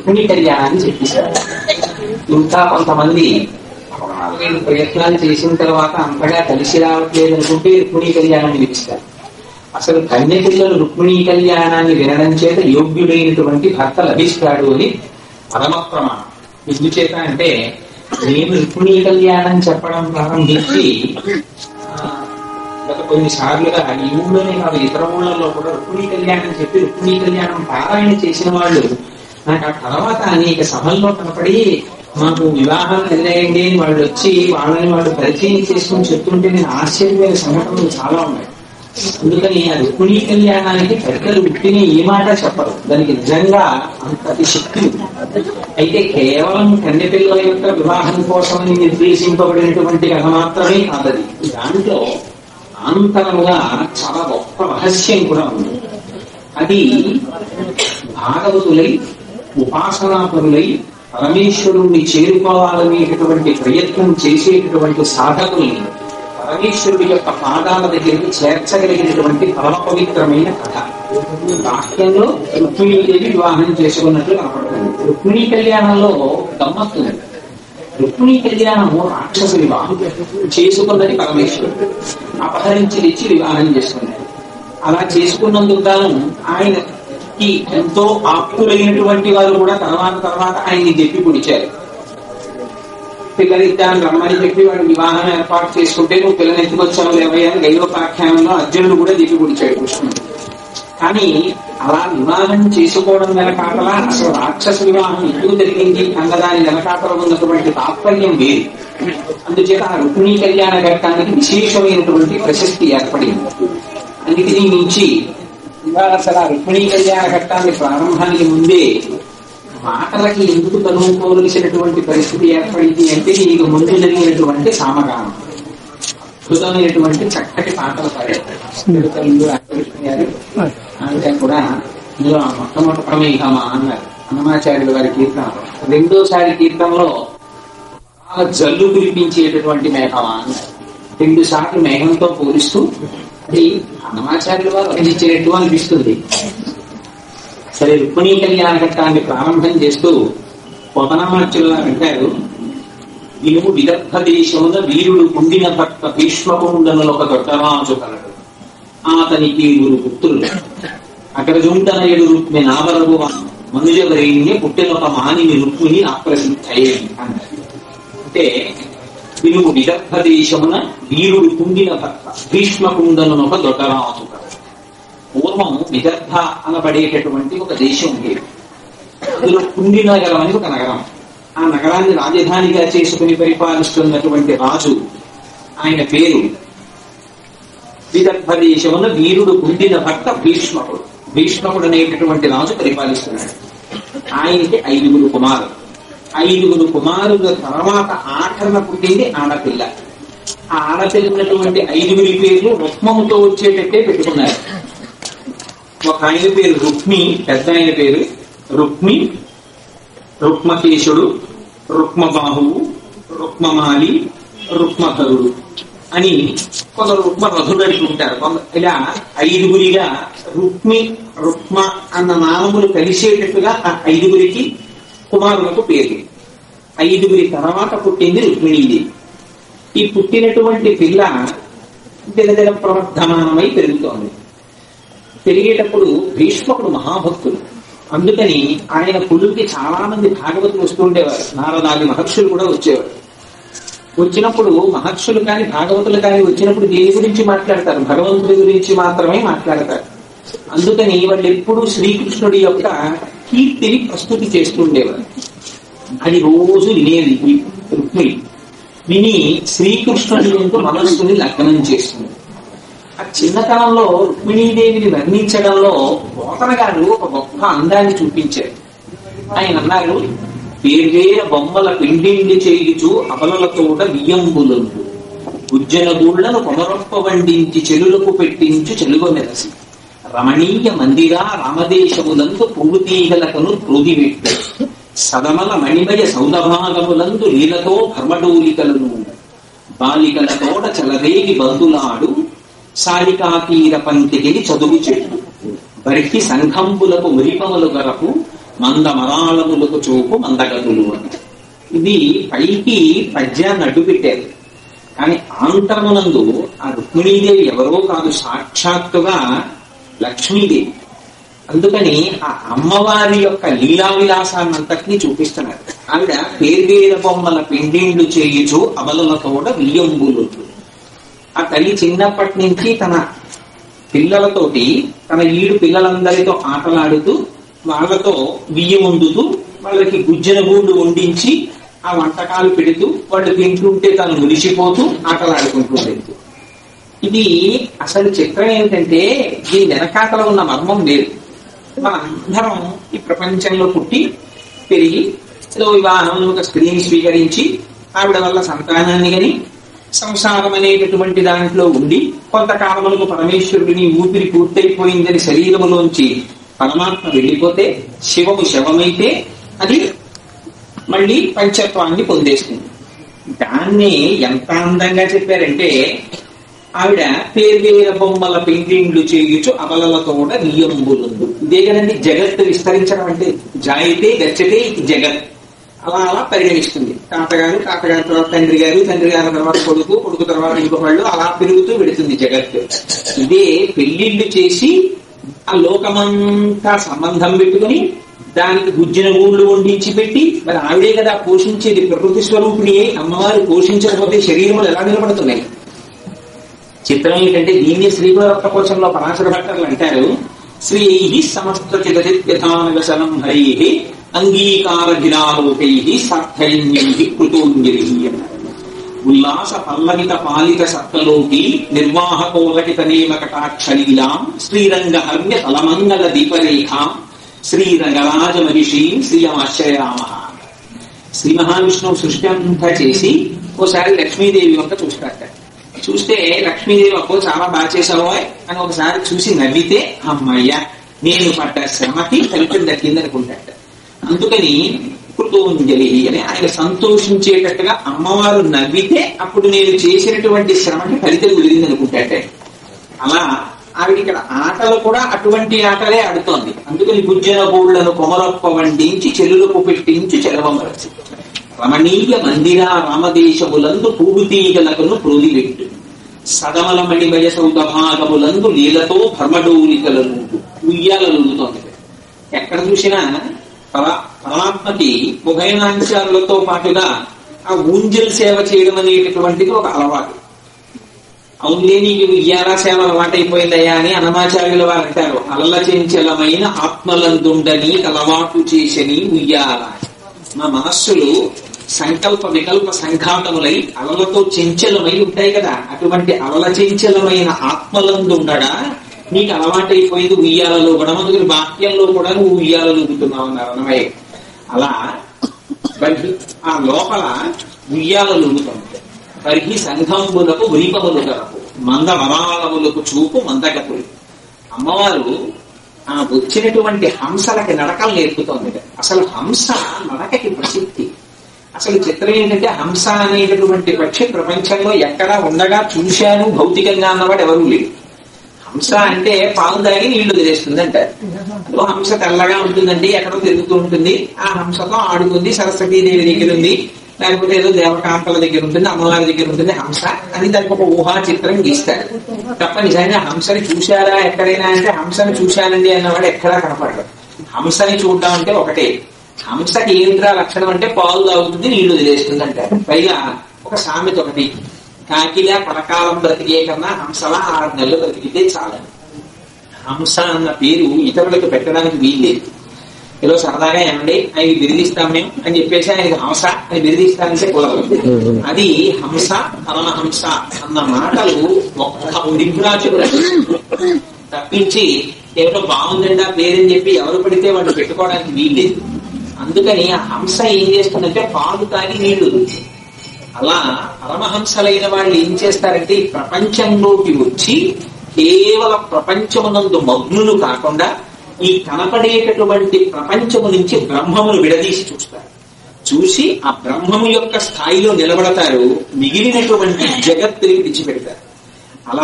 రుక్మిణీ కళ్యాణాన్ని చెప్పిస్తారు. ఇంకా కొంతమంది ప్రయత్నాలు చేసిన తర్వాత అంతగా కలిసి రావట్లేదు అనుకుంటే రుక్మిణీ కళ్యాణాన్ని విధిస్తారు. అసలు కన్య పిల్లలు రుక్మిణీ కళ్యాణాన్ని వినడం చేత యోగ్యుడైనటువంటి భర్త లభిస్తాడు అని పరమ ప్రమాణం. ఎందుచేత అంటే నేను రుక్మిణీ కళ్యాణం చెప్పడం ప్రారంభించి గత కొన్నిసార్లుగా ఈ ఊళ్ళోనే కాదు ఇతర ఊళ్ళల్లో కూడా రుక్మిణీ కళ్యాణం చెప్పి రుక్మిణీ కళ్యాణం పారాయణ చేసిన వాళ్ళు నాకు ఆ తర్వాత అనేక సభల్లో కనపడి మాకు వివాహం నిర్ణయండి అని వాళ్ళు వచ్చి వాళ్ళని వాళ్ళు పరిచయం చేసుకుని చెప్తుంటే నేను ఆశ్చర్యమైన సంఘటనలు చాలా ఉన్నాయి. అందుకని ఆ రుక్మిణీ కళ్యాణానికి పెద్దలు ఉట్టిని ఏ మాట చెప్పరు, దానికి నిజంగా అంతటి శక్తి. అయితే కేవలం కన్యపిల్లల యొక్క వివాహం కోసమని నిర్దేశింపబడినటువంటి కథ మాత్రమే కాదది. దాంట్లో ఆంతరముగా చాలా గొప్ప రహస్యం కూడా ఉంది. అది భాగవతులై ఉపాసనాపరులై పరమేశ్వరుణ్ణి చేరుకోవాలనేటటువంటి ప్రయత్నం చేసేటటువంటి సాధకుల్ని పరమేశ్వరుడి యొక్క పాదాల దగ్గరికి చేర్చగలిగినటువంటి పరమ పవిత్రమైన కథ. వాక్యంలో రుక్మిణీదేవి వివాహం చేసుకున్నట్లు కనపడుతుంది. రుక్మిణీ కళ్యాణంలో గమ్మత్తుంది. రుక్మిణీ కళ్యాణము రాక్షస వివాహం చేసుకున్నది పరమేశ్వరుడు, అపహరించి తెచ్చి వివాహం చేసుకున్నాడు. అలా చేసుకున్నందుకు గాను ఆయనకి ఎంతో ఆప్తులైనటువంటి వారు కూడా తర్వాత ఆయన్ని చెప్పి పుడిచారు. పిల్లలిద్దాన్ని రమ్మని చెప్పి వాడు వివాహం ఏర్పాటు చేసుకుంటే నువ్వు పిల్లని ఎత్తుకొచ్చావు లేవయ్యా అని గైలోపాఖ్యానంలో అర్జునుడు కూడా చెప్పి పుడిచాడు కృష్ణుడు. కానీ అలా వివాహం చేసుకోవడం వెనకాటలా అసలు రాక్షస వివాహం ఎందుకు జరిగింది అన్నదాని వెనకాటలో ఉన్నటువంటి తాత్పర్యం వేరు. అందుచేత ఆ రుక్మిణీ కళ్యాణ ఘట్టానికి విశేషమైనటువంటి ప్రశస్తి ఏర్పడింది. అందుకని నుంచి ఇవాళ అసలు ఆ రుక్మిణీ కళ్యాణ ఘట్టాన్ని ప్రారంభానికి ముందే మాటలకి ఎందుకు తనుకోవలసినటువంటి పరిస్థితి ఏర్పడింది అంటే దీనికి ముందు జరిగినటువంటి సామగానం, అద్భుతమైనటువంటి చక్కటి పాటలు పాడారు. అంటే కూడా ఇందులో మొట్టమొదటి ప్రమేహమా అన్నారు అన్నమాచార్యుల వారి కీర్తన. రెండోసారి కీర్తనలో జల్లు కురిపించేటటువంటి మేఘమా అన్నారు. 2 సార్లు మేఘంతో పోలిస్తూ అది అన్నమాచార్యుల వారు అందించేటట్టు అనిపిస్తుంది. సరే, రుక్మిణీ కళ్యాణ ఘట్టాన్ని ప్రారంభం చేస్తూ పొతనమార్చులు అంటారు, వినుము విదర్భ దేశమున వీరుడు కుండిన భక్త భీష్మకుండనులు ఒక దొడ్డరాజు కలడు. అతనికి 2 పుత్రులు. అక్కడ జుంటన 7 రుక్మి నావరవు మనుజవరేణ్య పుట్టినొక మానిని రుక్మిణి అప్రసిద్ధయ్యేది అన్నారు. అంటే వినుము విదర్భ దేశమున వీరుడు కుండిన భక్త భీష్మకుండను ఒక దొడ్డరాజు కలడు. పూర్వం విదర్భ అనబడేటటువంటి ఒక దేశం ఉండేది. అందులో కుండి నగరం అని ఒక నగరం. ఆ నగరాన్ని రాజధానిగా చేసుకుని పరిపాలిస్తున్నటువంటి రాజు, ఆయన పేరు విదర్భ దేశమున వీరుడు కుండిన భక్త భీష్మకుడు. భీష్మకుడు అనేటటువంటి రాజు పరిపాలిస్తున్నాడు. ఆయనకి 5 కుమారులు. 5 కుమారుల తర్వాత ఆఖరణ పుట్టింది ఆడపిల్ల. ఆ ఆడపిల్ల ఉన్నటువంటి 5 పేర్లు రుక్మముతో వచ్చేటట్టే పెట్టుకున్నారు. ఒక ఆయన పేరు రుక్మి, పెద్ద ఆయన పేరు రుక్మి, రుక్మకేశుడు, రుక్మబాహువు, రుక్మమాలి, రుక్మధరుడు అని కొందరు రుక్మరథుడు అంటుంటారు. ఇలా 5 రుక్మి రుక్మ అన్న నామములు కలిసేటట్టుగా ఆ 5 కుమారులకు పేరు. 5 తర్వాత పుట్టింది రుక్మిణీదేవి. ఈ పుట్టినటువంటి పిల్ల దినదిన ప్రవర్ధమానమై పెరుగుతోంది. పెరిగేటప్పుడు భీష్మకుడు మహాభక్తుడు. అందుకని ఆయన పుళ్ళుకి చాలా మంది భాగవతులు వస్తూ ఉండేవారు. నారదాది మహర్షులు కూడా వచ్చేవారు. వచ్చినప్పుడు మహర్షులు కాని భాగవతులు కాని వచ్చినప్పుడు దేని గురించి మాట్లాడతారు? భగవంతుడి గురించి మాత్రమే మాట్లాడతారు. అందుకని వాళ్ళు ఎప్పుడూ శ్రీకృష్ణుడి యొక్క కీర్తిని ప్రస్తుతి చేస్తూ ఉండేవారు. అది రోజు వినేది రుక్మిణి. విని శ్రీకృష్ణుడి యొక్క మనస్సుని లగ్నం చేస్తుంది. ఆ చిన్నతనంలో రుక్మిణీదేవిని వర్ణించడంలో పోతన గారు ఒక గొప్ప అందాన్ని చూపించారు. ఆయన అన్నారు, వేర్వేర బొమ్మల పిండిండి చేయుచు అబలలతోట బియ్యంబులందు ఉజ్జన గూళ్లను కొమరొప్ప వండించి చెలులకు పెట్టించు చెలుగ మెరసి రమణీయ మందిరా రామదేశములందు పువ్వు తీగలకను త్రోదివెట్టు సదమల మణిమయ సౌదభాగములందు నీలతో భర్మడోలికలను బాలికలతోట చలరేగి బంధులాడు సాలికాతీర పంతికి చదువు చెట్టు బర్హి సంఘంబులకు మురిపములు గరపు మందమరాళములకు చూపు మందగతులు అని. ఇది పైకి పద్యాన్ని అడ్డు పెట్టారు, కానీ ఆంతరమునందు ఆ రుక్మిణీదేవి ఎవరో కాదు, సాక్షాత్తుగా లక్ష్మీదేవి. అందుకని ఆ అమ్మవారి యొక్క లీలా విలాసాన్నంతటినీ చూపిస్తున్నారు. ఆవిడ పేర్వేర బొమ్మల పిండిండ్లు చేయుచు అబలలతో వియ్యంబులు. ఆ తల్లి చిన్నప్పటి నుంచి తన పిల్లలతోటి, తన ఈడు పిల్లలందరితో ఆటలాడుతూ, వాళ్ళతో బియ్యం వండుతూ, వాళ్ళకి గుజ్జన గూళ్ళు వండించి ఆ వంటకాలు పెడుతూ, వాళ్ళు తింటుంటే తను మురిసిపోతూ ఆటలాడుకుంటుంది. ఇది అసలు చిత్రం ఏమిటంటే, దీని వెనకాతల ఉన్న మర్మం వేరు. మనందరం ఈ ప్రపంచంలో పుట్టి పెరిగి ఏదో వివాహం ఒక స్త్రీని స్వీకరించి ఆవిడ వల్ల సంతానాన్ని గని సంసారం అనేటటువంటి దాంట్లో ఉండి కొంతకాలములకు పరమేశ్వరుడిని ఊపిరి పూర్తయిపోయిందని శరీరములోంచి పరమాత్మ వెళ్ళిపోతే, శివము శవమైతే అది మళ్ళీ పంచత్వాన్ని పొందేస్తుంది. దాన్ని ఎంత అందంగా చెప్పారంటే, ఆవిడ పేర్వేర బొమ్మల పెయింటింగ్లు చేయుచు అబలలతోడ నియంబులందు. ఇదే కదండి జగత్తు విస్తరించడం అంటే. జాయితే గచ్చతే ఇది జగత్. అలా అలా పరిగణిస్తుంది. తాతగారు, తాతగారి తర్వాత తండ్రి గారు, తండ్రి గారి తర్వాత కొడుకు, కొడుకు తర్వాత ఇంకొకళ్ళు, అలా పెరుగుతూ వెళుతుంది జగత్తు. ఇదే పెళ్లిళ్ళు చేసి ఆ లోకమంతా సంబంధం పెట్టుకుని దానికి గుజ్జిన ఊళ్ళు వండించి పెట్టి, మరి ఆవిడే కదా పోషించేది. ప్రకృతి స్వరూపిణి అమ్మవారు పోషించకపోతే శరీరములు ఎలా నిలబడుతున్నాయి? చిత్రం ఏంటంటే, దీన్ని శ్రీగుణ కోశంలో పరాశర భట్టర్లు అంటారు, శ్రీ సమస్త చిదచిత్యథానగశనం హరి అంగీకార గిరాలోకై సార్థైన్యై కృతోంజలి అన్నారు. ఉల్లాస పల్లవిత పాలిత సప్తలోకి నిర్వాహకోరకిత నేమ కటాక్షలీలాం శ్రీరంగ హర్మ్య తలమంగళ దీపరేఖాం శ్రీరంగరాజ మహిషీం శ్రీయమాశ్రయామ. శ్రీ మహావిష్ణువు సృష్టి అంతా చేసి ఓసారి లక్ష్మీదేవి వంక చూస్తారట. చూస్తే లక్ష్మీదేవి అప్పో చాలా బాగా చేసావో అని ఒకసారి చూసి నవ్వితే, అమ్మయ్య నేను పడ్డ శ్రమకి ఫలితం దక్కింది అనుకుంటాట. అందుకని కృతోంజలి అని ఆయన సంతోషించేటట్టుగా అమ్మవారు నవ్వితే అప్పుడు నేను చేసినటువంటి శ్రమకి ఫలితం కుదిరింది అనుకుంటాట. అలా ఆవిడ ఇక్కడ ఆటలు కూడా అటువంటి ఆటలే ఆడుతోంది. అందుకని గుజ్జన గోళ్లను కొమరొప్ప వండించి చెల్లులకు పెట్టించి చెలవమరచి రమణీయ మందిరా రామదేశములందు పూగుతీగలకును ప్రోదివెట్టు సదమల మణిమయ సౌదభాగములందు లీలతో భర్మడోలికలను ఉయ్యాలలుగుతోంది. ఎక్కడ చూసినా పరమాత్మకి ఉభయనాంశాలతో పాటుగా ఆ ఊంజల్ సేవ చేయడం అనేటటువంటిది ఒక అలవాటు. అవునులే నీకు ఉయ్యాల సేవ అలవాటైపోయిందయ్యా అని అన్నమాచార్యుల వారు అంటారు. అలల చెంచలమైన ఆత్మలందుండని అలవాటు చేసని ఉయ్యాల. మా మనస్సులు సంకల్ప వికల్ప సంఘాతములై అలలతో చెంచలమై ఉంటాయి కదా, అటువంటి అలల చెంచలమైన ఆత్మలందుండడా నీకు అలవాటైపోయింది ఉయ్యాలలో కూడా. అందుకని వాక్యంలో కూడా నువ్వు ఉయ్యాలలో ఊగుతున్నావు అన్నారు అన్నమయ్య. అలా ఆ లోపల ఉయ్యాలలో ఊగుతుంది. పరిహి సంఘంబులకు ఉరిపములు గలపు మంద వరాలములకు చూపు మందగతులు. అమ్మవారు ఆ వచ్చినటువంటి హంసలకి నడకలు నేర్పుతోంది. అసలు హంస నడకకి ప్రసిద్ధి. అసలు చిత్రం ఏంటంటే, హంస అనేటటువంటి పక్షి ప్రపంచంలో ఎక్కడా ఉండగా చూశాను భౌతికంగా అన్నవాడు ఎవరూ లేడు. హంస అంటే పాలు తాగి నీళ్లు వదిలేస్తుంది అంటారు. హంస తెల్లగా ఉంటుందండి, ఎక్కడో తిరుగుతూ ఉంటుంది, ఆ హంసతో ఆడుతుంది, సరస్వతీదేవి దగ్గర ఉంది, లేకపోతే ఏదో దేవకాంతల దగ్గర ఉంటుంది, అమ్మవారి దగ్గర ఉంటుంది హంస అని దానికి ఒక ఊహా చిత్రం గీస్తారు తప్ప నిజంగా హంసని చూశారా ఎక్కడైనా అంటే, హంసని చూశానండి అన్నవాడు ఎక్కడా కనపడదు. హంసని చూడడం అంటే ఒకటే. హంసకి ఏంద్రా లక్షణం అంటే పాలు తాగుతుంది, నీళ్లు వదిలేస్తుంది అంటారు. పైగా ఒక సామెత ఒకటి, కాకిలా కలకాలం బ్రతికే కన్నా హంసలా 6 నెలలు బ్రతికితే చాలని. హంస అన్న పేరు ఇతరులకు పెట్టడానికి వీల్లేదు. ఏదో సరదాగా ఏమండి ఆయన బిరిదిస్తాం మేము అని చెప్పేసి ఆయనకి హంస అని బిరిదిస్తానంటే కుదరదు. అది హంస పరమహంస అన్న మాటలు ఒక్క ఉడిపురాచుడు తప్పించి ఏదో బాగుందండి ఆ పేరని చెప్పి ఎవరు పడితే వాళ్ళు పెట్టుకోవడానికి వీల్లేదు. అందుకని ఆ హంస ఏం చేస్తుందంటే పాలు తాగి నీళ్లు. అలా పరమహంసలైన వాళ్ళు ఏం చేస్తారంటే, ఈ ప్రపంచంలోకి వచ్చి కేవలం ప్రపంచమునందు మగ్నులు కాకుండా ఈ కనపడేటటువంటి ప్రపంచము నుంచి బ్రహ్మమును విడదీసి చూస్తారు. చూసి ఆ బ్రహ్మము యొక్క స్థాయిలో నిలబడతారు, మిగిలినటువంటి జగత్తుని విడిచిపెడతారు. అలా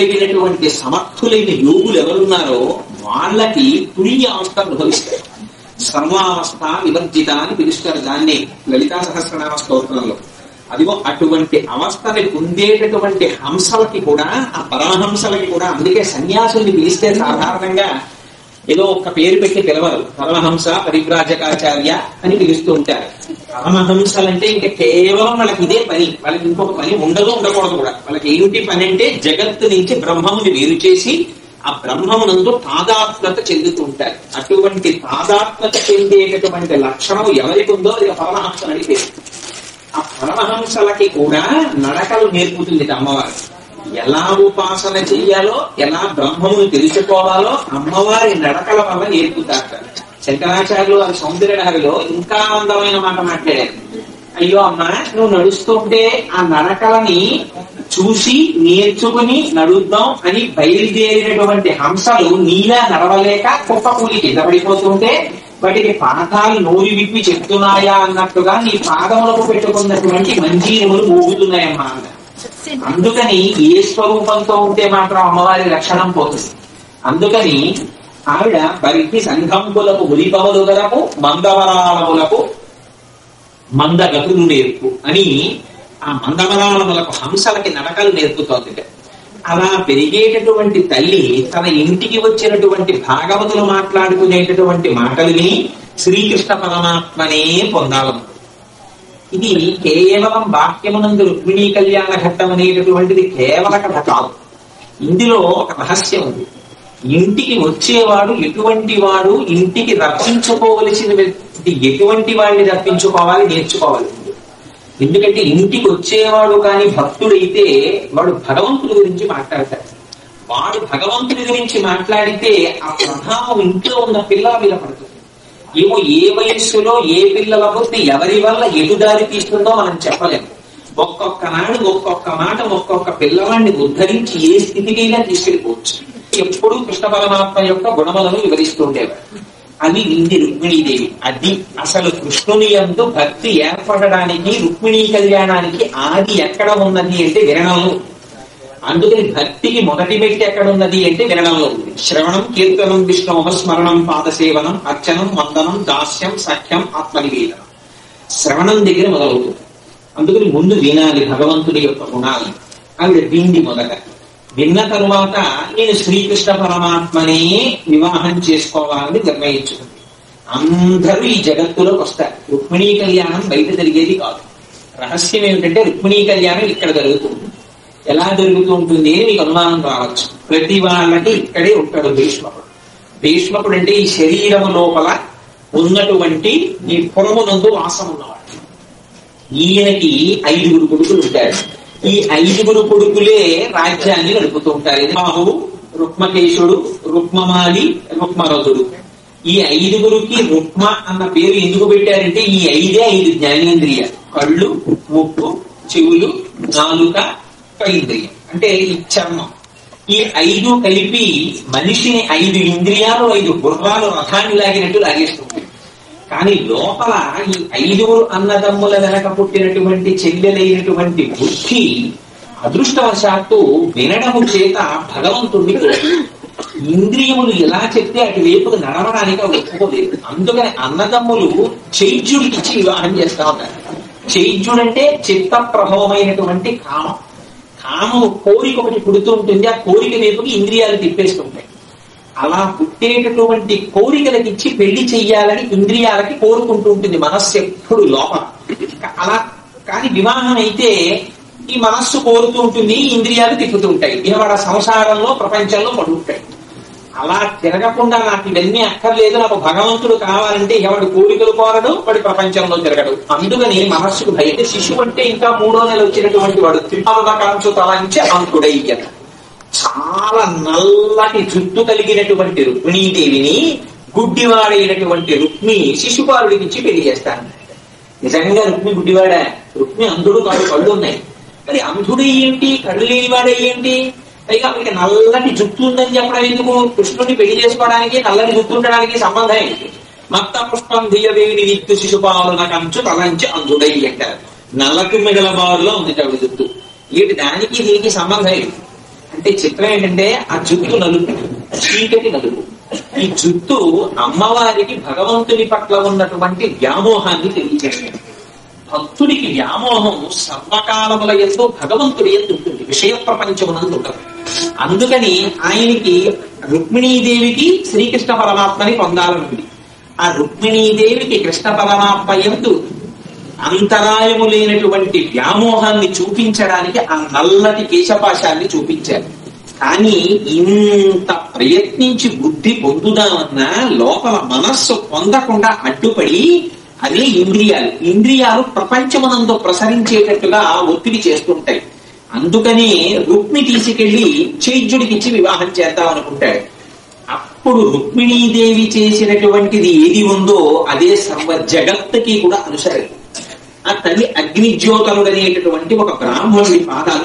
నిలబడగలిగినటువంటి సమర్థులైన యోగులు ఎవరున్నారో వాళ్ళకి తుల్య అవస్థ అనుభవిస్తారు. సర్వావస్థ వివర్జిత అని పిలుస్తారు దాన్ని లలితా సహస్రనామ స్తోత్రంలో. అదిగో అటువంటి అవస్థని పొందేటటువంటి హంసలకి కూడా, ఆ పరమహంసలకి కూడా, అందుకే సన్యాసుల్ని పిలిస్తే సాధారణంగా ఏదో ఒక పేరు పెట్టి పిలవరు. పరమహంస పరివ్రాజకాచార్య అని పిలుస్తూ ఉంటారు. పరమహంసలంటే ఇంకా కేవలం వాళ్ళకి ఇదే పని, వాళ్ళకి ఇంకొక పని ఉండదు, ఉండకూడదు కూడా. వాళ్ళకి ఏమిటి పని అంటే జగత్తు నుంచి బ్రహ్మముని వేరు చేసి ఆ బ్రహ్మమునందు తాదాత్మ్యత చెందుతూ ఉంటారు. అటువంటి తాదాత్మ్యత చెందేటటువంటి లక్షణం ఎవరికి ఉందో అది పరమహంస అని పేరు. ఆ పరమహంసలకి కూడా నడకలు నేర్పుతుంది అమ్మవారు. ఎలా ఉపాసన చెయ్యాలో, ఎలా బ్రహ్మమును తెలుసుకోవాలో అమ్మవారి నడకల వల్ల నేర్పుతారు. శంకరాచార్యులు వారి సౌందర్యలహరిలో ఇంకా అందమైన మాట మాట్లాడారు. అయ్యో అమ్మ, నువ్వు నడుస్తుంటే ఆ నడకలని చూసి నేర్చుకుని నడుద్దాం అని బయలుదేరినటువంటి హంసలు నీలా నడవలేక కుప్ప కూలి కింద పడిపోతుంటే వాటికి పాఠాలు నోరు విప్పి చెప్తున్నాయా అన్నట్టుగా నీ పాదములకు పెట్టుకున్నటువంటి మంజీరములు ఊగుతున్నాయమ్మా అన్న. అందుకని ఏ స్వరూపంతో ఉంటే మాత్రం అమ్మవారి లక్షణం పోతుంది. అందుకని ఆవిడ బరిటి సంఘంపులకు ఉలిపములు గలకు మందవరాళములకు మందగతులు నేర్పు అని ఆ మందవరాళములకు హంసలకి నడకలు నేర్పుతోంది. అలా పెరిగేటటువంటి తల్లి తన ఇంటికి వచ్చినటువంటి భాగవతులు మాట్లాడుకునేటటువంటి మాటల్ని శ్రీకృష్ణ పరమాత్మనే పొందాలను. ఇది కేవలం వాక్యమునందు రుక్మిణీ కళ్యాణ ఘట్టం అనేటటువంటిది కేవల కథ కాదు. ఇందులో ఒక రహస్యం ఉంది. ఇంటికి వచ్చేవాడు ఎటువంటి వాడు, ఇంటికి రప్పించుకోవలసిన వ్యక్తి ఎటువంటి వాడిని రప్పించుకోవాలి, నేర్చుకోవాలి. ఎందుకంటే ఇంటికి వచ్చేవాడు కానీ భక్తుడైతే వాడు భగవంతుడి గురించి మాట్లాడతాడు. వాడు భగవంతుడి గురించి మాట్లాడితే ఆ ప్రభావం ఇంట్లో ఉన్న పిల్లల మీద పడుతుంది. ఏమో ఏ వయస్సులో ఏ పిల్లల బుద్ధి ఎవరి వల్ల ఎదుదారి తీస్తుందో మనం చెప్పలేము. ఒక్కొక్క నాడు ఒక్కొక్క మాట ఒక్కొక్క పిల్లవాడిని ఉద్ధరించి ఏ స్థితికైనా తీసుకెళ్ళిపోవచ్చు. ఎప్పుడూ కృష్ణ పరమాత్మ యొక్క గుణములను వివరిస్తూ ఉండేవాడు. అది ఇంది రుక్మిణీదేవి. అది అసలు కృష్ణుని యందు భక్తి ఏర్పడడానికి రుక్మిణీ కళ్యాణానికి ఆది ఎక్కడ ఉన్నది అంటే విరణంలో. అందుకని భక్తికి మొదటి మెట్టి ఎక్కడ ఉన్నది అంటే వినడంలో ఉంది. శ్రవణం, కీర్తనం, విష్ణు స్మరణం, పాదసేవనం, అర్చనం, వందనం, దాస్యం, సఖ్యం, ఆత్మనివేదనం. శ్రవణం దగ్గర మొదలవుతుంది. అందుకని ముందు వినాలి భగవంతుడి యొక్క గుణాలు. ఆవిడ వింది మొదట. విన్న తరువాత నేను శ్రీకృష్ణ పరమాత్మనే వివాహం చేసుకోవాలని నిర్ణయించుకుంది. అందరూ ఈ జగత్తులోకి వస్తారు. రుక్మిణీ కళ్యాణం బయట జరిగేది కాదు. రహస్యం ఏమిటంటే రుక్మిణీ కళ్యాణం ఇక్కడ జరుగుతుంది. ఎలా జరుగుతూ ఉంటుంది అని మీకు అనుమానం రావచ్చు. ప్రతి వాళ్ళకి ఇక్కడే ఉంటాడు భీష్మకుడు. భీష్మకుడు అంటే ఈ శరీరము లోపల ఉన్నటువంటి ఈ పురమునందు వాసం ఉన్నవాడు. ఈయనకి 5 కొడుకులు ఉంటారు. ఈ 5 కొడుకులే రాజ్యాన్ని నడుపుతూ ఉంటారు. బాహువు, రుక్మకేశుడు, రుక్మమాలి, రుక్మరథుడు. ఈ 5గురికి రుక్మ అన్న పేరు ఎందుకు పెట్టారంటే ఈ 5 జ్ఞానేంద్రియాలు. కళ్ళు, ముక్కు, చెవులు, నాలుక, ఇంద్రియం అంటే ఈ చర్మం. ఈ 5 కలిపి మనిషిని 5 ఇంద్రియాలు 5 గుర్రాలు రథాన్ని లాగినట్టు లాగేస్తుంది. కానీ లోపల ఈ 5 అన్నదమ్ముల వెనక పుట్టినటువంటి చెల్లెలైనటువంటి బుద్ధి అదృష్టవశాత్తు వినడము చేత భగవంతుడిని ఇంద్రియములు ఎలా చెప్తే అటు వైపుకు నడవడానికి ఒప్పుకోలేదు. అందుకని అన్నదమ్ములు చైత్యుడికిచ్చి వివాహం చేస్తా ఉన్నారు. చైత్యుడంటే చిత్త ప్రభావమైనటువంటి కామం. కామం కోరిక ఒకటి పుడుతూ ఉంటుంది. ఆ కోరిక వైపుకి ఇంద్రియాలు తిప్పేస్తుంటాయి. అలా పుట్టేటటువంటి కోరికలకిచ్చి పెళ్లి చెయ్యాలని ఇంద్రియాలకి కోరుకుంటూ ఉంటుంది మనస్సు ఎప్పుడు లోపల. అలా కానీ వివాహం అయితే ఈ మనస్సు కోరుతూ ఉంటుంది, ఇంద్రియాలు తిప్పుతూ ఉంటాయి. ఇవాళ సంసారంలో ప్రపంచంలో పడుతుంటాయి. అలా తిరగకుండా నాకు ఇవన్నీ అక్కర్లేదు, నాకు భగవంతుడు కావాలంటే ఎవడు కోరికలు కోరడు, వాడి ప్రపంచంలో తిరగడు. అందుకని మనస్సుకు భయం. శిశువు అంటే ఇంకా 3వ నెల వచ్చినటువంటి వాడు త్రిపాద కాంచు తలంచి అంకుడయ్య. చాలా నల్లటి జుట్టు కలిగినటువంటి రుక్మిణీదేవిని గుడ్డివాడైనటువంటి రుక్మి శిశుపాలుడికి ఇచ్చి పెళ్లి చేస్తాను. నిజంగా రుక్మి గుడ్డివాడా? రుక్మి అంధుడు కాదు, కళ్ళు ఉన్నాయి. మరి అంధుడయ్యేంటి, కళ్ళు లేనివాడయ్యేంటి? పైగా ఆవిడకి నల్లటి జుట్టు ఉందని చెప్పడం ఎందుకు? కృష్ణుడిని పెళ్లి చేసుకోవడానికి నల్లని జుట్టు ఉండడానికి సంబంధం ఏంటి? మత్త పుష్పం దియవేడి విత్తు శిశుపాలున కంచు తలంచి అంధుడై అంటారు. నల్లకు మిగల బారులో ఉంది ఆవిడ జుట్టు. వీటి దానికి దీనికి సంబంధం ఏంటి అంటే చిత్రం ఏంటంటే ఆ జుట్టు నలుపు, చీకటి నలుపు. ఈ జుట్టు అమ్మవారికి భగవంతుని పట్ల ఉన్నటువంటి వ్యామోహాన్ని తెలియజేస్తుంది. భక్తుడికి వ్యామోహం సర్వకాలముల యందు భగవంతుడి యందు ఉంటుంది, విషయ ప్రపంచమునందు ఉండదు. అందుకని ఆయనకి రుక్మిణీదేవికి శ్రీకృష్ణ పరమాత్మని పొందాలనుంది. ఆ రుక్మిణీదేవికి కృష్ణ పరమాత్మ యందు అంతరాయము లేనటువంటి వ్యామోహాన్ని చూపించడానికి ఆ నల్లటి కేశపాశాన్ని చూపించారు. కానీ ఇంత ప్రయత్నించి బుద్ధి పొందుదామన్నా లోపల మనస్సు పొందకుండా అడ్డుపడి అదే ఇంద్రియాలు ప్రపంచమునందు ప్రసరించేటట్టుగా ఒత్తిడి చేస్తుంటాయి. అందుకని రుక్మి తీసుకెళ్లి చైత్యుడికిచ్చి వివాహం చేద్దాం అనుకుంటాడు. అప్పుడు రుక్మిణీదేవి చేసినటువంటిది ఏది ఉందో అదే సర్వ జగత్తుకి కూడా అనుసరి. ఆ తల్లి అగ్నిజ్యోతనుడు అనేటటువంటి ఒక బ్రాహ్మణుడి పాదాలు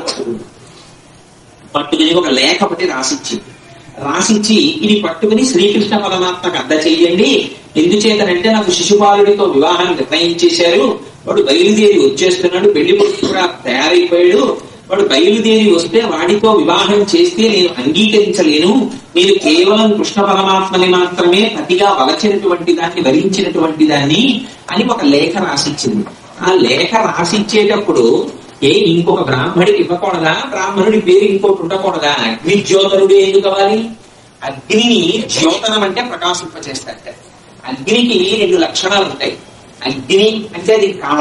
పట్టుకుని ఒక లేఖ ఒకటి రాసిచ్చి ఇది పట్టుకుని శ్రీకృష్ణ పరమాత్మకు అద్ద చెయ్యండి. ఎందుచేతనంటే నాకు శిశుపాలుడితో వివాహం నిర్ణయించేశారు, వాడు బయలుదేరి వచ్చేస్తున్నాడు, పెళ్లి కొడుకు కూడా తయారైపోయాడు, వాడు బయలుదేరి వస్తే వాడితో వివాహం చేస్తే నేను అంగీకరించలేను, నేను కేవలం కృష్ణ పరమాత్మని మాత్రమే పతిగా వలచినటువంటి దాన్ని వరించినటువంటి దాన్ని అని ఒక లేఖ రాసిచ్చింది. ఆ లేఖ రాసిచ్చేటప్పుడు ఇంకొక బ్రాహ్మడికి ఇవ్వకూడదా, బ్రాహ్మణుడి పేరు ఇంకోటి ఉండకూడదా, అగ్ని జ్యోతనుడే ఎందుకు అవ్వాలి? అగ్నిని జ్యోతనం అంటే ప్రకాశింపచేస్తారట. అగ్నికి 2 లక్షణాలు ఉంటాయి. అగ్ని అంటే అది కాల,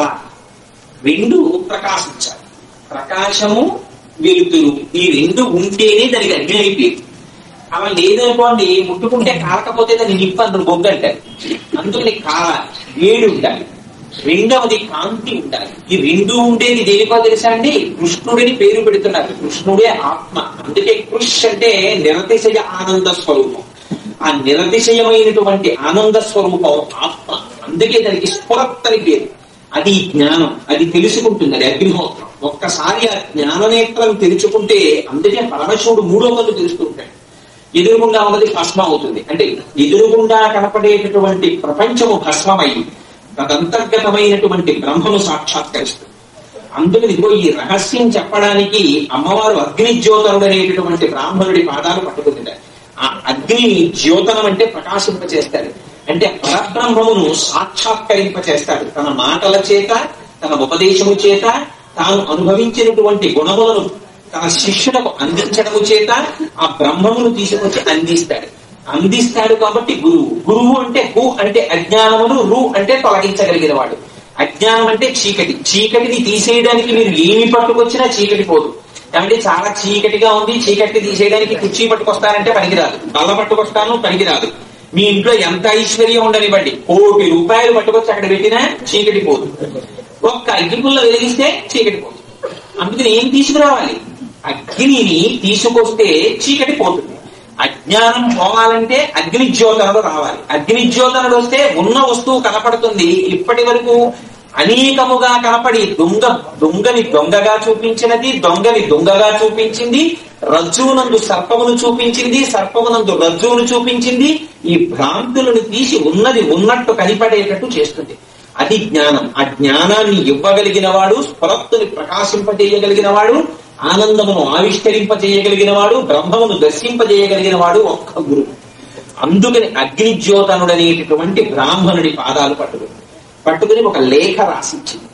2 ప్రకాశించాలి. ప్రకాశము వెలుతురు ఈ 2 ఉంటేనే దానికి అగ్ని అయిపోయింది. అలా లేదనుకోండి, ముట్టుకుంటే కాలకపోతే దాన్ని నిప్పు అందరు బొగ్గు అంటారు. అందుకని కాల వేడి ఉండాలి. రెండవది కాంతి ఉండాలి. ఈ 2 ఉండేది దేనికో తెలుసా అండి? కృష్ణుడిని పేరు పెడుతున్నారు. కృష్ణుడే ఆత్మ. అందుకే కృష్ అంటే నిరతిశయ ఆనంద స్వరూపం. ఆ నిరతిశయమైనటువంటి ఆనంద స్వరూపం ఆత్మ. అందుకే దానికి స్ఫురత్ అని పేరు. అది జ్ఞానం, అది తెలుసుకుంటుంది. అది అగ్నిహోత్రం. ఒక్కసారి ఆ జ్ఞాననేత్రం తెరుచుకుంటే, అందుకే పరమశివుడు 3వ కన్ను తెలుసుకుంటాడు. ఎదురుగుండా ఉన్నది భస్మం అవుతుంది. అంటే ఎదురుగుండా కనపడేటటువంటి ప్రపంచము భస్మమై తదంతర్గతమైనటువంటి బ్రహ్మను సాక్షాత్కరిస్తుంది. అందుకని ఇదిగో ఈ రహస్యం చెప్పడానికి అమ్మవారు అగ్నిజ్యోతనుడు అనేటటువంటి బ్రాహ్మణుడి పాదాలు పట్టుకుంటారు. ఆ అగ్ని జ్యోతనం అంటే ప్రకాశింపచేస్తాడు, అంటే పరబ్రహ్మమును సాక్షాత్కరింపచేస్తాడు. తన మాటల చేత, తన ఉపదేశము చేత, తాను అనుభవించినటువంటి గుణములను తన శిష్యులకు అందించడము చేత ఆ బ్రహ్మమును తీసుకొచ్చి అందిస్తాడు. కాబట్టి గురువు అంటే హు అంటే అజ్ఞానమును, రు అంటే తొలగించగలిగిన వాడు. అజ్ఞానం అంటే చీకటిని తీసేయడానికి మీరు ఏమి పట్టుకొచ్చినా చీకటి పోదు. అంటే చాలా చీకటిగా ఉంది, చీకటిని తీసేయడానికి కుర్చీ పట్టుకొస్తానంటే పనికిరాదు, బల్ల పట్టుకొస్తాను పనికిరాదు. మీ ఇంట్లో ఎంత ఐశ్వర్యం ఉండనివ్వండి, 1 కోటి రూపాయలు పట్టుకొచ్చి అక్కడ పెట్టినా చీకటి పోదు. ఒక్క అగ్గిపుల్ల వెలిగిస్తే చీకటి పోదు. అందుకని ఏం తీసుకురావాలి? అగ్నిని తీసుకొస్తే చీకటి పోతుంది. అజ్ఞానం పోవాలంటే అగ్నిజ్యోతనుడు రావాలి. అగ్నిజ్యోతనుడు వస్తే ఉన్న వస్తువు కనపడుతుంది. ఇప్పటి వరకు అనేకముగా కనపడి దొంగని దొంగగా చూపించినది, దొంగని దొంగగా చూపించింది, రజ్జువునందు సర్పమును చూపించింది, సర్పమునందు రజ్జువును చూపించింది. ఈ భ్రాంతులను తీసి ఉన్నది ఉన్నట్టు కనిపడేటట్టు చేస్తుంది. అది జ్ఞానం. ఆ జ్ఞానాన్ని ఇవ్వగలిగిన వాడు, స్ఫురత్తుని ప్రకాశింపజేయగలిగిన వాడు, ఆనందమును ఆవిష్కరింపజేయగలిగిన వాడు, బ్రహ్మమును దర్శింపజేయగలిగిన వాడు ఒక్క గురువు. అందుకని అగ్నిజ్యోతనుడు అనేటటువంటి బ్రాహ్మణుడి పాదాలు పట్టుకుని ఒక లేఖ రాసిచ్చింది.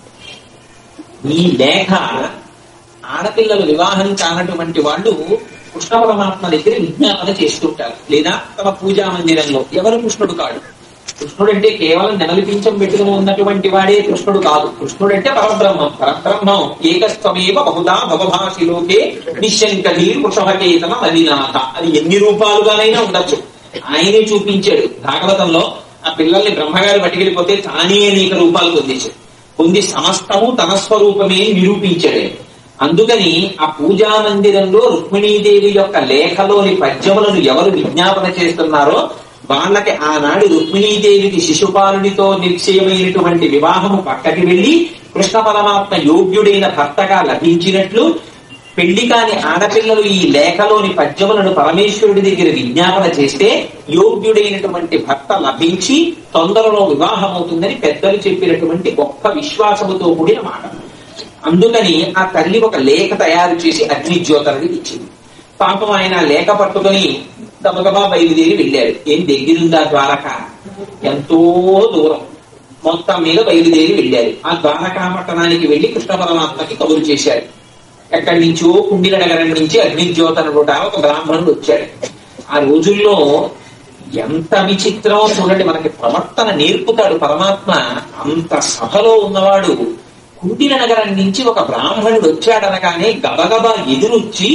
ఈ లేఖ ఆడపిల్లలు వివాహం కానటువంటి వాళ్ళు కృష్ణ పరమాత్మ దగ్గర విజ్ఞాపన చేస్తుంటారు, లేదా తమ పూజా మందిరంలో. ఎవరు కృష్ణుడు కాడు. కృష్ణుడు అంటే కేవలం నెమలిపించం పెట్టుకుని ఉన్నటువంటి వాడే కృష్ణుడు కాదు. కృష్ణుడు అంటే పరబ్రహ్మం ఏకస్వమేవ బహుదా భవభాషిలోకే నిశంకధీర్ వృషభకేతన మదినాథ. అది ఎన్ని రూపాలుగానైనా ఉండొచ్చు. ఆయనే చూపించాడు. భాగవతంలో ఆ పిల్లల్ని బ్రహ్మగారు పట్టుకెళ్ళిపోతే తానే అనేక రూపాలు పొంది సమస్తము తన స్వరూపమే నిరూపించాడు. అందుకని ఆ పూజా మందిరంలో రుక్మిణీదేవి యొక్క లేఖలోని పద్యములను ఎవరు విజ్ఞాపన చేస్తున్నారో వాళ్ళకి ఆనాడు రుక్మిణీదేవికి శిశుపాలునితో నిశ్చయమైనటువంటి వివాహము పక్కకి వెళ్లి కృష్ణ పరమాత్మ యోగ్యుడైన భర్తగా లభించినట్లు, పెళ్లి కాని ఆడపిల్లలు ఈ లేఖలోని పద్యములను పరమేశ్వరుడి దగ్గర విజ్ఞాపన చేస్తే యోగ్యుడైనటువంటి భర్త లభించి తొందరలో వివాహం అవుతుందని పెద్దలు చెప్పినటువంటి గొప్ప విశ్వాసముతో కూడిన మాట. అందుకని ఆ తల్లి ఒక లేఖ తయారు చేసి అగ్నిజ్యోతనుడికి ఇచ్చింది. పాపం ఆయన లేఖ పట్టుకుని గబగబా బయలుదేరి వెళ్ళారు. ఏం దగ్గరుందా ద్వారక? ఎంతో దూరం. మొత్తం మీద బయలుదేరి వెళ్ళారు. ఆ ద్వారకా పట్టణానికి వెళ్లి కృష్ణ పరమాత్మకి కబురు చేశారు. ఎక్కడి నుంచో కుండిల నగరం నుంచి అగ్నిజ్యోతను కూడా ఒక బ్రాహ్మణుడు వచ్చాడు. ఆ రోజుల్లో ఎంత విచిత్రమో చూడండి, మనకి ప్రవర్తన నేర్పుతాడు పరమాత్మ. అంత సభలో ఉన్నవాడు కుండిల నగరం నుంచి ఒక బ్రాహ్మణుడు వచ్చాడనగానే గబగబా ఎదురొచ్చి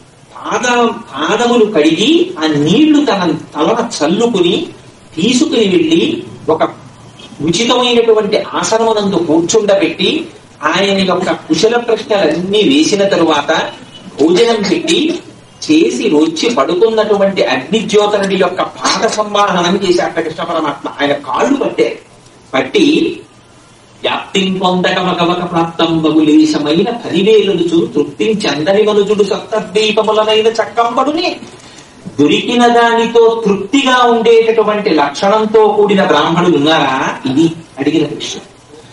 పాదములు కడిగి ఆ నీళ్లు తన తలన చల్లుకుని తీసుకుని వెళ్లి ఒక ఉచితమైనటువంటి ఆసనమునందు కూర్చుండబెట్టి ఆయన యొక్క కుశల ప్రశ్నలన్నీ వేసిన తరువాత భోజనం పెట్టి చేసి వచ్చి పడుకున్నటువంటి అగ్నిజ్యోతనుడి యొక్క పాద సంవాహనం చేశాట కృష్ణ పరమాత్మ. ఆయన కాళ్ళు పట్టి వ్యాప్తిం పొందకమకమక ప్రాప్తం బహులేశమైన 10,000 తృప్తించి అందరి మనుజుడు సప్తద్వీపములనైన చక్కంపడుని దొరికిన దానితో తృప్తిగా ఉండేటటువంటి లక్షణంతో కూడిన బ్రాహ్మణులు ఉన్నారా? ఇది అడిగిన కృష్ణుడు.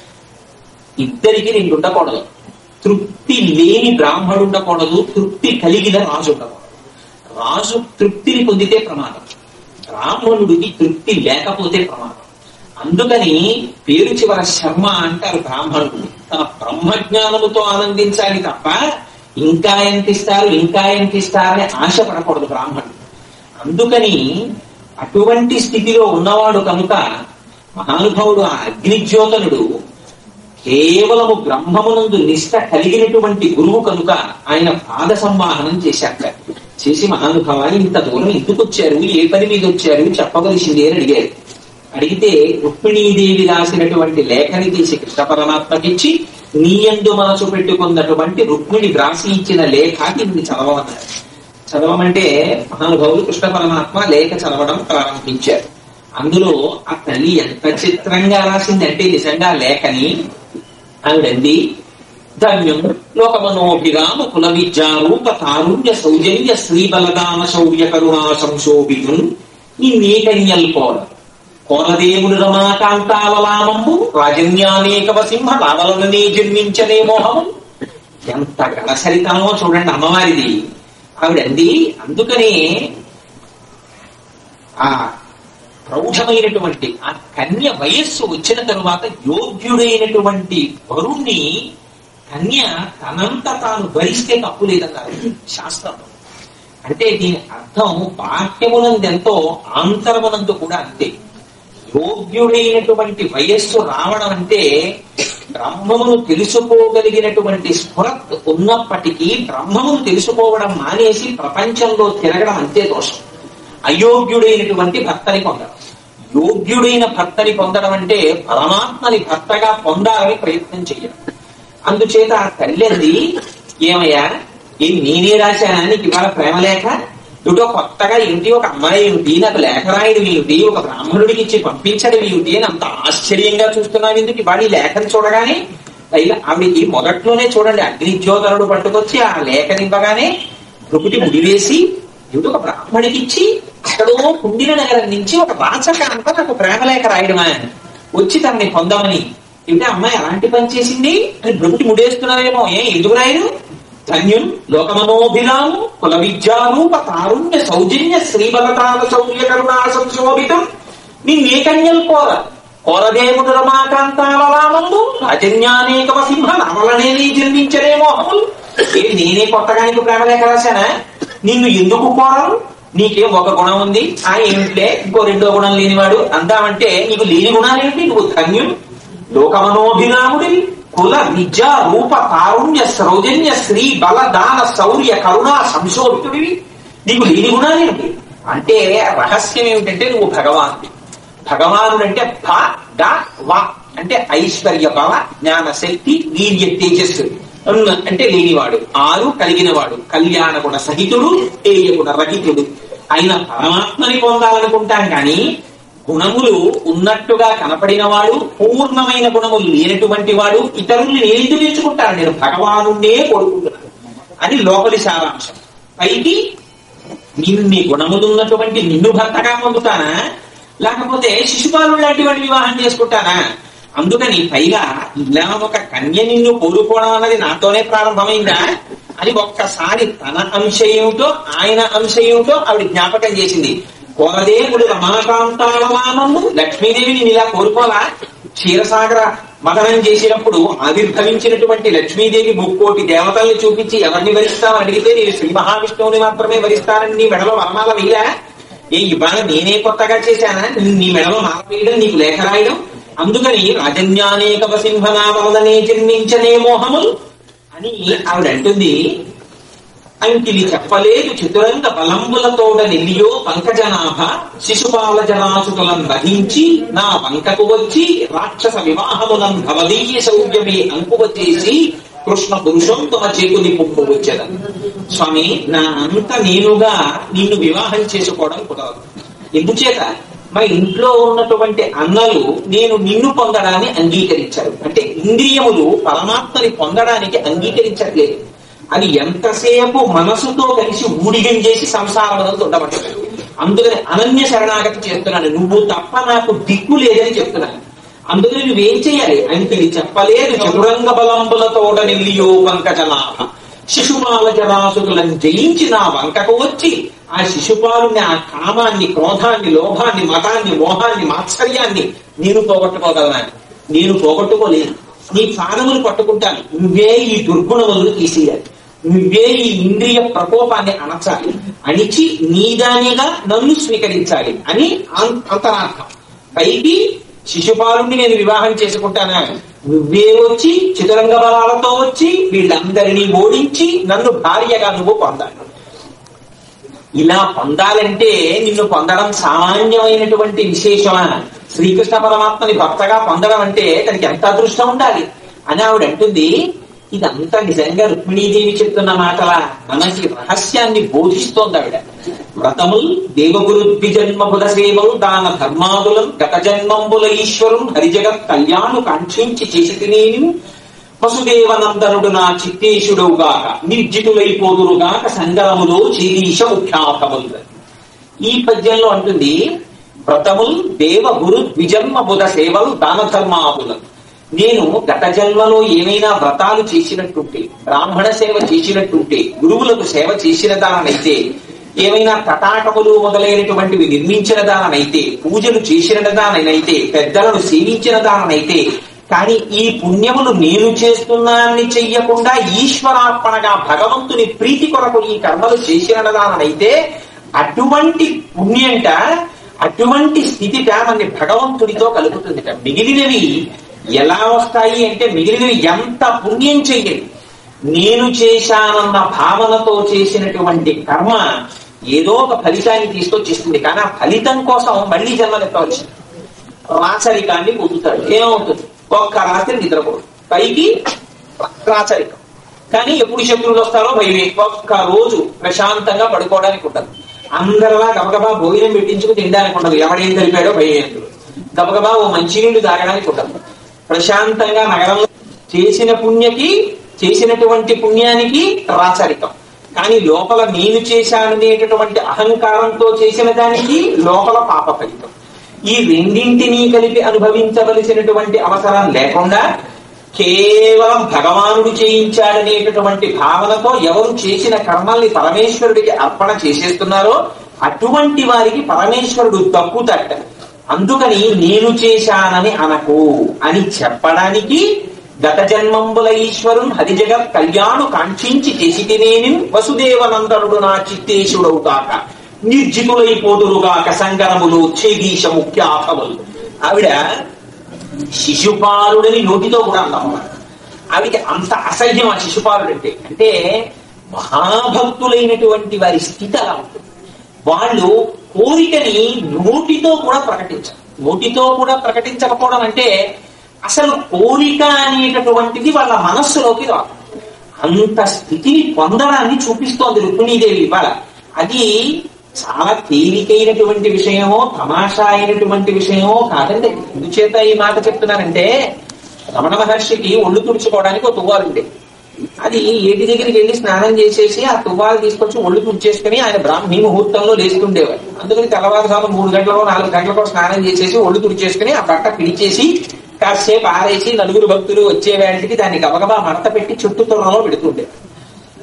ఇద్దరికి 2 ఉండకూడదు. తృప్తి లేని బ్రాహ్మణుడు ఉండకూడదు, తృప్తి కలిగిన రాజు ఉండకూడదు. రాజు తృప్తిని పొందితే ప్రమాదం, బ్రాహ్మణుడికి తృప్తి లేకపోతే ప్రమాదం. అందుకని పేరు చివర శర్మ అంటారు బ్రాహ్మణుడు. తన బ్రహ్మజ్ఞానముతో ఆనందించాలి తప్ప ఇంకా ఎంతిస్తారని ఆశపడకూడదు బ్రాహ్మణుడు. అందుకని అటువంటి స్థితిలో ఉన్నవాడు కనుక మహానుభావుడు ఆ అగ్నిజ్యోతనుడు కేవలము బ్రహ్మమునందు నిష్ట కలిగినటువంటి గురువు కనుక ఆయన పాద సంవాహనం చేశాక. చేసి మహానుభావాన్ని ఇంత దూరం ఎందుకు వచ్చారు, ఏ పని మీద వచ్చారు చెప్పవలసింది అని అడిగారు. అడిగితే రుక్మిణీదేవి రాసినటువంటి లేఖని తీసి కృష్ణ పరమాత్మకిచ్చి నీ యందు మనసు పెట్టుకున్నటువంటి రుక్మిణి వ్రాసి ఇచ్చిన లేఖకి నిన్ను చదవమన్నారు. చదవమంటే మహానుభావులు కృష్ణ పరమాత్మ లేఖ చదవడం ప్రారంభించారు. అందులో ఆ తల్లి ఎంత చిత్రంగా రాసిందంటే నిజంగా లేఖని ఆవిడంది ధన్యం లోకమనోభిరామ కుల విద్యారూప తారుణ్య సౌజన్య శ్రీబలదాన శౌర్య కరుణా సంశోభితున్ నీకన్యల్పోర కోరదేవుడు రమాకాంతావలామము రాజన్యానేకవ సింహ రావలనే జన్మించనే మోహము. ఎంత గడసరితనమో చూడండి అమ్మవారిది. ఆవిడంది అందుకనే ఆ ప్రౌఢమైనటువంటి ఆ కన్య వయస్సు వచ్చిన తరువాత యోగ్యుడైనటువంటి వరుణ్ణి కన్య తనంత తాను భరిస్తే తప్పు లేదన్నారు శాస్త్రం. అంటే దీని అర్థం బాహ్యమునందెంతో ఆంతరమునందు కూడా అంతే. యోగ్యుడైనటువంటి వయస్సు రావడం అంటే బ్రహ్మమును తెలుసుకోగలిగినటువంటి స్ఫురత్ ఉన్నప్పటికీ బ్రహ్మమును తెలుసుకోవడం మానేసి ప్రపంచంలో తిరగడం అంతే దోషం. అయోగ్యుడైనటువంటి భర్తని పొందడం, యోగ్యుడైన భర్తని పొందడం అంటే పరమాత్మని భర్తగా పొందాలని ప్రయత్నం చేయడం. అందుచేత ఆ తల్లి ఏమయ్యా నేనే రాశానా నీకు ఇవాళ ప్రేమలేఖ, ఇటో కొత్తగా ఏమిటి ఒక అమ్మాయి ఏమిటి, నాకు లేఖ రాయడం ఏమిటి, ఒక బ్రాహ్మణుడికి ఇచ్చి పంపించడం ఏమిటి అని అంత ఆశ్చర్యంగా చూస్తున్నావు ఎందుకు ఇవాళ ఈ లేఖను చూడగానే? ఆవిడికి మొదట్లోనే చూడండి అగ్నిజ్యోతనుడు పట్టుకొచ్చి ఆ లేఖనివ్వగానే ఒకటి ముడివేసి ఏమిటి ఒక బ్రాహ్మణికి ఇచ్చి అక్కడో కుండిల నగరం నుంచి ఒక వాచక అంతా నాకు ప్రేమలేఖ రాయడమా వచ్చి తనని పొందామని. ఏమిటి అమ్మాయి అలాంటి పని చేసింది అని బ్రహ్మటి ముడేస్తున్నారేమో. ఎందుకు రాయడు? ధన్యం లోకమనోభిరాము కుల విద్యారూప తారుణ్య సౌజన్య శ్రీబలతాల శౌర్య కరుణా సంశోభితం నీకన్యల్ కోరదేవుడు రమాకాంతావలామందు రాజన్యానేకవ సింహ నవలనే నీ జన్మించనే మోహములు. నేనే కొత్తగా నీకు ప్రేమలేఖ రాశానా? నిన్ను ఎందుకు కోరరు? నీకేం ఒక గుణం ఉంది, ఆ ఏమిట్లే ఇంకో 2వ గుణం లేనివాడు అందామంటే నీకు లేని గుణాలేంటి? నువ్వు ధన్యం లోకమనోభిరాముడివి కుల విద్య రూప తారుణ్య సౌజన్య శ్రీ బల దాన శౌర్య కరుణా సంశోభితుడివి, నీకు లేని గుణాలేంటి? అంటే రహస్యం ఏమిటంటే నువ్వు భగవానుడి. భగవానుడు అంటే భ ద వ అంటే ఐశ్వర్య బల జ్ఞాన శక్తి వీర్య తేజస్సు అంటే లేనివాడు, 6 కలిగినవాడు, కళ్యాణ గుణ సహితుడు, తేయ గుణ రహితుడు అయిన పరమాత్మని పొందాలనుకుంటాం కానీ గుణములు ఉన్నట్టుగా కనపడినవాడు, పూర్ణమైన గుణములు లేనటువంటి వాడు ఇతరుల్ని నేను ఎందుకు ఎంచుకుంటాను? నేను భగవానుడే కోరుకుంటున్నాను అని లోపలి సారాంశం. పైకి నీ గుణములున్నటువంటి నిన్ను భర్తగా పొందుతానా, లేకపోతే శిశుపాలు లాంటి వాడిని వివాహం చేసుకుంటానా? అందుకని పైగా ఇలా ఒక కన్య నిన్ను కోరుకోవడం అన్నది నాతోనే ప్రారంభమైందా? అని ఒక్కసారి తన అంశ ఏమిటో ఆయన అంశ ఏమిటో ఆవిడ జ్ఞాపకం చేసింది. కోరదేవుడు రమాకాంతాలమానము లక్ష్మీదేవిని ఇలా కోరుకోలా. క్షీరసాగర మదనం చేసినప్పుడు ఆవిర్భవించినటువంటి లక్ష్మీదేవి 3,000,000 దేవతల్ని చూపించి ఎవరిని వరిస్తామని అడిగితే నేను శ్రీ మహావిష్ణువుని మాత్రమే వరిస్తానని నీ మెడలో వర్ణాల వేయలా? ఇవాళ నేనే కొత్తగా చేశానా నీ మెడలో మాల వేయడం, నీకు లేఖ రాయడం? అందుకని రాజన్యానేక సింహనామలనే జన్మించనే మోహములు అని ఆవిడ అంటుంది. అంకిలి చెప్పలేదు చతురంగ బలంబులతోడ నెల్లియో పంకజనాభ శిశుపాల జరాసుతులను వహించి నా వంకకు వచ్చి రాక్షస వివాహమునం భవదీయ శౌర్యమే అంకువ చేసి కృష్ణ పురుషోత్తమ చేకుని పువ్వు వచ్చేద. స్వామి, నా అంత నేనుగా నిన్ను వివాహం చేసుకోవడం కుదరదు. ఎందుచేత మా ఇంట్లో ఉన్నటువంటి అన్నలు నేను నిన్ను పొందడాన్ని అంగీకరించారు. అంటే ఇంద్రియములు పరమాత్మని పొందడానికి అంగీకరించట్లేదు. అది ఎంతసేపు మనసుతో కలిసి ఊడిగం చేసి సంసారం ఉండబట్టదు. అందుకని అనన్య శరణాగతి చేస్తున్నాను. నువ్వు తప్ప నాకు దిక్కు లేదని చెప్తున్నాను. అందుకని నువ్వేం చేయాలి? అంకిలి చెప్పలేదు చతురంగ బలంబులతోడ నెల్లియో వంకజనాభ శిశుపాల జరాసులను జయించి నా వంకకు వచ్చి ఆ శిశుపాలుని ఆ కామాన్ని, క్రోధాన్ని, లోభాన్ని, మతాన్ని, మోహాన్ని, మాత్సర్యాన్ని నేను పోగొట్టుకోగలనా? నేను పోగొట్టుకోలేను. నీ పాదములు పట్టుకుంటాను. నువ్వే ఈ దుర్గుణములను తీసేయాలి. నువ్వే ఈ ఇంద్రియ ప్రకోపాన్ని అణచాలి. అణిచి నీదానిగా నన్ను స్వీకరించాలి అని అంతరార్థం. పైకి శిశుపాలుని నేను వివాహం చేసుకుంటానా? నువ్వే వచ్చి చతురంగ బలాలతో వచ్చి వీళ్ళందరినీ ఓడించి నన్ను భార్యగా నువ్వు పొందాలి. ఇలా పొందాలంటే నిన్ను పొందడం సామాన్యమైనటువంటి విశేషమా? శ్రీకృష్ణ పరమాత్మని భర్తగా పొందడం అంటే తనకి ఎంత అదృష్టం ఉండాలి అని ఆవిడ అంటుంది. ఇదంతా నిజంగా రుక్మిణీదేవి చెప్తున్న మాటల మనకి రహస్యాన్ని బోధిస్తోంది ఆవిడ. వ్రతముల్ దేవగురు ద్విజన్మబుల సేవలు దాన ధర్మాదులం గత జన్మంబుల ఈశ్వరం హరిజగత్ కళ్యాణు కాంక్షించి చేసి తినేని వసుదేవనందనుడు నా చిత్తేశుడవుగాక నిర్జితులైపోదురుగాక సంగరములో చేదీశ ముఖ్యాతములు. ఈ పద్యంలో అంటుంది వ్రతముల్ దేవ గురు ద్విజన్మ బుధ సేవలు దాన ధర్మాదులం. నేను గత జన్మలో ఏమైనా వ్రతాలు చేసినట్టుంటే, బ్రాహ్మణ సేవ చేసినట్టుంటే, గురువులకు సేవ చేసిన దానైతే, ఏమైనా తటాకములు మొదలైనటువంటివి నిర్మించిన దానైతే, పూజలు చేసిన దానైతే, పెద్దలను సేవించిన దానైతే, కానీ ఈ పుణ్యములు నేను చేస్తున్నాన్ని చెయ్యకుండా ఈశ్వరార్పణగా భగవంతుని ప్రీతి కొరకు ఈ కర్మలు చేసిన దానైతే అటువంటి పుణ్యంట, అటువంటి స్థితిట మన భగవంతుడితో కలుగుతుందిట. మిగిలినవి ఎలా వస్తాయి అంటే, మిగిలినవి ఎంత పుణ్యం చెయ్యండి, నేను చేశానన్న భావనతో చేసినటువంటి కర్మ ఏదో ఒక ఫలితాన్ని తీసుకొచ్చేస్తుంది. కానీ ఆ ఫలితం కోసం మళ్లీ జన్మలెత్తవచ్చు. రాచరికాన్ని పొందుతాడు. ఏమవుతుంది? ఒక్క రాత్రి నిద్రపోడు, పైకి రాచరికం. కానీ ఎప్పుడు శత్రువులు వస్తారో భయమే. ఒక్క రోజు ప్రశాంతంగా పడుకోవడానికి ఉండదు. అందరిలా గబగబా భోజనం పెట్టించుకు తినడానికి ఉండదు. ఎవడేం తెలిపాడో భయం. గబగబా ఓ మంచినీళ్లు తాగడానికి ఉండదు. ప్రశాంతంగా నగరంలో చేసిన పుణ్యకి, చేసినటువంటి పుణ్యానికి రాచరికం. కానీ లోపల నేను చేశాననేటటువంటి అహంకారంతో చేసిన దానికి లోపల పాప ఫలితం. ఈ రెండింటినీ కలిపి అనుభవించవలసినటువంటి అవసరం లేకుండా కేవలం భగవానుడు చేయించాడనేటటువంటి భావనతో ఎవరు చేసిన కర్మల్ని పరమేశ్వరుడికి అర్పణ చేసేస్తున్నారో అటువంటి వారికి పరమేశ్వరుడు తప్పుతట్ట. అందుకని నేను చేశానని అనకు అని చెప్పడానికి గత జన్మంబుల ఈశ్వరం హరిజగత్ కళ్యాణు కాంక్షించి చేసి తినేని వసుదేవనందనుడు నా చిత్తేశుడవుగాక నిర్జితులైపోదురుగాక సంగరములు ఛేదీశ ముఖ్యాథములు. ఆవిడ శిశుపాలుడని నోటితో కూడా అన్నమాట. ఆవిడకి అంత అసహ్యం ఆ శిశుపాలుడంటే. అంటే మహాభక్తులైనటువంటి వారి స్థితి అలా ఉంటుంది. వాళ్ళు కోరికని నోటితో కూడా ప్రకటించారు. నోటితో కూడా ప్రకటించకపోవడం అంటే అసలు కోరిక అనేటటువంటిది వాళ్ళ మనస్సులోకి రాదు. అంత స్థితిని పొందడాన్ని చూపిస్తోంది రుక్మిణీదేవి ఇవాళ. అది చాలా తేలికైనటువంటి విషయమో, తమాషా అయినటువంటి విషయమో కాదండి. ఎందుచేత ఈ మాట చెప్తున్నానంటే, రమణ మహర్షికి ఒళ్ళు తుడుచుకోవడానికి ఒక తువ్వాలుండే. అది ఏటి దగ్గరికి వెళ్ళి స్నానం చేసేసి ఆ తువ్వాలు తీసుకొచ్చి ఒళ్ళు తుడిచేసుకుని ఆయన బ్రాహ్మీ ముహూర్తంలో లేస్తుండేవారు. అందుకని తెల్లవారుజాము 3 గంటలో 4 గంటలకో స్నానం చేసేసి ఒళ్ళు తుడిచేసుకుని ఆ బట్ట పిడిచేసి కాసేపు ఆరేసి నలుగురు భక్తులు వచ్చే వేళకి దాన్ని గబగబా మడత పెట్టి చుట్టూ తొరణలో పెడుతుండేవారు.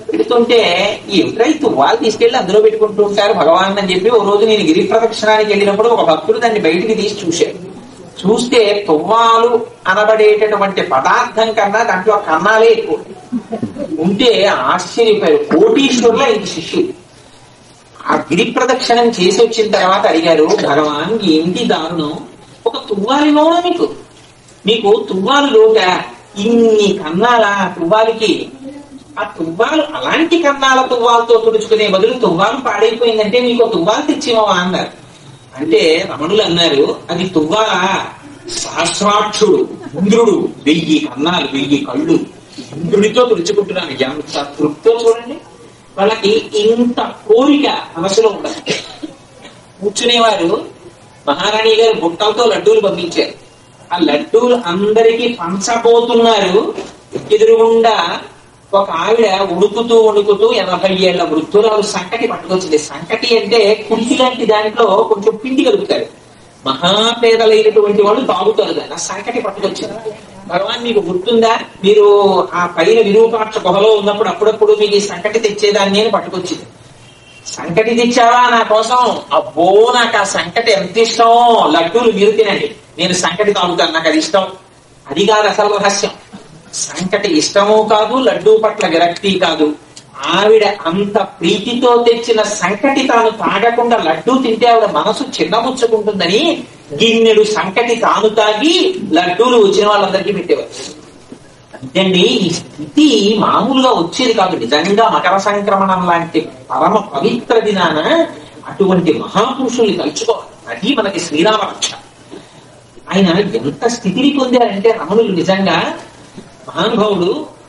పెడుతుంటే ఏమిట్రా ఈ తువ్వాలు తీసుకెళ్లి అందులో పెట్టుకుంటూ ఉంటారు భగవాన్ అని చెప్పి ఓ రోజు నేను గిరి ప్రదక్షిణానికి వెళ్ళినప్పుడు ఒక భక్తుడు దాన్ని బయటికి తీసి చూశాడు. చూస్తే తువ్వాలు అనబడేటటువంటి పదార్థం కన్నా దాంట్లో కన్నాలే ఎక్కువ ఉంటే ఆశ్చర్యపోయారు. కోటీశ్వరుల ఇంటి శిష్యుడు ఆ గిరి ప్రదక్షిణం చేసి వచ్చిన తర్వాత అడిగారు, భగవాన్ ఏంటి దారుణం, ఒక తువ్వాలిలో మీకు తువ్వాలు లోట ఇన్ని కన్నాల తువ్వాలికి, ఆ తువ్వాలు అలాంటి కన్నాల తువ్వాలతో తుడుచుకునే బదులు తువ్వాలు పాడైపోయిందంటే మీకు తువ్వాలు తెచ్చివా అన్నారు. అంటే రమణులు అన్నారు, అది తువ్వాల సహస్రాక్షుడు ఇంద్రుడు 1000 కన్నాలు 1000 కళ్ళు ఇంద్రుడితో తుడుచుకుంటున్నాను. ఎంత తృప్తో చూడండి. వాళ్ళకి ఇంత కోరిక మనసులో ఉండదు. కూర్చునేవారు. మహారాణి గారు బుట్టలతో లడ్డూలు పంపించారు. ఆ లడ్డూలు అందరికీ పంచబోతున్నారు. ఎదురుగుండా ఒక ఆవిడ ఉడుకుతూ 80 ఏళ్ల వృద్ధురాలు సంకటి పట్టుకొచ్చింది. సంకటి అంటే కుంటి లాంటి దాంట్లో కొంచెం పిండి కలుపుతారు. మహాపేదలైనటువంటి వాళ్ళు తాగుతారు దాన్ని. ఆ సంకటి పట్టుకొచ్చారు. భగవాన్ మీకు గుర్తుందా, మీరు ఆ పైన విరూపాక్ష గుహలో ఉన్నప్పుడు అప్పుడప్పుడు మీకు ఈ సంకటి తెచ్చేదాన్ని అని పట్టుకొచ్చింది. సంకటి తెచ్చావా నా కోసం? అబ్బో నాకు ఆ సంకటి ఎంత ఇష్టం, లడ్డూలు మీరు తినండి, నేను సంకటి తాగుతాను, నాకు అది ఇష్టం. అది కాదు అసలు రహస్యం. సంకటి ఇష్టమూ కాదు, లడ్డూ పట్ల విరక్తి కాదు. ఆవిడ అంత ప్రీతితో తెచ్చిన సంకటి తాను తాగకుండా లడ్డూ తింటే ఆవిడ మనసు చిన్నముచ్చుకుంటుందని గిన్నెడు సంకటి తాను తాగి లడ్డూలు వచ్చిన వాళ్ళందరికీ పెట్టేవారు. ఇదండి ఈ స్థితి మామూలుగా వచ్చేది కాదు. నిజంగా మకర సంక్రమణం లాంటి పరమ పవిత్ర దినాన అటువంటి మహాపురుషుల్ని తలుచుకోవాలి. అది మనకి శ్రీరామ రక్ష. ఆయన ఎంత స్థితిని పొందారంటే రమణులు నిజంగా మహానుభావుడు.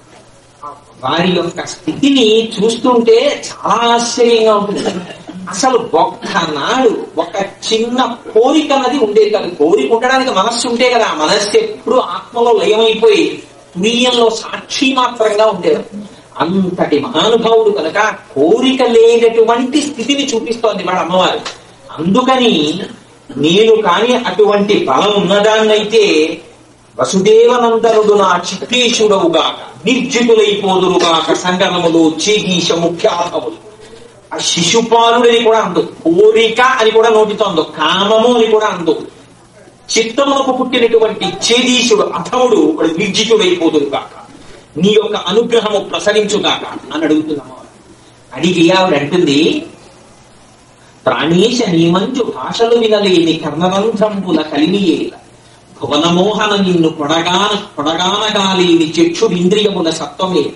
వారి యొక్క స్థితిని చూస్తుంటే చాలా ఆశ్చర్యంగా ఉంటుంది. అసలు ఒక్కనాడు ఒక చిన్న కోరిక అన్నది ఉండేది కాదు. కోరిక ఉండడానికి మనస్సు ఉంటే కదా, ఆ మనస్సు ఎప్పుడు ఆత్మలో లయమైపోయి తురీయంలో సాక్షి మాత్రంగా ఉండేది. అంతటి మహానుభావుడు కనుక కోరిక లేనటువంటి స్థితిని చూపిస్తోంది వాడు అమ్మవారు. అందుకని నేను కాని అటువంటి బలం ఉన్నదాన్నైతే వసుదేవనందనుడు నా చిత్తేశుడవుగాక నిర్జితులైపోదురుగాక సంగమములు చేగీశ ముఖ్యార్థములు. ఆ శిశుపాలుడని కూడా అందు, కోరిక అని కూడా నోటితోందు, కామము అని కూడా అందు. చిత్తమునకు పుట్టినటువంటి చేదీశుడు అథముడు వాడు నిర్జితుడైపోదురుగాక, నీ యొక్క అనుగ్రహము ప్రసరించుగాక అని అడుగుతున్నాము. అడిగి ఆవిడ అంటుంది, ప్రాణేశ నీ మంచు భాషలు వినలేని కర్ణరంధ్రంబుల కలిమియేల భువనమోహన నిన్ను కొడగానగాలేని చక్షురింద్రియముల సత్వమేల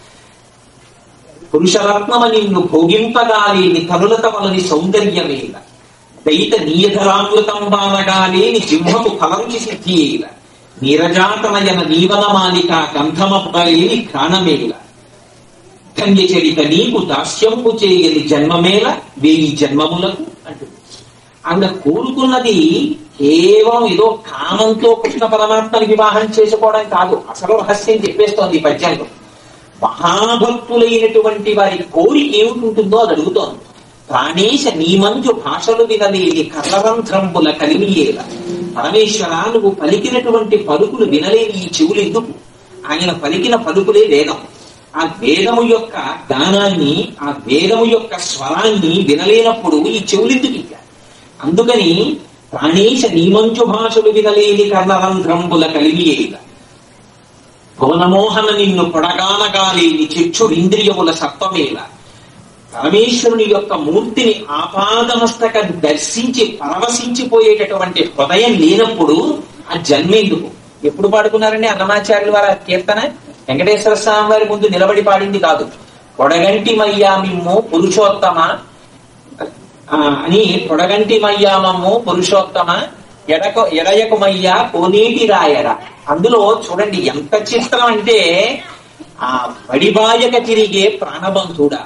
పురుషరత్నమ నిన్ను భోగింపగాలేని కనులతమలని సౌందర్యమేల దైత నీయధరామృతంబానగాలేని జిహ్వము ఫలంకి సిద్ధియేల నీరజాతనయన నీవనమాలిక గంధమపలేని ఘ్రాణమేల ధన్యచరిత నీకు దాస్యంపు చేయని జన్మమేల 1000 జన్మములకు అంటుంది. ఆవిడ కోరుకున్నది కేవలం ఏదో కామంతో కృష్ణ పరమాత్మని వివాహం చేసుకోవడం కాదు. అసలు రహస్యం చెప్పేస్తోంది ఈ పద్యంలో. మహాభక్తులైనటువంటి వారి కోరిక ఏమిటి అది అడుగుతోంది. ప్రాణేశ నీ మంచు భాషలు వినలేని కర్ణరంధ్రంబుల కలిమియేల. పరమేశ్వర, నువ్వు పలికినటువంటి పలుకులు వినలేని ఈ చెవులు ఎందుకు? ఆయన పలికిన పలుకులే వేదం. ఆ వేదము యొక్క గానాన్ని, ఆ వేదము యొక్క స్వరాన్ని వినలేనప్పుడు ఈ చెవులెందుకు ఇక? అందుకని ప్రాణేశ నీమంచు భాషలు వినలేని కర్ణరంధ్రంబుల కలిమియేల భువనమోహన నిన్ను కొడగానగాలేని చక్షురింద్రియముల సత్వమేల. పరమేశ్వరుని యొక్క మూర్తిని ఆపాదమస్తక దర్శించి పరవశించిపోయేటటువంటి హృదయం లేనప్పుడు ఆ జన్మేందుకు? ఎప్పుడు పాడుకున్నారండి అన్నమాచార్యుల వారి కీర్తన? వెంకటేశ్వర స్వామి వారి ముందు నిలబడి పాడింది కాదు. పొడగంటి మయ్యామిమ్ము పురుషోత్తమ అని, పొడగంటి మయ్యామమ్ము పురుషోత్తమ ఎడయకుమయ్యా కోనేటి రాయరా. అందులో చూడండి ఎంత చిత్రం అంటే, ఆ వడిబాయక తిరిగే ప్రాణబంధుడా,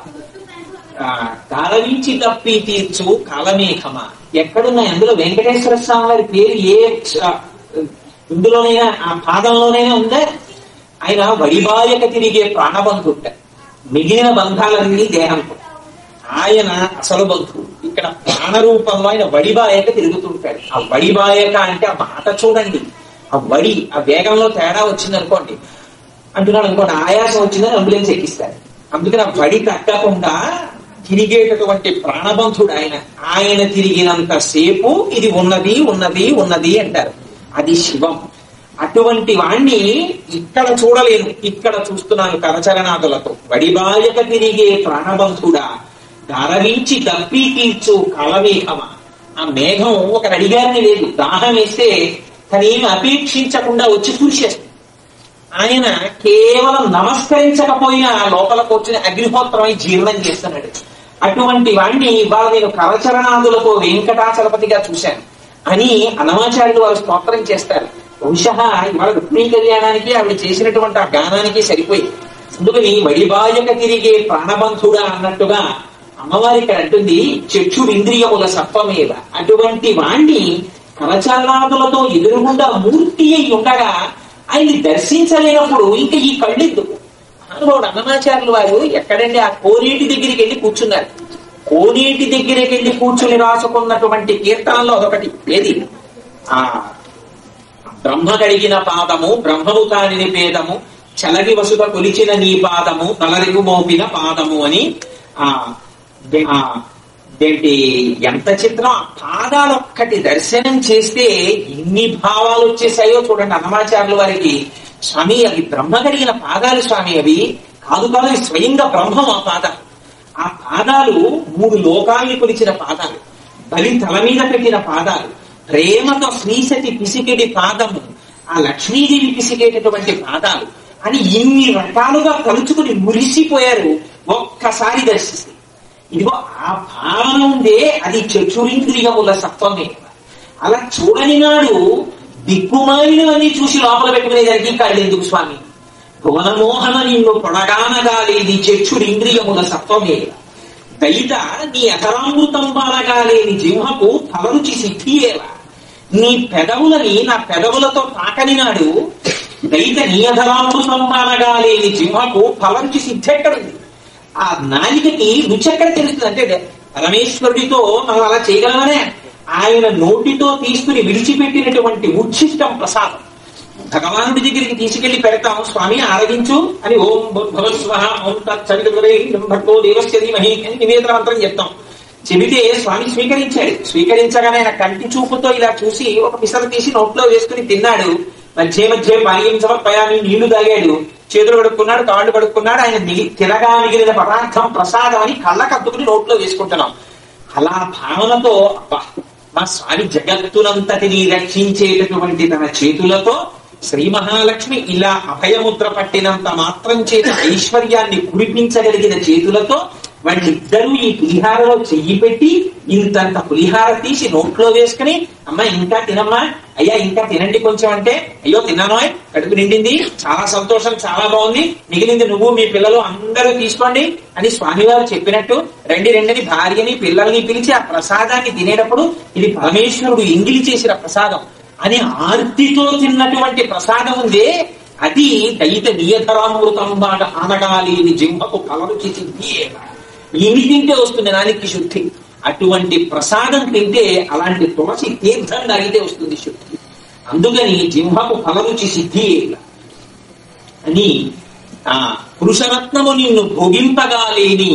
కాలవించి తప్పి తీర్చు కాలమేఘమా. ఎక్కడున్నాయి? అందులో వెంకటేశ్వర స్వామి వారి పేరు ఏ ఇందులోనైనా, ఆ పాదంలోనైనా ఉందా? ఆయన వడిబాయక తిరిగే ప్రాణబంధుట. మిగిలిన బంధాలన్నీ దేహంతో, ఆయన అసలు బంధువు. ఇక్కడ ప్రాణరూపంలో ఆయన వడిబాయక తిరుగుతుంటాడు. ఆ వడిబాయక అంటే ఆ మాట చూడండి. ఆ వడి, ఆ వేగంలో తేడా వచ్చింది అనుకోండి, అంటున్నాడు అనుకోండి, ఆయాసం వచ్చిందని అంబులెన్స్ ఎక్కిస్తారు. అందుకని ఆ బడి తగ్గకుండా తిరిగేటటువంటి ప్రాణబంధుడు ఆయన తిరిగినంత సేపు ఇది ఉన్నది ఉన్నది ఉన్నది అంటారు. అది శివం. అటువంటి వాణ్ణి ఇక్కడ చూడలేను, ఇక్కడ చూస్తున్నాను కరచరణాదులతో. వడిబాయక తిరిగే ప్రాణబంధుడా ధరవించి దప్పి తీర్చు కలమేఘమా. ఆ మేఘం ఒకరు అడిగారని లేదు, దాహం వేస్తే తనేమి అపేక్షించకుండా వచ్చి చూసేస్తుంది. ఆయన కేవలం నమస్కరించకపోయినా లోపల కూర్చుని అగ్నిహోత్రమై జీర్ణం చేస్తున్నాడు. అటువంటి వాణ్ణి ఇవాళ నేను కరచరణాదులతో వెంకటాచలపతిగా చూశాను అని అన్నమాచార్యులు వారు స్తోత్రం చేస్తారు. బహుశः ఇవాళ రుక్మిణీ కళ్యాణానికి ఆవిడ చేసినటువంటి ఆ గానానికి సరిపోయి. అందుకని వడిబాయక తిరిగే ప్రాణబంధుడా అన్నట్టుగా అమ్మవారి ఇక్కడ అంటుంది చక్షుడు ఇంద్రియముల సత్వమేవ. అటువంటి వాణ్ణి కరచరణాదులతో ఎదురుగుండా మూర్తి అయి ఉండగా ఆయన్ని దర్శించలేనప్పుడు ఇంకా ఈ కళ్ళెందుకు? అనుభవుడు అన్నమాచార్యులు వారు ఎక్కడండి ఆ కోనేటి దగ్గరికి వెళ్ళి కూర్చున్నారు. కోనేటి దగ్గరికి వెళ్ళి కూర్చుని రాసుకున్నటువంటి కీర్తనలో అదొకటి. ఏది? ఆ బ్రహ్మ కడిగిన పాదము, బ్రహ్మము కానిని పేదము, చలగి వసుత కొలిచిన నీ పాదము, తలరిగు మోపిన పాదము అని ఏంటి ఎంత చిత్రం. పాదాలొక్కటి దర్శనం చేస్తే ఎన్ని భావాలు వచ్చేసాయో చూడండి. అన్నమాచార్యుల వారికి స్వామి అవి బ్రహ్మ కడిగిన పాదాలు స్వామి, అవి కాదు కాదు స్వయంగా బ్రహ్మం ఆ పాదాలు. ఆ పాదాలు 3 లోకాల్ని కొలిచిన పాదాలు, బలి తల మీద పెట్టిన పాదాలు, ప్రేమతో శ్రీసతి పిసికెడి పాదము, ఆ లక్ష్మీదేవి పిసికేటటువంటి పాదాలు అని ఇన్ని రకాలుగా కలుచుకుని మురిసిపోయారు ఒక్కసారి దర్శిస్తే. ఇదిగో ఆ భావన ఉందే అది చక్షురింద్రియముల సత్వమే. అలా చూడని నాడు దిక్కుమాలినవన్నీ చూసి లోపల పెట్టుకునేదానికి కళ్ళెందుకు స్వామి? భువనమోహన నిన్ను పొడగానగాలేది చక్షురింద్రియముల సత్వమే. దయిత నీ అతరామృతం బాలగాలేని జింహకు ఫలరుచి సిద్ధియేలా. నీ పెదవులని నా పెదవులతో తాకని నాడు దయిత నీ అతరామృతం బాలగాలేని జింహకు ఫలరుచి సిద్ధి ఎక్కడుంది? ఆ నాలికకి రుచి ఎక్కడ తెలుస్తుంది? అంటే పరమేశ్వరుడితో మనం అలా చేయగలమనే ఆయన నోటితో తీసుకుని విడిచిపెట్టినటువంటి ఉచ్ఛిష్టం ప్రసాదం భగవానుడి దగ్గరికి తీసుకెళ్లి పెడతాం. స్వామి ఆరగించు అని ఓం భగవత్స్వహ ఓం తత్సవితుర్వరేణ్యం దేవస్య ధీమహి అని నివేదన మంత్రం చెప్తాం. చెబితే స్వామి స్వీకరించాడు. స్వీకరించగానే ఆయన కంటి చూపుతో ఇలా చూసి ఒక పిసర తీసి నోట్లో వేసుకుని తిన్నాడు. మధ్య మధ్య పానీయం సమర్పయామి నీళ్లు తాగాడు, చేతులు కడుక్కున్నాడు, కాళ్ళు కడుక్కున్నాడు. ఆయన తినగా మిగిలిన పదార్థం ప్రసాదం అని కళ్ళకద్దుకుని నోట్లో వేసుకుంటున్నాం. అలా భావనతో అబ్బా మా స్వామి జగత్తునంతటిని రక్షించేటటువంటి తన చేతులతో శ్రీ మహాలక్ష్మి ఇలా అభయముద్ర పట్టినంత మాత్రం చేత ఐశ్వర్యాన్ని కురిపించగలిగిన చేతులతో వాళ్ళిద్దరూ ఈ పులిహారలో చెయ్యి పెట్టి ఇంతంత పులిహార తీసి నోట్లో వేసుకుని అమ్మ ఇంకా తినమ్మా, అయ్యా ఇంకా తినండి కొంచెం అంటే, అయ్యో తిన్నాను కడుపు నిండింది, చాలా సంతోషం, చాలా బాగుంది, మిగిలింది నువ్వు మీ పిల్లలు అందరూ తీసుకోండి అని స్వామివారు చెప్పినట్టు రండి రెండని భార్యని పిల్లల్ని పిలిచి ఆ ప్రసాదాన్ని తినేటప్పుడు ఇది పరమేశ్వరుడు ఎంగిలి చేసిన ప్రసాదం అని ఆర్తితో తిన్నటువంటి ప్రసాదం ఉందే అది దయిత నియధరామృతం బాగా ఆనగాలేని జింహకు కలరుచి సిద్ధియేలా. ఇవి తింటే వస్తుంది నానికి శుద్ధి. అటువంటి ప్రసాదం తింటే అలాంటి తులసి తీర్థం తాగితే వస్తుంది శుద్ధి. అందుకని జింహకు ఫలరుచి సిద్ధియేలా అని ఆ పురుషరత్నము నిన్ను భోగింపగాలేని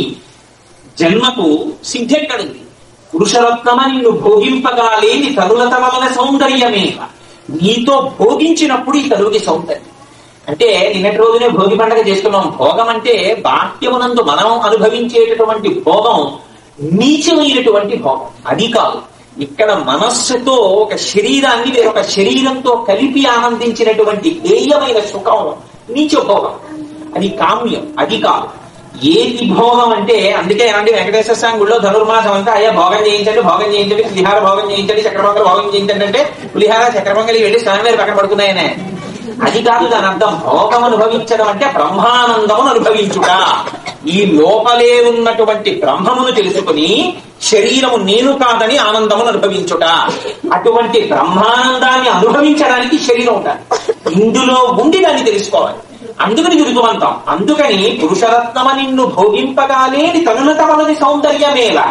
జన్మకు సిద్ధి ఎక్కడుంది? పురుషరత్నమ నిన్ను భోగింపగాలేని తరులతల సౌందర్యమే. నీతో భోగించినప్పుడు ఈ తరువుకి సౌందర్యం. అంటే నిన్నటి రోజునే భోగి పండుగ చేసుకున్నాం. భోగం అంటే బాహ్యమునందు మనం అనుభవించేటటువంటి భోగం నీచమైనటువంటి భోగం, అది కాదు. ఇక్కడ మనస్సుతో ఒక శరీరాన్ని వేరొక శరీరంతో కలిపి ఆనందించినటువంటి హేయమైన సుఖం నీచ భోగం, అది కామ్యం, అది కాదు. ఏది భోగం అంటే అందుకే ఏమంటే వెంకటేశ్వర స్వామి గుళ్ళో ధనుర్మాసం అంతా అయ్యా భోగం చేయించండి, భోగం చేయించండి, పులిహార భోగం చేయించండి, చక్రపొంగల్ భోగం చేయించండి అంటే పులిహార చక్రపొంగలి వెళ్ళి స్వామివారి పక్కన పడుకున్నాయనే. అది కాదు దాని అర్థం. భోగం అనుభవించడం అంటే బ్రహ్మానందమును అనుభవించుట. ఈ లోపలే ఉన్నటువంటి బ్రహ్మమును తెలుసుకుని శరీరము నేను కాదని ఆనందమును అనుభవించుట. అటువంటి బ్రహ్మానందాన్ని అనుభవించడానికి శరీరం ఉండాలి, ఇందులో ఉండి దాన్ని తెలుసుకోవాలి. అందుకని ఋతువంతం. అందుకని పురుషరత్నమ నిన్ను భోగింపగాలేని తనులతమని సౌందర్యమేలా.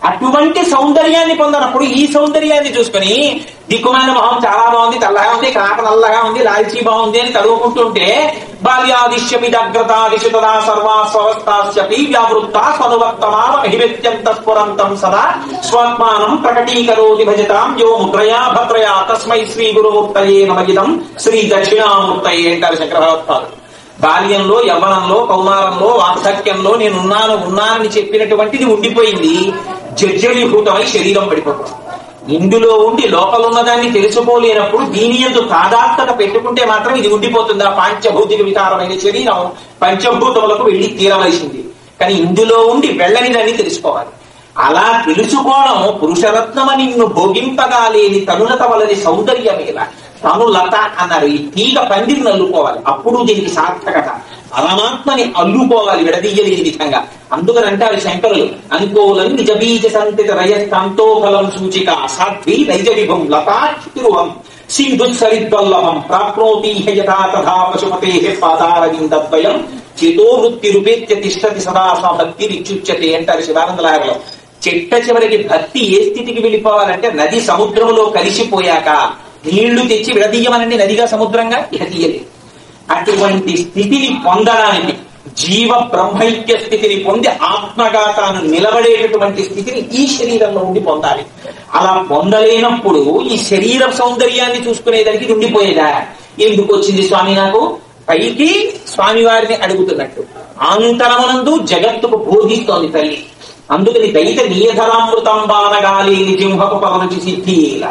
అటువంటి సౌందర్యాన్ని పొందనప్పుడు ఈ సౌందర్యాన్ని చూసుకుని దిక్కుమాలిన మొహం చాలా బాగుంది, తెల్లగా ఉంది, కాక నల్లగా ఉంది, లాల్చీ బాగుంది అని తడువుకుంటుంటే బాల్యాదిశ్యమిదగ్రతాదిశు తదా సర్వాస్వస్థాస్యపి వ్యావృత్త స్వనువర్తమానహివ్యత్యంత స్ఫురంతం సదా స్వాత్మానం ప్రకటీకరోతి భజతాం యో ముద్రయా భద్రయా తస్మై శ్రీ గురుమూర్తయే నమజిదం శ్రీ దక్షిణామూర్తయే అంటారు శంకర భగవత్పాదులు. బాల్యంలో, యవ్వనంలో, కౌమారంలో, వార్ధక్యంలో ఉన్నానని చెప్పినటువంటిది ఉండిపోయింది, జర్జరీభూతమై శరీరం పడిపోతుంది. ఇందులో ఉండి లోపల ఉన్నదాన్ని తెలుసుకోలేనప్పుడు దీని యందు తాదాత్మత పెట్టుకుంటే మాత్రం ఇది ఉండిపోతుంది. ఆ పాంచభౌతిక వికారమైన శరీరం పంచభూతములకు వెళ్లి తీరవలసింది. కానీ ఇందులో ఉండి వెళ్ళని దాన్ని తెలుసుకోవాలి. అలా తెలుసుకోవడం పురుషరత్నమ నిన్ను భోగింపగా లేని తనులత వలని సౌందర్యమేలా తనులత అన్నారు. ఈ తీగ పందిరిని అల్లుకోవాలి, అప్పుడు దీనికి సార్థకత. పరమాత్మని అల్లుకోవాలి విడదీయలేని విధంగా. అందుకని అంటారు శంకరులు, అనుకోలం నిజ బీజ సంతిత రయస్తంతోఫలం సూచిక సాధ్వి నైజ విభం లతారువం సింధుసరిద్వల్లభం ప్రాప్నోతి యథా తథా పశుపతే పాదారవిందద్వయం చేతో వృత్తి రూపేత్య తిష్టతి సదా భక్తి రిచ్యుచ్యతే అంటారు శివానందలహరిలో. చెట్ట చివరికి భక్తి ఏ స్థితికి వెళ్ళిపోవాలంటే నది సముద్రంలో కలిసిపోయాక నీళ్లు తెచ్చి విడదీయమనండి నదిగా సముద్రంగా ఇక తీయలేదు. అటువంటి స్థితిని పొందడానికి జీవ బ్రహ్మైక్య స్థితిని పొంది ఆత్మగా తాను నిలబడేటటువంటి స్థితిని ఈ శరీరంలో ఉండి పొందాలి. అలా పొందలేనప్పుడు ఈ శరీర సౌందర్యాన్ని చూసుకునేదానికి ఇది ఉండిపోయేదా? ఎందుకు వచ్చింది స్వామి నాకు? పైకి స్వామివారిని అడుగుతున్నట్టు ఆంతరమునందు జగత్తుకు బోధిస్తోంది తల్లి. అందుకని దైత నియధరామృతం బానగాలేని జింహకు పవనుచి సిద్ధిల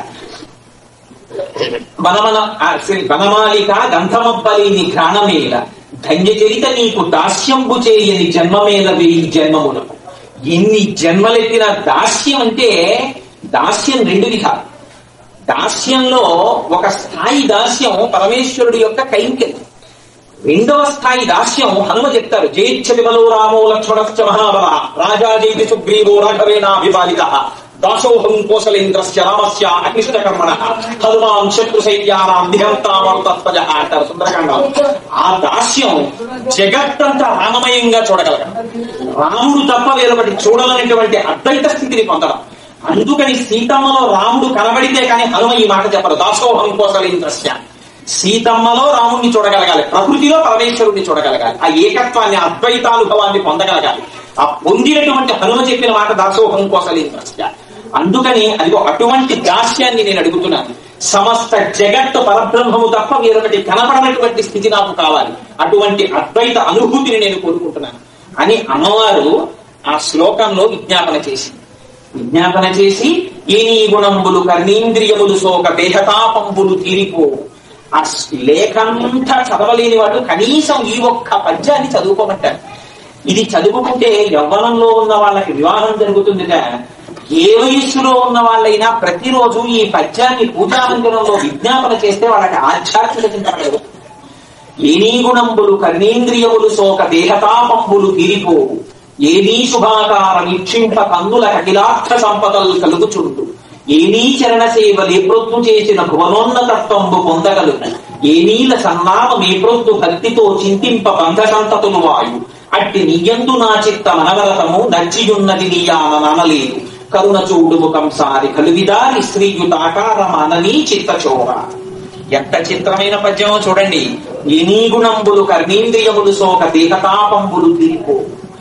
వనమాలిక గంధమబ్బలేని ఘ్రాణమేల ధన్యచరిత నీకు దాస్యంబు చేయని జన్మమేల వేయి జన్మములకు. ఎన్ని జన్మలెత్తిన దాస్యం అంటే దాస్యం రెండు విధాలు. దాస్యంలో ఒక స్థాయి దాస్యం పరమేశ్వరుడి యొక్క కైంకర్యం. రెండవ స్థాయి దాస్యం హనుమ చెప్తారు, జేచ్ఛతి బలో రామో లక్ష్మణశ్చ మహాబల రాజా జైతి సుగ్రీవో రాఘవేణాభిపాలిత దాసోహం కోసలేంద్రస్య రామస్య అగ్నిషుత కర్మణ హనుమాన్ శత్రు సైన్యానాం నిహంతామర్తత్వజ అంటారు సుందరకాండం. ఆ దాస్యం జగత్తంతా రామమయంగా చూడగలగడం, రాముడు తప్ప వేరొకటి చూడలనేటువంటి అద్వైత స్థితిని పొందడం. అందుకని సీతమ్మలో రాముడు కనబడితే కానీ హనుమ ఈ మాట చెప్పరు, దాసోహం కోసలేంద్రస్య. సీతమ్మలో రాముడిని చూడగలగాలి, ప్రకృతిలో పరమేశ్వరుడిని చూడగలగాలి, ఆ ఏకత్వాన్ని అద్వైతానుభవాన్ని పొందగలగాలి. ఆ పొందినటువంటి హనుమ చెప్పిన మాట దాసోహం కోసలేంద్రస్య. అందుకని అదిగో అటువంటి దాస్యాన్ని నేను అడుగుతున్నాను. సమస్త జగత్తు పరబ్రహ్మము తప్ప వేరొకటి కనపడనటువంటి స్థితి నాకు కావాలి, అటువంటి అద్వైత అనుభూతిని నేను కోరుకుంటున్నాను అని అమ్మవారు ఆ శ్లోకంలో విజ్ఞాపన చేసి ఏ నీ గుణంబులు కర్ణేంద్రియములు సోక దేహతాపంబులు తీరిపోవు. ఆ లేఖంతా చదవలేని వాళ్ళు కనీసం ఈ ఒక్క పద్యాన్ని చదువుకోమంటారు. ఇది చదువుకుంటే యవ్వనంలో ఉన్న వాళ్ళకి వివాహం జరుగుతుందిగా, ఏ వయస్సులో ఉన్న వాళ్ళైనా ప్రతిరోజు ఈ పద్యాన్ని పూజామందిరంలో విజ్ఞాపన చేస్తే వాళ్ళకి ఆధ్యాత్మిక చింతన కలుగుతుంది. ఏనీ గుణంబులు కర్ణేంద్రియములు సోక దేహతాపంబులు తీరిపోవు, ఏనీ శుభాకార నిక్షింప కందుల అఖిలార్థ సంపదలు కలుగుచుండు, ఏనీ చరణ సేవలు ఎప్రొద్దు చేసిన భువనోన్నతత్వంబు పొందగలు, ఏనీల సన్నామం ఎప్రొద్దు భక్తితో చింతింప బంధ సంతతులు వాయు, అట్టి నీయందు నా చిత్త మనవరతము నచ్చియున్నది నీయాన ననలేదు, కరుణ చూడు ముఖం సారి కలువిదారి శ్రీయుతాకారమాననీ చిత్తచోర. ఎంత చిత్రమైన పద్యమో చూడండి. ఎనీ గుణంబులు కర్ణేంద్రియములు సోక దేహతాపంబులు తీరిపో.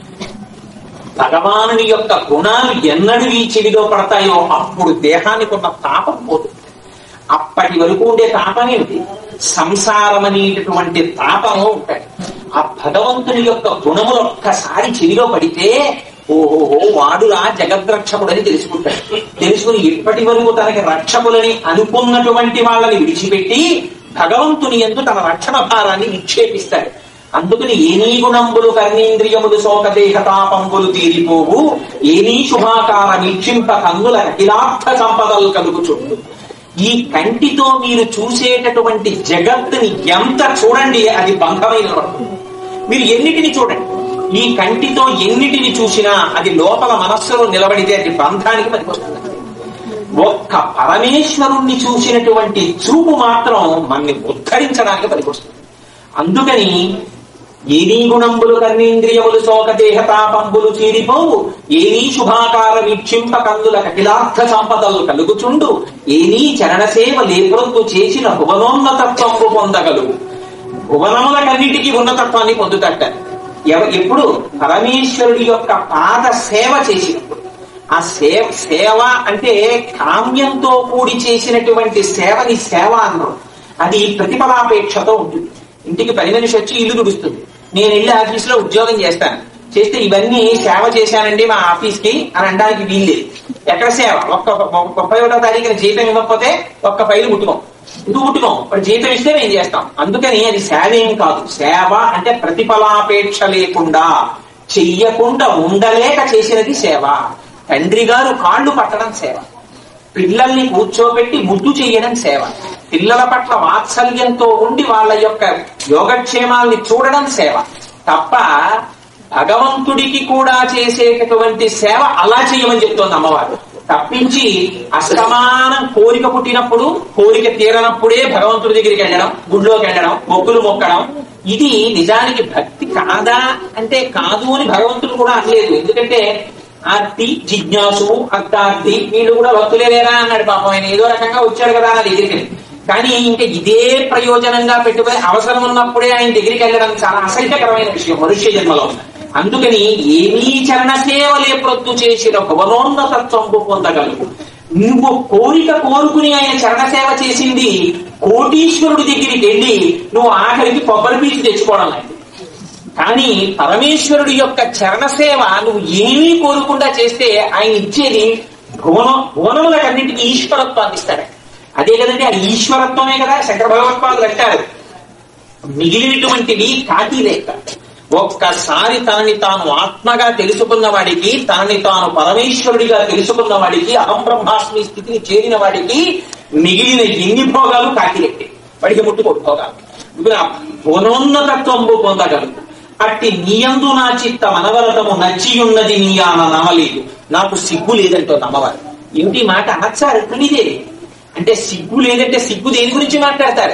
భగవానుని యొక్క గుణాలు ఎన్నడూ ఈ చెవిలో పడతాయో అప్పుడు దేహానికి ఉన్న తాపం పోతుంది. అప్పటి వరకు ఉండే తాపం ఏమిటి? సంసారం అనేటటువంటి తాపము ఉంటాయి. ఆ భగవంతుని యొక్క గుణములు ఒక్కసారి చెవిలో పడితే ఓహోహో వాడురా జగద్రక్షకుడని తెలుసుకుంటాడు. తెలుసుకుని ఇప్పటి వరకు తనకి రక్షకులని అనుకున్నటువంటి వాళ్ళని విడిచిపెట్టి భగవంతుని యందు తన రక్షణ భారాన్ని నిక్షేపిస్తాడు. అందుకని ఏనీ గుణంబులు కర్ణేంద్రియములు సోక దేహతాపంబులు తీరిపోవు, ఏనీ శుభాకార నిక్షింప కందుల అఖిలార్థ సంపదలు కలుగుచుండు. ఈ కంటితో మీరు చూసేటటువంటి జగత్తుని ఎంత చూడండి అది బంధమైన. మీరు ఎన్నిటిని చూడండి, ఈ కంటితో ఎన్నిటిని చూసినా అది లోపల మనస్సులో నిలబడితే అది బంధానికి పనికొస్తుంది. ఒక్క పరమేశ్వరుణ్ణి చూసినటువంటి చూపు మాత్రం మనని ఉద్ధరించడానికి పనికొస్తుంది. అందుకని ఏనీ గుణంబులు కర్ణేంద్రియములు శోక దేహతాపంబులు చీరిపోవు, ఏనీ శుభాకార వీక్షింప కందుల కటిలార్థ సంపదలు కలుగుచుండు, ఏనీ చరణ సేవ లేప్రొద్దు చేసిన భువనోన్నతత్వంబు పొందగలుగు. భువనములకన్నిటికీ ఉన్నతత్వాన్ని పొందుతట ఎప్పుడు? పరమేశ్వరుడి యొక్క పాద సేవ చేసినప్పుడు. ఆ సేవ అంటే కామ్యంతో కూడి చేసినటువంటి సేవని సేవ అన్నారు. అది ప్రతిఫలాపేక్షతో ఉంటుంది. ఇంటికి పని మనిషి వచ్చి ఇల్లు తుడుస్తుంది, నేను వెళ్ళి ఆఫీసులో ఉద్యోగం చేస్తాను, చేస్తే ఇవన్నీ సేవ చేశానండి మా ఆఫీస్ కి అని అనడానికి వీల్లేదు. ఎక్కడ సేవ? 31వ తారీఖున జీతం ఇవ్వకపోతే ఒక్క ఫైలు ముట్టుకోం. ఎందుకు ముట్టుకోం? వాడు జీతం ఇస్తే మేము చేస్తాం. అందుకని అది సేవ ఏం కాదు. సేవ అంటే ప్రతిఫలాపేక్ష లేకుండా, చెయ్యకుండా ఉండలేక చేసినది సేవ. తండ్రి గారు కాళ్ళు పట్టడం సేవ, పిల్లల్ని కూర్చోబెట్టి ముద్దు చెయ్యడం సేవ, పిల్లల పట్ల వాత్సల్యంతో ఉండి వాళ్ళ యొక్క యోగక్షేమాల్ని చూడడం సేవ తప్ప భగవంతుడికి కూడా చేసేటటువంటి సేవ అలా చేయమని చెప్తోంది అమ్మవారు. తప్పించి అస్తమానం కోరిక పుట్టినప్పుడు, కోరిక తీరనప్పుడే భగవంతుడి దగ్గరికి వెళ్ళడం, గుడిలోకి వెళ్ళడం, మొక్కులు మొక్కడం, ఇది నిజానికి భక్తి కాదా అంటే కాదు అని భగవంతుడు కూడా అనలేదు. ఎందుకంటే ఆర్తి, జిజ్ఞాసు, అర్థార్థి వీళ్ళు కూడా భక్తులే లేరా అన్నాడు. పాపం ఆయన ఏదో రకంగా వచ్చాడు కదా నా దగ్గరికి. కానీ ఇంకా ఇదే ప్రయోజనంగా పెట్టుకుని అవసరం ఉన్నప్పుడే ఆయన దగ్గరికి వెళ్ళడం చాలా అసహ్యకరమైన విషయం మనుష్య జన్మలో. అందుకని ఏమీ చరణ సేవలే ప్రొద్దు చేసిన భువనోన్నతత్వంబు పొందగలవు. నువ్వు కోరిక కోరుకుని ఆయన చరణ సేవ చేసింది కోటీశ్వరుడి దగ్గరికి వెళ్ళి నువ్వు ఆఖరికి కొబ్బరి పీచు తెచ్చుకోవడం లాంటి. కానీ పరమేశ్వరుడి యొక్క చరణ సేవ నువ్వు ఏమీ కోరుకుండా చేస్తే ఆయన ఇచ్చేది భువనములకన్నింటికి ఈశ్వరత్వాన్ని ఇస్తాడు. అదే కదండి, ఆ ఈశ్వరత్వమే కదా శంకర భగవత్పాదులు అంటారు. మిగిలినటువంటివి కాకి లేక ఒక్కసారి తనని తాను ఆత్మగా తెలుసుకున్న వాడికి, తనని తాను పరమేశ్వరుడిగా తెలుసుకున్న వాడికి, అహం బ్రహ్మాస్మి స్థితిని చేరిన వాడికి మిగిలిన ఎన్ని భోగాలు కాకిలెక్కే, వాడికి ముట్టుకోడు భోగాలు. భువనోన్నతత్వంబు పొందగలదు. అట్టి నీయందు నా చిత్త మనవరతము నచ్చియున్నది నీయాన నమలేదు. నాకు సిగ్గు లేదంటో అమ్మవారు. ఏమిటి మాట అనొచ్చారు? ఇదే అంటే సిగ్గు లేదంటే సిగ్గు దేని గురించి మాట్లాడతారు?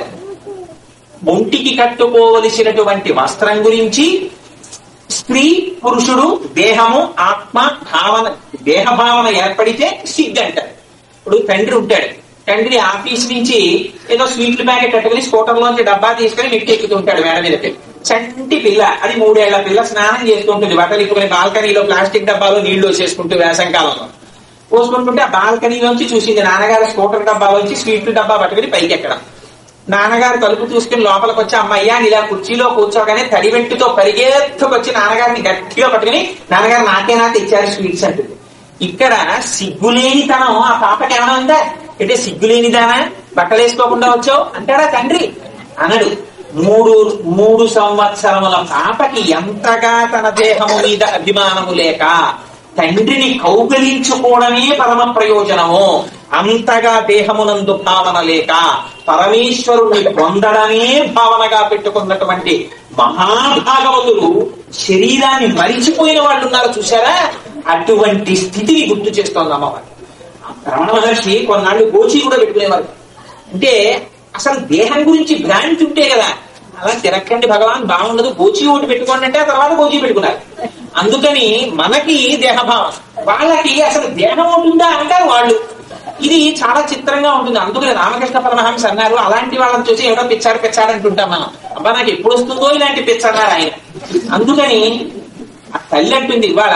ఒంటికి కట్టుకోవలసినటువంటి వస్త్రం గురించి, స్త్రీ పురుషుడు దేహము ఆత్మ భావన, దేహభావన ఏర్పడితే సిగ్గు అంటారు. ఇప్పుడు తండ్రి ఉంటాడు, తండ్రి ఆఫీస్ నుంచి ఏదో స్వీట్ల ప్యాకెట్ కట్టుకుని స్కూటర్లోంచి డబ్బా తీసుకుని నెట్టి ఎక్కుతుంటాడు మేడ మీదకి. చంటి పిల్ల, అది 3 ఏళ్ల పిల్ల, స్నానం చేస్తుంటుంది, బట్టలు ఇప్పుకుని బాల్కనీలో ప్లాస్టిక్ డబ్బాలో నీళ్లు వేసేసుకుంటూ వేసంకాలంలో పోసుకుంటుంటే ఆ బాల్కనీలోంచి చూసింది నాన్నగారు స్కూటర్ డబ్బాలోంచి స్వీట్ల డబ్బా పట్టుకుని పైకి ఎక్కడం. నాన్నగారు తలుపు చూసుకుని లోపలికి వచ్చి అమ్మయ్యా ఇలా కుర్చీలో కూర్చోగానే తడివెట్టుతో పరిగెత్తుకొచ్చి నాన్నగారిని గట్టిగా పట్టుకుని నాన్నగారు నాకేనా తెచ్చారు స్వీట్స్ అంటుంది. ఇక్కడ సిగ్గులేనితనం ఆ పాపకి ఏమైనా ఉందా? అంటే సిగ్గులేనిదానా బట్టలు వేసుకోకుండా వచ్చావు అంటాడా తండ్రి? అనడు. 3 సంవత్సరముల పాపకి ఎంతగా తన దేహము మీద అభిమానము లేక తండ్రిని కౌగలించుకోవడమే పరమ ప్రయోజనము, అంతగా దేహమునందు భావన లేక పరమేశ్వరుణ్ణి పొందడమే భావనగా పెట్టుకున్నటువంటి మహాభాగవతులు శరీరాన్ని మరిచిపోయిన వాళ్ళు ఉన్నారు చూసారా? అటువంటి స్థితిని గుర్తు చేస్తోంది అమ్మవారు. రమణ మహర్షి కొన్నాళ్ళు గోచి కూడా పెట్టుకునేవారు. అంటే అసలు దేహం గురించి భ్రాంతి ఉంటే కదా, అలా తిరక్కండి భగవాన్ బాగుండదు, గోచి ఒకటి పెట్టుకోండి అంటే ఆ తర్వాత గోచి పెట్టుకున్నారు. అందుకని మనకి దేహభావం, వాళ్ళకి అసలు దేహం ఉంటుందా అంటారు వాళ్ళు. ఇది చాలా చిత్రంగా ఉంటుంది. అందుకని రామకృష్ణ పరమహంస అన్నారు, అలాంటి వాళ్ళని చూసి ఎవరో పిచ్చాడు అంటుంటాం మనం. అబ్బా నాకు ఎప్పుడు వస్తుందో ఇలాంటి పిచ్చన్నారు ఆయన. అందుకని ఆ తల్లి అంటుంది ఇవాళ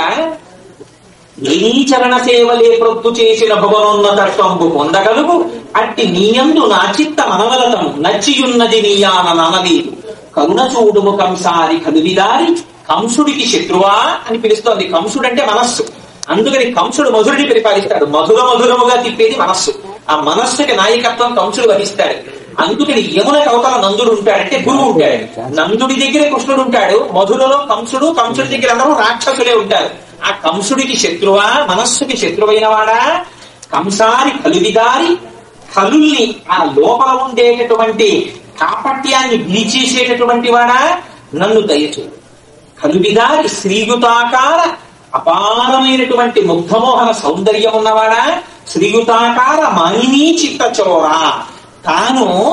నీ చరణ సేవలే ప్రొద్దు చేసిన భువనోన్నతత్వంబు పొందగలుగు. అట్టి నీయందు నా చిత్త మనవలతము నచ్చియున్నది నీయాన ననలేదు. కరుణ చూడుము కంసారి కలువిదారి కంసుడికి శత్రువా అని పిలుస్తోంది. కంసుడు అంటే మనస్సు. అందుకని కంసుడు మధురుని పరిపాలిస్తాడు. మధురముగా తిప్పేది మనస్సు. ఆ మనస్సుకి నాయకత్వం కంసుడు వహిస్తాడు. అందుకని యమునకి అవతల నందుడు ఉంటాడంటే గురువు ఉంటాడు. నందుడి దగ్గర కృష్ణుడు ఉంటాడు. మధురలో కంసుడు, కంసుడి దగ్గర అందరూ రాక్షసులే ఉంటారు. ఆ కంసుడికి శత్రువా, మనస్సుకి శత్రువైన వాడా? కంసారి కలువిదారి, కలుల్ని ఆ లోపల ఉండేటటువంటి కాపట్యాన్ని విడిచేసేటటువంటి వాడా? నన్ను దయచూడు. కలువిదారి శ్రీయుతాకార అపారమైనటువంటి ముగ్ధమోహన సౌందర్యం ఉన్నవాడా? శ్రీయుతాకార మానినీ చిత్త చోరా, తాను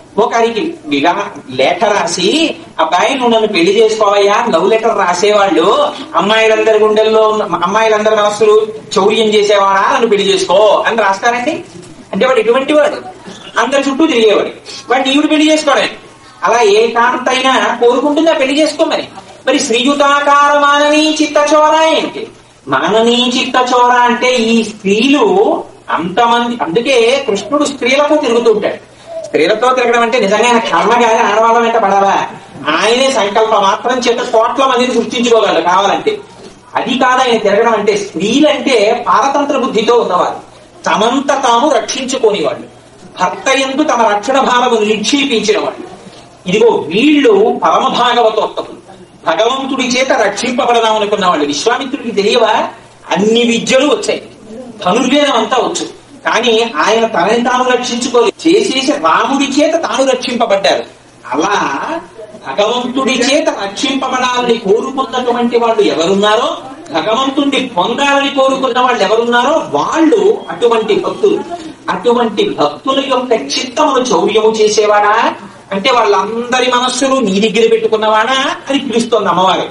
ఒకరికి లేఖ రాసి, అబ్బాయి నువ్వు నన్ను పెళ్లి చేసుకోవయ్యా, లవ్ లెటర్ రాసేవాళ్ళు అమ్మాయిలందరి గుండెల్లో అమ్మాయిలందరి మనస్సులు చౌర్యం చేసేవాడా, నన్ను పెళ్లి చేసుకో అని రాస్తారండి. అంటే వాడు ఎటువంటి వాడు? అందరి చుట్టూ తిరిగేవాడు. వాడిని ఈవిడ పెళ్లి చేసుకోవడం అలా ఏ కాంతైనా కోరుకుంటుందా పెళ్లి చేసుకోమని. మరి శ్రీయుతాకార మాననీ చిత్తచోర ఏంటి? మాననీ చిత్తచోర అంటే ఈ స్త్రీలు అంతమంది, అందుకే కృష్ణుడు స్త్రీలతో తిరుగుతూ ఉంటాడు. స్త్రీలతో తిరగడం అంటే నిజంగా ఆయన కర్మ గారి ఆడవాళ్ళ వెంట పడాలా? ఆయనే సంకల్ప మాత్రం చేత కోట్ల మందిని సృష్టించుకోగలడు కావాలంటే. అది కాదు ఆయన తిరగడం అంటే. స్త్రీలంటే పారతంత్ర బుద్ధితో ఉన్నవారు, తమంత తాము రక్షించుకోని వాళ్ళు, భర్త యందు తమ రక్షణ భావమును నిక్షేపించిన వాళ్ళు. ఇదిగో వీళ్ళు పరమ భాగవతోత్తములు, భగవంతుడి చేత రక్షింపబడదాం అనుకున్న వాళ్ళు. విశ్వామిత్రుడికి తెలియవా? అన్ని విద్యలు వచ్చాయి, ధనుర్వేదం అంతా వచ్చు, కానీ ఆయన తనని తాను రక్షించుకోలేదు. చేసేసి రాముడి చేత తాను రక్షింపబడ్డారు. అలా భగవంతుడి చేత రక్షింపబడాలని కోరుకున్నటువంటి వాళ్ళు ఎవరున్నారో, భగవంతుడిని పొందాలని కోరుకున్న వాళ్ళు ఎవరున్నారో వాళ్ళు అటువంటి భక్తులు. అటువంటి భక్తుల యొక్క చిత్తమును చౌర్యము చేసేవాడా అంటే వాళ్ళందరి మనస్సులు నీ దగ్గర పెట్టుకున్నవాడా అని పిలుస్తోంది అమ్మవారు.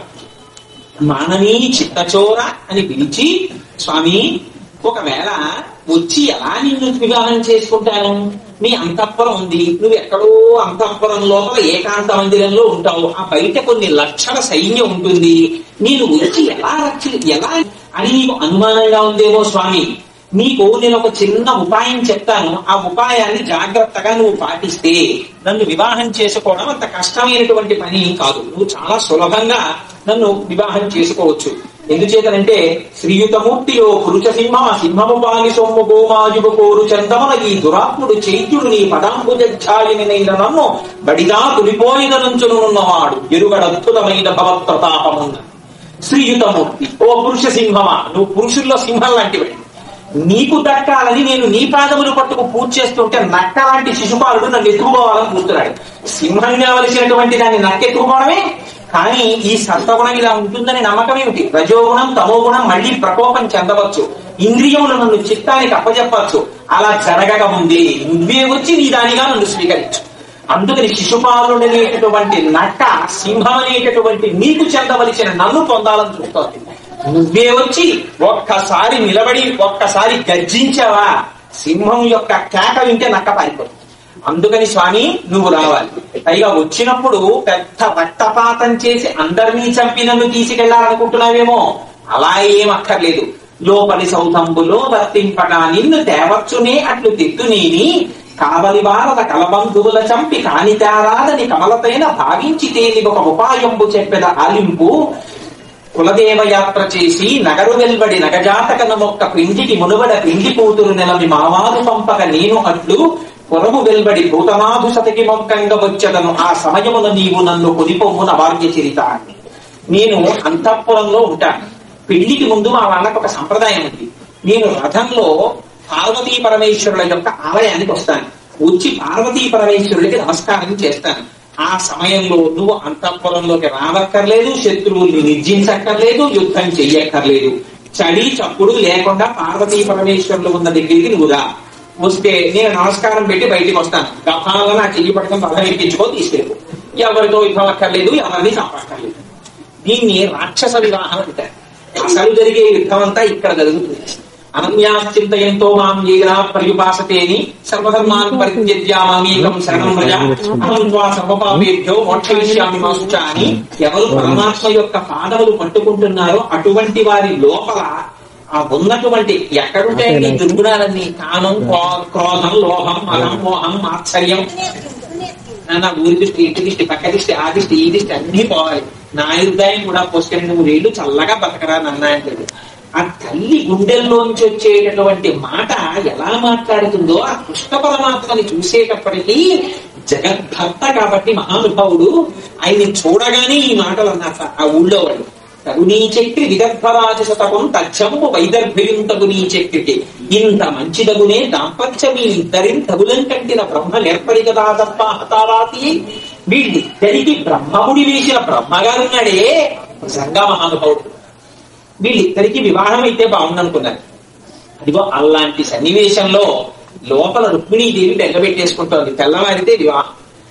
మాననీ చిత్తచోర అని పిలిచి, స్వామి ఒకవేళ వచ్చి ఎలా నిన్ను వివాహం చేసుకుంటాను? నీ అంతఃపురం ఉంది, నువ్వు ఎక్కడో అంతఃపురం లోపల ఏకాంత మందిరంలో ఉంటావు, ఆ బయట కొన్ని లక్షల సైన్యం ఉంటుంది, నేను వచ్చి ఎలా అని నీకు అనుమానంగా ఉందేమో స్వామి. నీకు నేను ఒక చిన్న ఉపాయం చెప్తాను, ఆ ఉపాయాన్ని జాగ్రత్తగా నువ్వు పాటిస్తే నన్ను వివాహం చేసుకోవడం అంత కష్టమైనటువంటి పని కాదు. నువ్వు చాలా సులభంగా నన్ను వివాహం చేసుకోవచ్చు. ఎందుచేతనంటే శ్రీయుతమూర్తిలో పురుష సింహ సింహము పాలి సొమ్ము గోమాజుగు కోరు చందమున ఈ దురాత్ముడు చైత్యుడు నీ పదాంబుజాలినైన నన్ను బడిదా తులిపోయిదనుంచునున్నవాడు ఎరుగడద్భుతమైన భవత్ప్రతాపమున్న శ్రీయుతమూర్తి. ఓ పురుష సింహమా, నువ్వు పురుషుల్లో సింహం లాంటివి, నీకు దక్కాలని నేను నీ పాదములు పట్టుకు పూజ చేస్తుంటే నక్క లాంటి శిశుపాలుడు నన్ను ఎత్తుకోవాలని కూర్చున్నాడు. సింహం కావలసినటువంటి దాన్ని నక్క ఎత్తుకోవడమే. కానీ ఈ సత్వగుణం ఇలా ఉంటుందని నమ్మకం ఏమిటి? రజోగుణం తమోగుణం మళ్ళీ ప్రకోపం చెందవచ్చు, ఇంద్రియములు నన్ను చిత్తానికి అప్పచెప్పచ్చు. అలా జరగక ముందే నువ్వే వచ్చి నీ దానిగా నన్ను స్వీకరించు. అందుకని శిశుపాలుడనేటటువంటి నక్క సింహం అనేటటువంటి నీకు చెందవలసిన నన్ను పొందాలని చూస్తోంది. నువ్వే వచ్చి ఒక్కసారి నిలబడి ఒక్కసారి గర్జించావా, సింహం యొక్క కేక వింటే నక్క పారిపోతుంది. అందుకని స్వామి నువ్వు రావాలి. పైగా వచ్చినప్పుడు పెద్ద రక్తపాతం చేసి అందరినీ చంపి నన్ను తీసుకెళ్లాలనుకుంటున్నావేమో, అలా ఏం అక్కర్లేదు. లోపలి సౌతంబులో వర్తింపగా నిన్ను తేవచ్చునే అట్లు తిట్టునేని కావలి వారద కలబంధువుల చంపి కాని తేరాదని కమలతైన భావించితేని ఒక ఉపాయంబు చెప్పెద ఆలింపు. కులదేవయాత్ర చేసి నగరు వెల్వడి నగజాతకన మొక్క పిండికి మునువడ పిండి కూతురు నెలవి మావారు పంపక నేను అట్లు పురము వెల్బడి భూతనాథు సతికి మొక్కంగా వచ్చదను ఆ సమయమున నీవు నన్ను కొనిపొమ్మున భాగ్య చరిత. నేను అంతఃపురంలో ఉంటాను. పెళ్లికి ముందు మా వాళ్ళకు ఒక సంప్రదాయం ఉంది. నేను రథంలో పార్వతీ పరమేశ్వరుల యొక్క ఆలయానికి వస్తాను. వచ్చి పార్వతీ పరమేశ్వరుడికి నమస్కారం చేస్తాను. ఆ సమయంలో నువ్వు అంతఃపురంలోకి రావక్కర్లేదు, శత్రువుల్ని నిర్జించక్కర్లేదు, యుద్ధం చెయ్యక్కర్లేదు. చడి చప్పుడు లేకుండా పార్వతీ పరమేశ్వరులు ఉన్న దగ్గరికి నువ్వు రా. వస్తే నేను నమస్కారం పెట్టి బయటికి వస్తాను. గఫాలుగా నా చెయ్యి పట్టుకొని రథం ఎక్కించుకో తీసుకెళ్ళి. ఎవరితో యుద్ధం అక్కర్లేదు, ఎవరిని చంపక్కర్లేదు. దీన్ని రాక్షస వివాహం అంటారు. అసలు జరిగే యుద్ధం అంతా ఇక్కడ జరుగుతుంది. అనన్యాశ్చింతయంతో మాం ఏలా పర్యుపాసతేని సర్వధర్మాన్ పరిత్యజ్యామేకం శరణం వ్రజ అహం త్వా సర్వపాపేభ్యో మోక్షయిష్యామి మా శుచ అని ఎవరు పరమాత్మ యొక్క పాదములు పట్టుకుంటున్నారో అటువంటి వారి లోపల ఆ ఉన్నటువంటి ఎక్కడుంటాయండి దుర్గుణాలన్నీ? కామం, క్రోధం, లోహం, మదం, మోహం, మాత్సర్యం, నా ఊరి దృష్టి, ఇంటి దృష్టి, పక్క దృష్టి, ఆ దృష్టి, ఈ దృష్టి అన్ని పోవాలి. నా హృదయం కూడా పోసుకొని 3 ఏళ్ళు చల్లగా బతకరా నన్నాయంటాడు. ఆ తల్లి గుండెల్లోంచి వచ్చేటటువంటి మాట ఎలా మాట్లాడుతుందో ఆ కృష్ణ పరమాత్మని చూసేటప్పటికీ జగద్భర్త కాబట్టి మహానుభావుడు ఆయన్ని చూడగానే ఈ మాటలు అన్నారు ఆ ఊళ్ళో వాళ్ళు. తగునీ చక్రి విదర్భరాజ శతకం తచ్చంపు వైదర్భ్యం తగునీ చక్రికి ఇంత మంచిదగునే దాంపత్యమి ఇద్దరిని తగులం కంటిన బ్రహ్మ నేర్పడి కదా తప్ప హతారాతి. వీళ్ళిద్దరికి బ్రహ్మముడి వేసిన బ్రహ్మగారున్నాడే నిజంగా మహానుభావుడు. వీళ్ళిద్దరికి వివాహం అయితే బాగుందనుకున్నారు. అదిగో అలాంటి సన్నివేశంలో లోపల రుక్మిణీదేవి బెంగబెట్టేసుకుంటోంది. తెల్లవారితే వివాహం.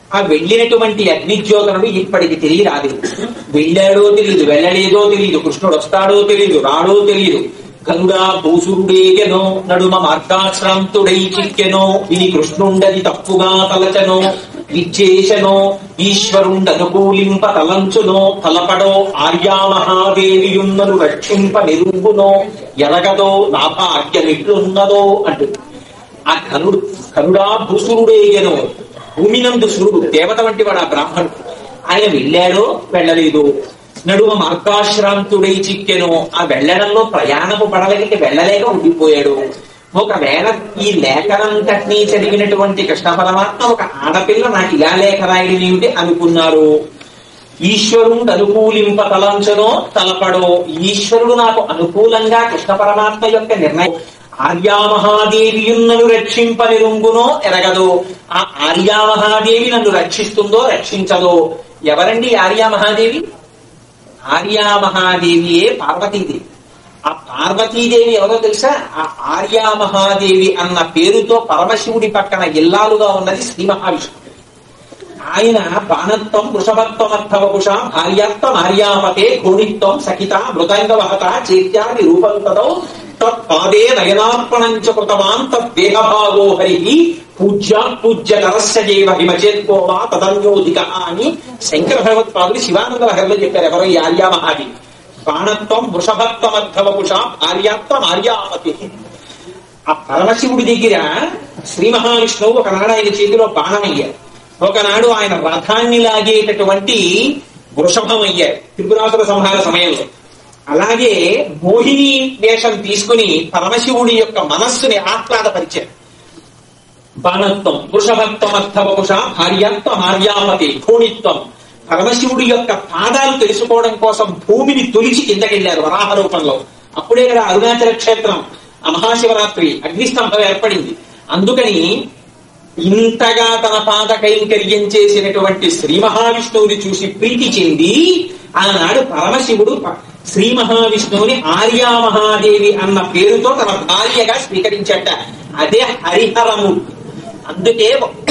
ఆ వెళ్ళినటువంటి అగ్నిజ్యోతనుడు ఇప్పటికి తిరిగి రాలేదు. వెళ్ళాడో తెలియదు, వెళ్ళలేదో తెలియదు, కృష్ణుడు వస్తాడో తెలియదు, రాడో తెలియదు. గరుడా భూసురుడేగెనో నడుమ మార్గాశ్రాంతుడై చిక్కెనో విని కృష్ణుండది తప్పుగా తలచనో విచ్చేశనో ఈశ్వరుండనుకూలింప తలంచునో తలపడో ఆర్యామహాదేవియున్నను రక్షింప నిరుంగునో ఎరగదో నా భాగ్యమిట్లున్నదో అంటూ ఆ కరుడా భూసురుడేగెనో భూమినందు సూర్యుడు దేవత వంటి వాడు ఆ బ్రాహ్మణుడు. ఆయన వెళ్ళాడో వెళ్ళలేదు, నడుమ మార్గాశ్రాంతుడై చిక్కెనో ఆ వెళ్ళడంలో ప్రయాణము పడలేక వెళ్ళలేక ఉండిపోయాడు. ఒకవేళ ఈ లేఖనంతటినీ చదివినటువంటి కృష్ణ పరమాత్మ ఒక ఆడపిల్ల నాకు ఇలా లేఖ రాయడం ఏమిటి అనుకున్నారు. ఈశ్వరుడు అనుకూలింప తలంచనో తలపడో ఈశ్వరుడు నాకు అనుకూలంగా కృష్ణ పరమాత్మ యొక్క నిర్ణయం ఆర్యామహాదేవి నన్ను రక్షింప నిరుంగునో ఎరగదో ఆ ఆర్యామహాదేవి నన్ను రక్షిస్తుందో రక్షించదో. ఎవరండి ఆర్యామహాదేవి? ఆర్యామహాదేవియే పార్వతీదేవి. ఆ పార్వతీదేవి ఎవరో తెలుసా? ఆ ఆర్యామహాదేవి అన్న పేరుతో పరమశివుడి పక్కన ఇల్లాలుగా ఉన్నది శ్రీ మహావిష్ణువు. ఆయన బాణత్వం వృషభత్వమర్థవపుష భార్యాత్వం ఆర్యామతే ఘోణిత్వం సఖిత మృదంగవహత చేత్యాది రూపంతదో తత్పాదే నయనార్పణంచ కృతవాన్ తద్దేహభాగో హరి పూజ్యాత్పూజ్యకరస్య దేవ హిమచేత్కోవా తదన్యోధిక అని శంకర భగవత్పాదులు శివానంద లహరిలో చెప్పారు. ఎవరో ఈ ఆర్యామహాదేవి. బాణత్వం వృషభత్వమర్థవపుష భార్యాత్వం ఆర్యామతే. ఆ పరమశివుడి దగ్గర శ్రీ మహావిష్ణువు ఒకనాడు ఆయన చేతిలో బాణం అయ్యారు, ఒకనాడు ఆయన రథాన్ని లాగేటటువంటి వృషభం అయ్యారు త్రిపురాసుర సంహార సమయంలో. అలాగే మోహిని వేషం తీసుకుని పరమశివుడి యొక్క మనస్సుని ఆహ్లాదపరిచారు. బాణత్వం వృషభత్వమర్థవపుష భార్యాత్వం ఆర్యామతే ఘోణిత్వం. పరమశివుడి యొక్క పాదాలు తెలుసుకోవడం కోసం భూమిని తొలిచి కిందకెళ్లారు వరాహ రూపంలో. అప్పుడే కదా అరుణాచల క్షేత్రం ఆ మహాశివరాత్రి అగ్నిస్తంభం ఏర్పడింది. అందుకని ఇంతగా తన పాద కైంకర్యం చేసినటువంటి శ్రీ మహావిష్ణువుని చూసి ప్రీతి చెంది ఆనాడు పరమశివుడు శ్రీ మహావిష్ణువుని ఆర్యామహాదేవి అన్న పేరుతో తన భార్యగా స్వీకరించట. అదే హరిహరమూర్తి. అందుకే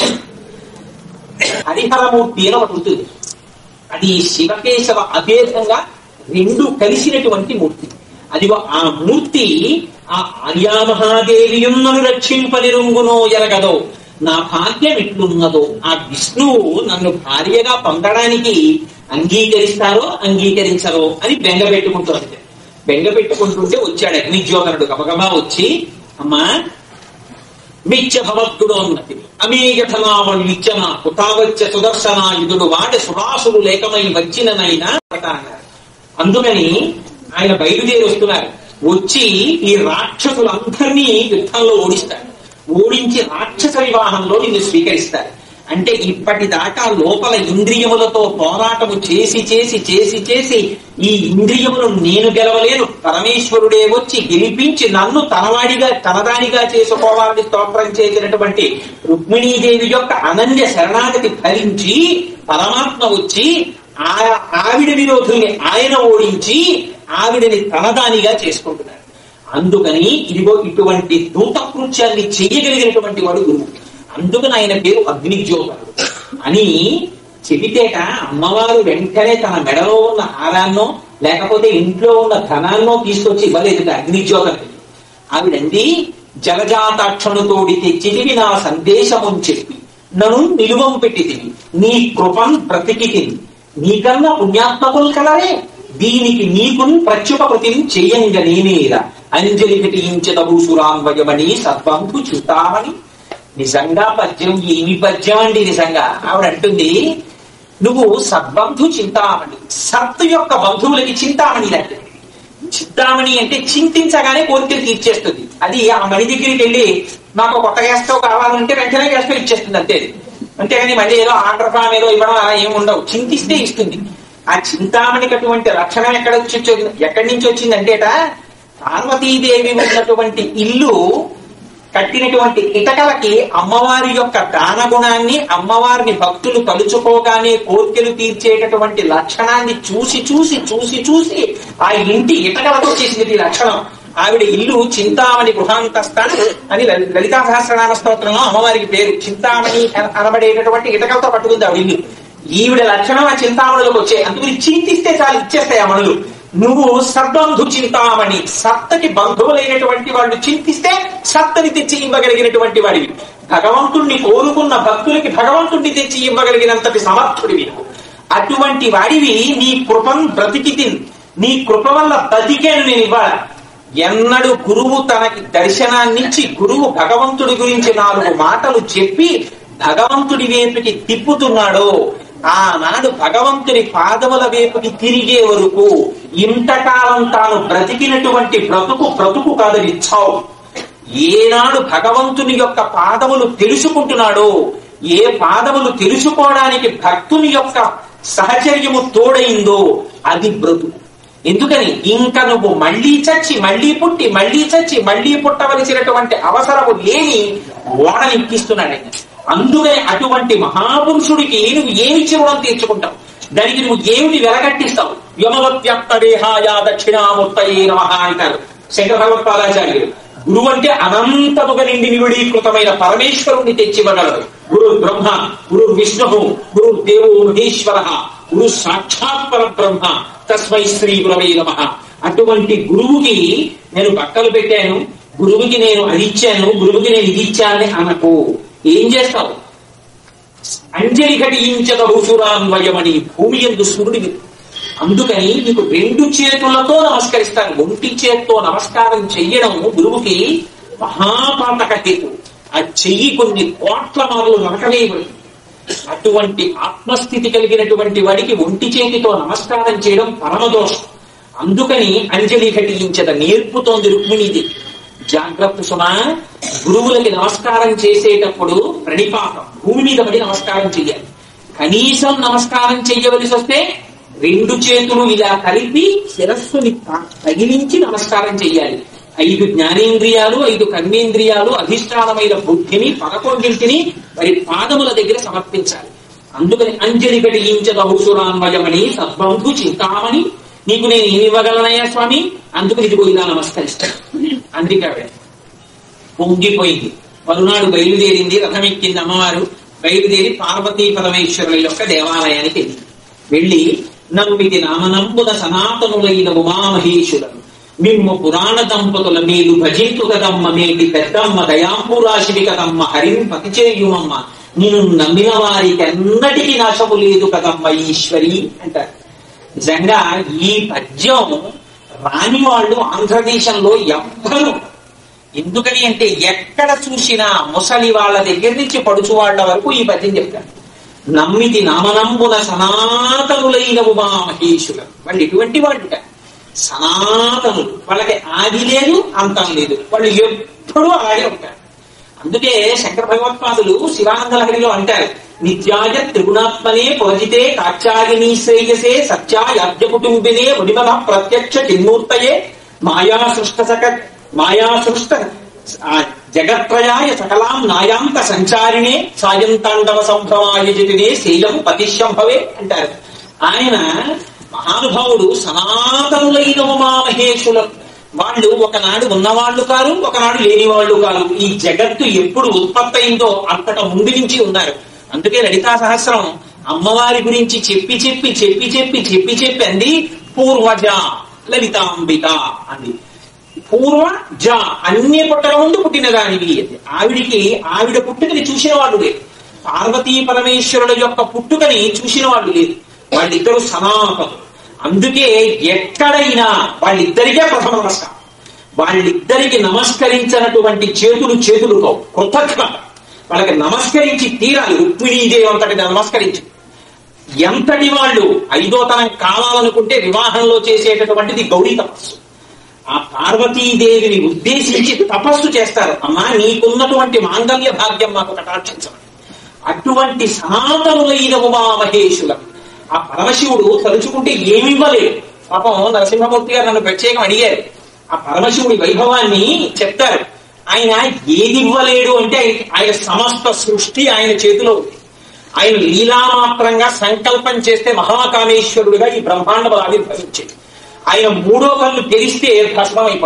హరిహరమూర్తి అని ఒకటి ఉంటుంది. అది శివకేశవ అభేదంగా రెండు కలిసినటువంటి మూర్తి. అది ఆ మూర్తి ఆ ఆర్యామహాదేవియున్నను రక్షింపనిరుంగునో ఎరగదో నా భాగ్యం ఎట్లున్నదో. ఆ విష్ణువు నన్ను భార్యగా పొందడానికి అంగీకరిస్తారో అంగీకరించరో అని బెంగ పెట్టుకుంటుంది. బెంగ పెట్టుకుంటుంటే వచ్చాడు అగ్నిజ్యోతనుడు. గబగబా వచ్చి, అమ్మా మిచ్చ భవద్గుడు అన్నది అమేఘనామణి నిత్యన కుతావచ్చ సుదర్శనాయుధుడు వాటి సురాసులు లేకమై వచ్చిననైనా అన్నారు. అందుకని ఆయన బయలుదేరి వస్తున్నారు. వచ్చి ఈ రాక్షసులందరినీ యుద్ధంలో ఓడిస్తారు. ఓడించి రాక్షస వివాహంలో నిన్ను స్వీకరిస్తారు. అంటే ఇప్పటిదాకా లోపల ఇంద్రియములతో పోరాటము చేసి చేసి చేసి చేసి ఈ ఇంద్రియమును నేను గెలవలేను, పరమేశ్వరుడే వచ్చి గెలిపించి నన్ను తనదానిగా చేసుకోవాలని స్తోత్రం చేసినటువంటి రుక్మిణీదేవి యొక్క అనన్య శరణాగతి ఫలించి పరమాత్మ వచ్చి ఆవిడ విరోధుల్ని ఆయన ఓడించి ఆవిడని తనదానిగా చేసుకుంటున్నాడు. అందుకని ఇదిగో ఇటువంటి దూత కృత్యాన్ని చేయగలిగినటువంటి వాడు గురువు. అందుకని ఆయన పేరు అగ్నిజ్యోతనుడు అని చెబితేట అమ్మవారు వెంటనే తన మెడలో ఉన్న హారాన్నో లేకపోతే ఇంట్లో ఉన్న ధనాన్నో తీసుకొచ్చి ఇవ్వలేదు అగ్నిజ్యోతనుడికి. ఆవిడంది జలజాతాక్షణుతోడి తెచ్చిదివి నా సందేశముని చెప్పి నన్ను నిలువం పెట్టిదివి నీ కృపం బ్రతికితిని నీకన్నా పుణ్యాత్మకులు కలరే దీనికి నీకున్ ప్రత్యుపకృతిని చెయ్యంగ నేనేరా అంజలి ఘటించదభూసురాన్వయమని సద్బంధు చూతామని. నిజంగా పద్యం ఏమి పద్యం అండి. నిజంగా ఆవిడ అంటుంది, నువ్వు సద్బంధు చింతామణి, సత్తు యొక్క బంధువులకి చింతామణి అంటే. చింతామణి అంటే చింతించగానే కోరికలు తీర్చేస్తుంది. అది ఆ మణి దగ్గరికి వెళ్ళి నాకు కొత్త గ్యాస్ స్టవ్ కావాలంటే వెంటనే గ్యాస్ స్టవ్ ఇచ్చేస్తుంది అంతే. అంతేగాని మళ్ళీ ఏదో ఆర్డర్ ఫామ్ ఏదో ఇవ్వడం అలా ఏమి ఉండవు. చింతిస్తే ఇస్తుంది. ఆ చింతామణికి అటువంటి లక్షణం ఎక్కడి నుంచి వచ్చిందంటేట పార్వతీదేవి ఉన్నటువంటి ఇల్లు కట్టినటువంటి ఇటకలకి అమ్మవారి యొక్క దానగుణాన్ని, అమ్మవారిని భక్తులు తలుచుకోగానే కోర్కెలు తీర్చేటటువంటి లక్షణాన్ని చూసి చూసి చూసి చూసి ఆ ఇంటి ఇటకలకు వచ్చేసింది ఈ లక్షణం. ఆవిడ ఇల్లు చింతామణి గృహాంతస్థ అని లలితా సహస్రనామ స్తోత్రంలో అమ్మవారికి పేరు. చింతామణి అనబడేటటువంటి ఇటకలతో పట్టుకుంది ఆవిడ ఇల్లు. ఈవిడ లక్షణం ఆ చింతామణులకు వచ్చాయి. అందుకని చింతిస్తే చాలు ఇచ్చేస్తాయి ఆ మణులు. నువ్వు సద్బంధు చింతామణి, సత్తకి బంధువులైనటువంటి వాళ్ళు చింతిస్తే సత్తని తెచ్చి ఇవ్వగలిగినటువంటి వాడివి. భగవంతుణ్ణి కోరుకున్న భక్తులకి భగవంతుణ్ణి తెచ్చి ఇవ్వగలిగినంతటి సమర్థుడివి. అటువంటి వాడివి నీ కృపం బ్రతికి, నీ కృప వల్ల బతికేను నేను ఇవ్వాల. ఎన్నడు గురువు తనకి దర్శనాన్నిచ్చి గురువు భగవంతుడి గురించి 4 మాటలు చెప్పి భగవంతుడి వైపుకి తిప్పుతున్నాడో ఆనాడు భగవంతుని పాదముల వైపుకి తిరిగే వరకు ఇంతకాలం తాను బ్రతికినటువంటి బ్రతుకు కాదని చావు. ఏనాడు భగవంతుని యొక్క పాదములు తెలుసుకుంటున్నాడో, ఏ పాదములు తెలుసుకోవడానికి భక్తుని యొక్క సహచర్యము తోడైందో అది బ్రతుకు. ఎందుకని ఇంకా నువ్వు మళ్లీ చచ్చి మళ్లీ పుట్టి మళ్లీ చచ్చి మళ్లీ పుట్టవలసినటువంటి అవసరము లేని ఓడనిక్కిస్తున్నాడు. అందుకని అటువంటి మహాపురుషుడికి నువ్వు ఏమి రుణం తీర్చుకుంటావు, దానికి నువ్వు ఏమిటి వెలగట్టిస్తావు? యమవత్యప్తదేహాయ దక్షిణామూర్తయే నమః అంటారు శంకర భగవత్పాదాచార్యులు. గురువు అంటే అనంతముగా నిండి నివిడీకృతమైన పరమేశ్వరుణ్ణి తెచ్చివ్వగలడు. గురు బ్రహ్మ, గురు విష్ణు, గురు దేవో మహేశ్వర, గురు సాక్షాత్ పరబ్రహ్మ, తస్మై శ్రీ గురవే నమః. అటువంటి గురువుకి నేను బట్టలు పెట్టాను, గురువుకి నేను అది ఇచ్చాను, గురువుకి నేను ఇది ఇచ్చానని అనకు. ఏం చేస్తావు? అంజలి ఘటించక భూసురాన్వయమని భూమి యందు సూర్యుడికి. అందుకని నీకు 2 చేతులతో నమస్కరిస్తాను. ఒంటి చేత్తో నమస్కారం చెయ్యడం గురువుకి మహాపాతక హేతు. ఆ చెయ్యి కొన్ని కోట్ల మార్లు నరకవేయబడి. అటువంటి ఆత్మస్థితి కలిగినటువంటి వాడికి ఒంటి చేతితో నమస్కారం చేయడం పరమదోషం. అందుకని అంజలి ఘటించద నేర్పుతోంది రుక్మిణీది. జాగ్రత్త సుమా, గురువులకి నమస్కారం చేసేటప్పుడు ప్రణిపాతం భూమి మీద పడి నమస్కారం చెయ్యాలి. కనీసం నమస్కారం చెయ్యవలసి వస్తే 2 చేతులు ఇలా కలిపి శిరస్సుని తగిలించి నమస్కారం చెయ్యాలి. 5 జ్ఞానేంద్రియాలు, 5 కర్మేంద్రియాలు, అధిష్టానమైన బుద్ధిని 11ంటిని వారి పాదముల దగ్గర సమర్పించాలి. అందుకని అంజలి ఘటించద భూసురాన్వయమని సద్బంధు చింతామణి, నీకు నేను ఏమి ఇవ్వగలనయ్యా స్వామి? అందుకని ఇదిగో ఇలా నమస్కరిస్తాను. అందుకే పొంగిపోయింది. మరునాడు బయలుదేరింది, రథం ఎక్కింది అమ్మవారు. బయలుదేరి పార్వతీ పరమేశ్వరుల యొక్క దేవాలయానికి వెళ్ళి నమ్మిది నామనంబున సనాతనులైన ఉమామహేశ్వరులను మిమ్ము పురాణ దంపతుల మేలు భజింతు కదమ్మ, మేటి పెద్దమ్మ దయాంబురాశివి కదమ్మ, హరిం పతి చేయుమమ్మ, నేను నమ్మిన వారికి అన్నటికీ నాశము లేదు కదమ్మ ఈశ్వరి అంటారు. నిజంగా ఈ పద్యం రాని వాళ్ళు ఆంధ్రదేశంలో ఎవ్వరు. ఎందుకని అంటే ఎక్కడ చూసినా ముసలి వాళ్ళ దగ్గర నుంచి పడుచు వాళ్ళ వరకు ఈ పద్యం చెప్తారు. నమ్మితి నామనంబున సనాతనులైన ఉమామహేశ్వరులు. వాళ్ళు ఎటువంటి వాళ్ళు? సనాతనులు. వాళ్ళకి ఆది లేదు, అంతం లేదు. వాళ్ళు ఎప్పుడూ అలాగే ఉంటారు. అందుకే శంకర భగవత్పాదులు శివానంద లహరిలో అంటారు, నిత్యాయ త్రిగుణాత్మనే పురజితే కాచాగిని శ్రేయసే సత్యాయాజ్ఞ కుటుంబినే వడిమన ప్రత్యక్ష చిన్మూర్తయే మాయా సృష్ట జగత్రయాయ సకలాం నాయాంత సంచారిణే సాయంతాండవ సంభ్రమాయ జతినే శైలం పతిశంభవే అంటారు. ఆయన మహానుభావుడు సనాతనులైన ఉమామహేశ్వరులు. వాళ్ళు ఒకనాడు ఉన్నవాళ్లు కారు, ఒకనాడు లేని వాళ్ళు కారు. ఈ జగత్తు ఎప్పుడు ఉత్పత్తి అయిందో అంతట ముందు నుంచి ఉన్నారు. అందుకే లలితా సహస్రం అమ్మవారి గురించి చెప్పి చెప్పి చెప్పి చెప్పి చెప్పి చెప్పి అంది పూర్వజ లలితాంబిక అంది. పూర్వ జ అన్ని పుట్టక ముందు పుట్టినదానివి. ఆవిడ పుట్టుకని చూసిన వాళ్ళు లేదు. పార్వతీ పరమేశ్వరుల యొక్క పుట్టుకని చూసిన వాళ్ళు లేదు. వాళ్ళిద్దరూ సనాతనులు. అందుకే ఎక్కడైనా వాళ్ళిద్దరికే ప్రథమ నమస్కారం. వాళ్ళిద్దరికి నమస్కరించినటువంటి చేతులు కావు, కృతజ్ఞత. వాళ్ళకి నమస్కరించి తీరాలి. రుక్మిణీదేవి అంతటి నమస్కరించి ఎంతటి వాళ్ళు 5వ తరం కావాలనుకుంటే వివాహంలో చేసేటటువంటిది గౌరీ తపస్సు. ఆ పార్వతీదేవిని ఉద్దేశించి తపస్సు చేస్తారు. అమ్మా, నీకున్నటువంటి మాంగళ్య భాగ్యం మాకు కటాక్షించమని. అటువంటి సనాతనులైన ఉమామహేశ్వరులు. ఆ పరమశివుడు తలుచుకుంటే ఏమివ్వలేదు. పాపం నరసింహమూర్తి గారు నన్ను ప్రత్యేకం అడిగారు. ఆ పరమశివుడి వైభవాన్ని చెప్తారు. ఆయన ఏది ఇవ్వలేడు అంటే ఆయన సమస్త సృష్టి ఆయన చేతిలో ఉంది. ఆయన లీలామాత్రంగా సంకల్పం చేస్తే మహాకామేశ్వరుడిగా ఈ బ్రహ్మాండం ఆవిర్భవించేది. ఆయన 3వ కన్ను తెరిస్తే భస్మం అయిపోతాయి.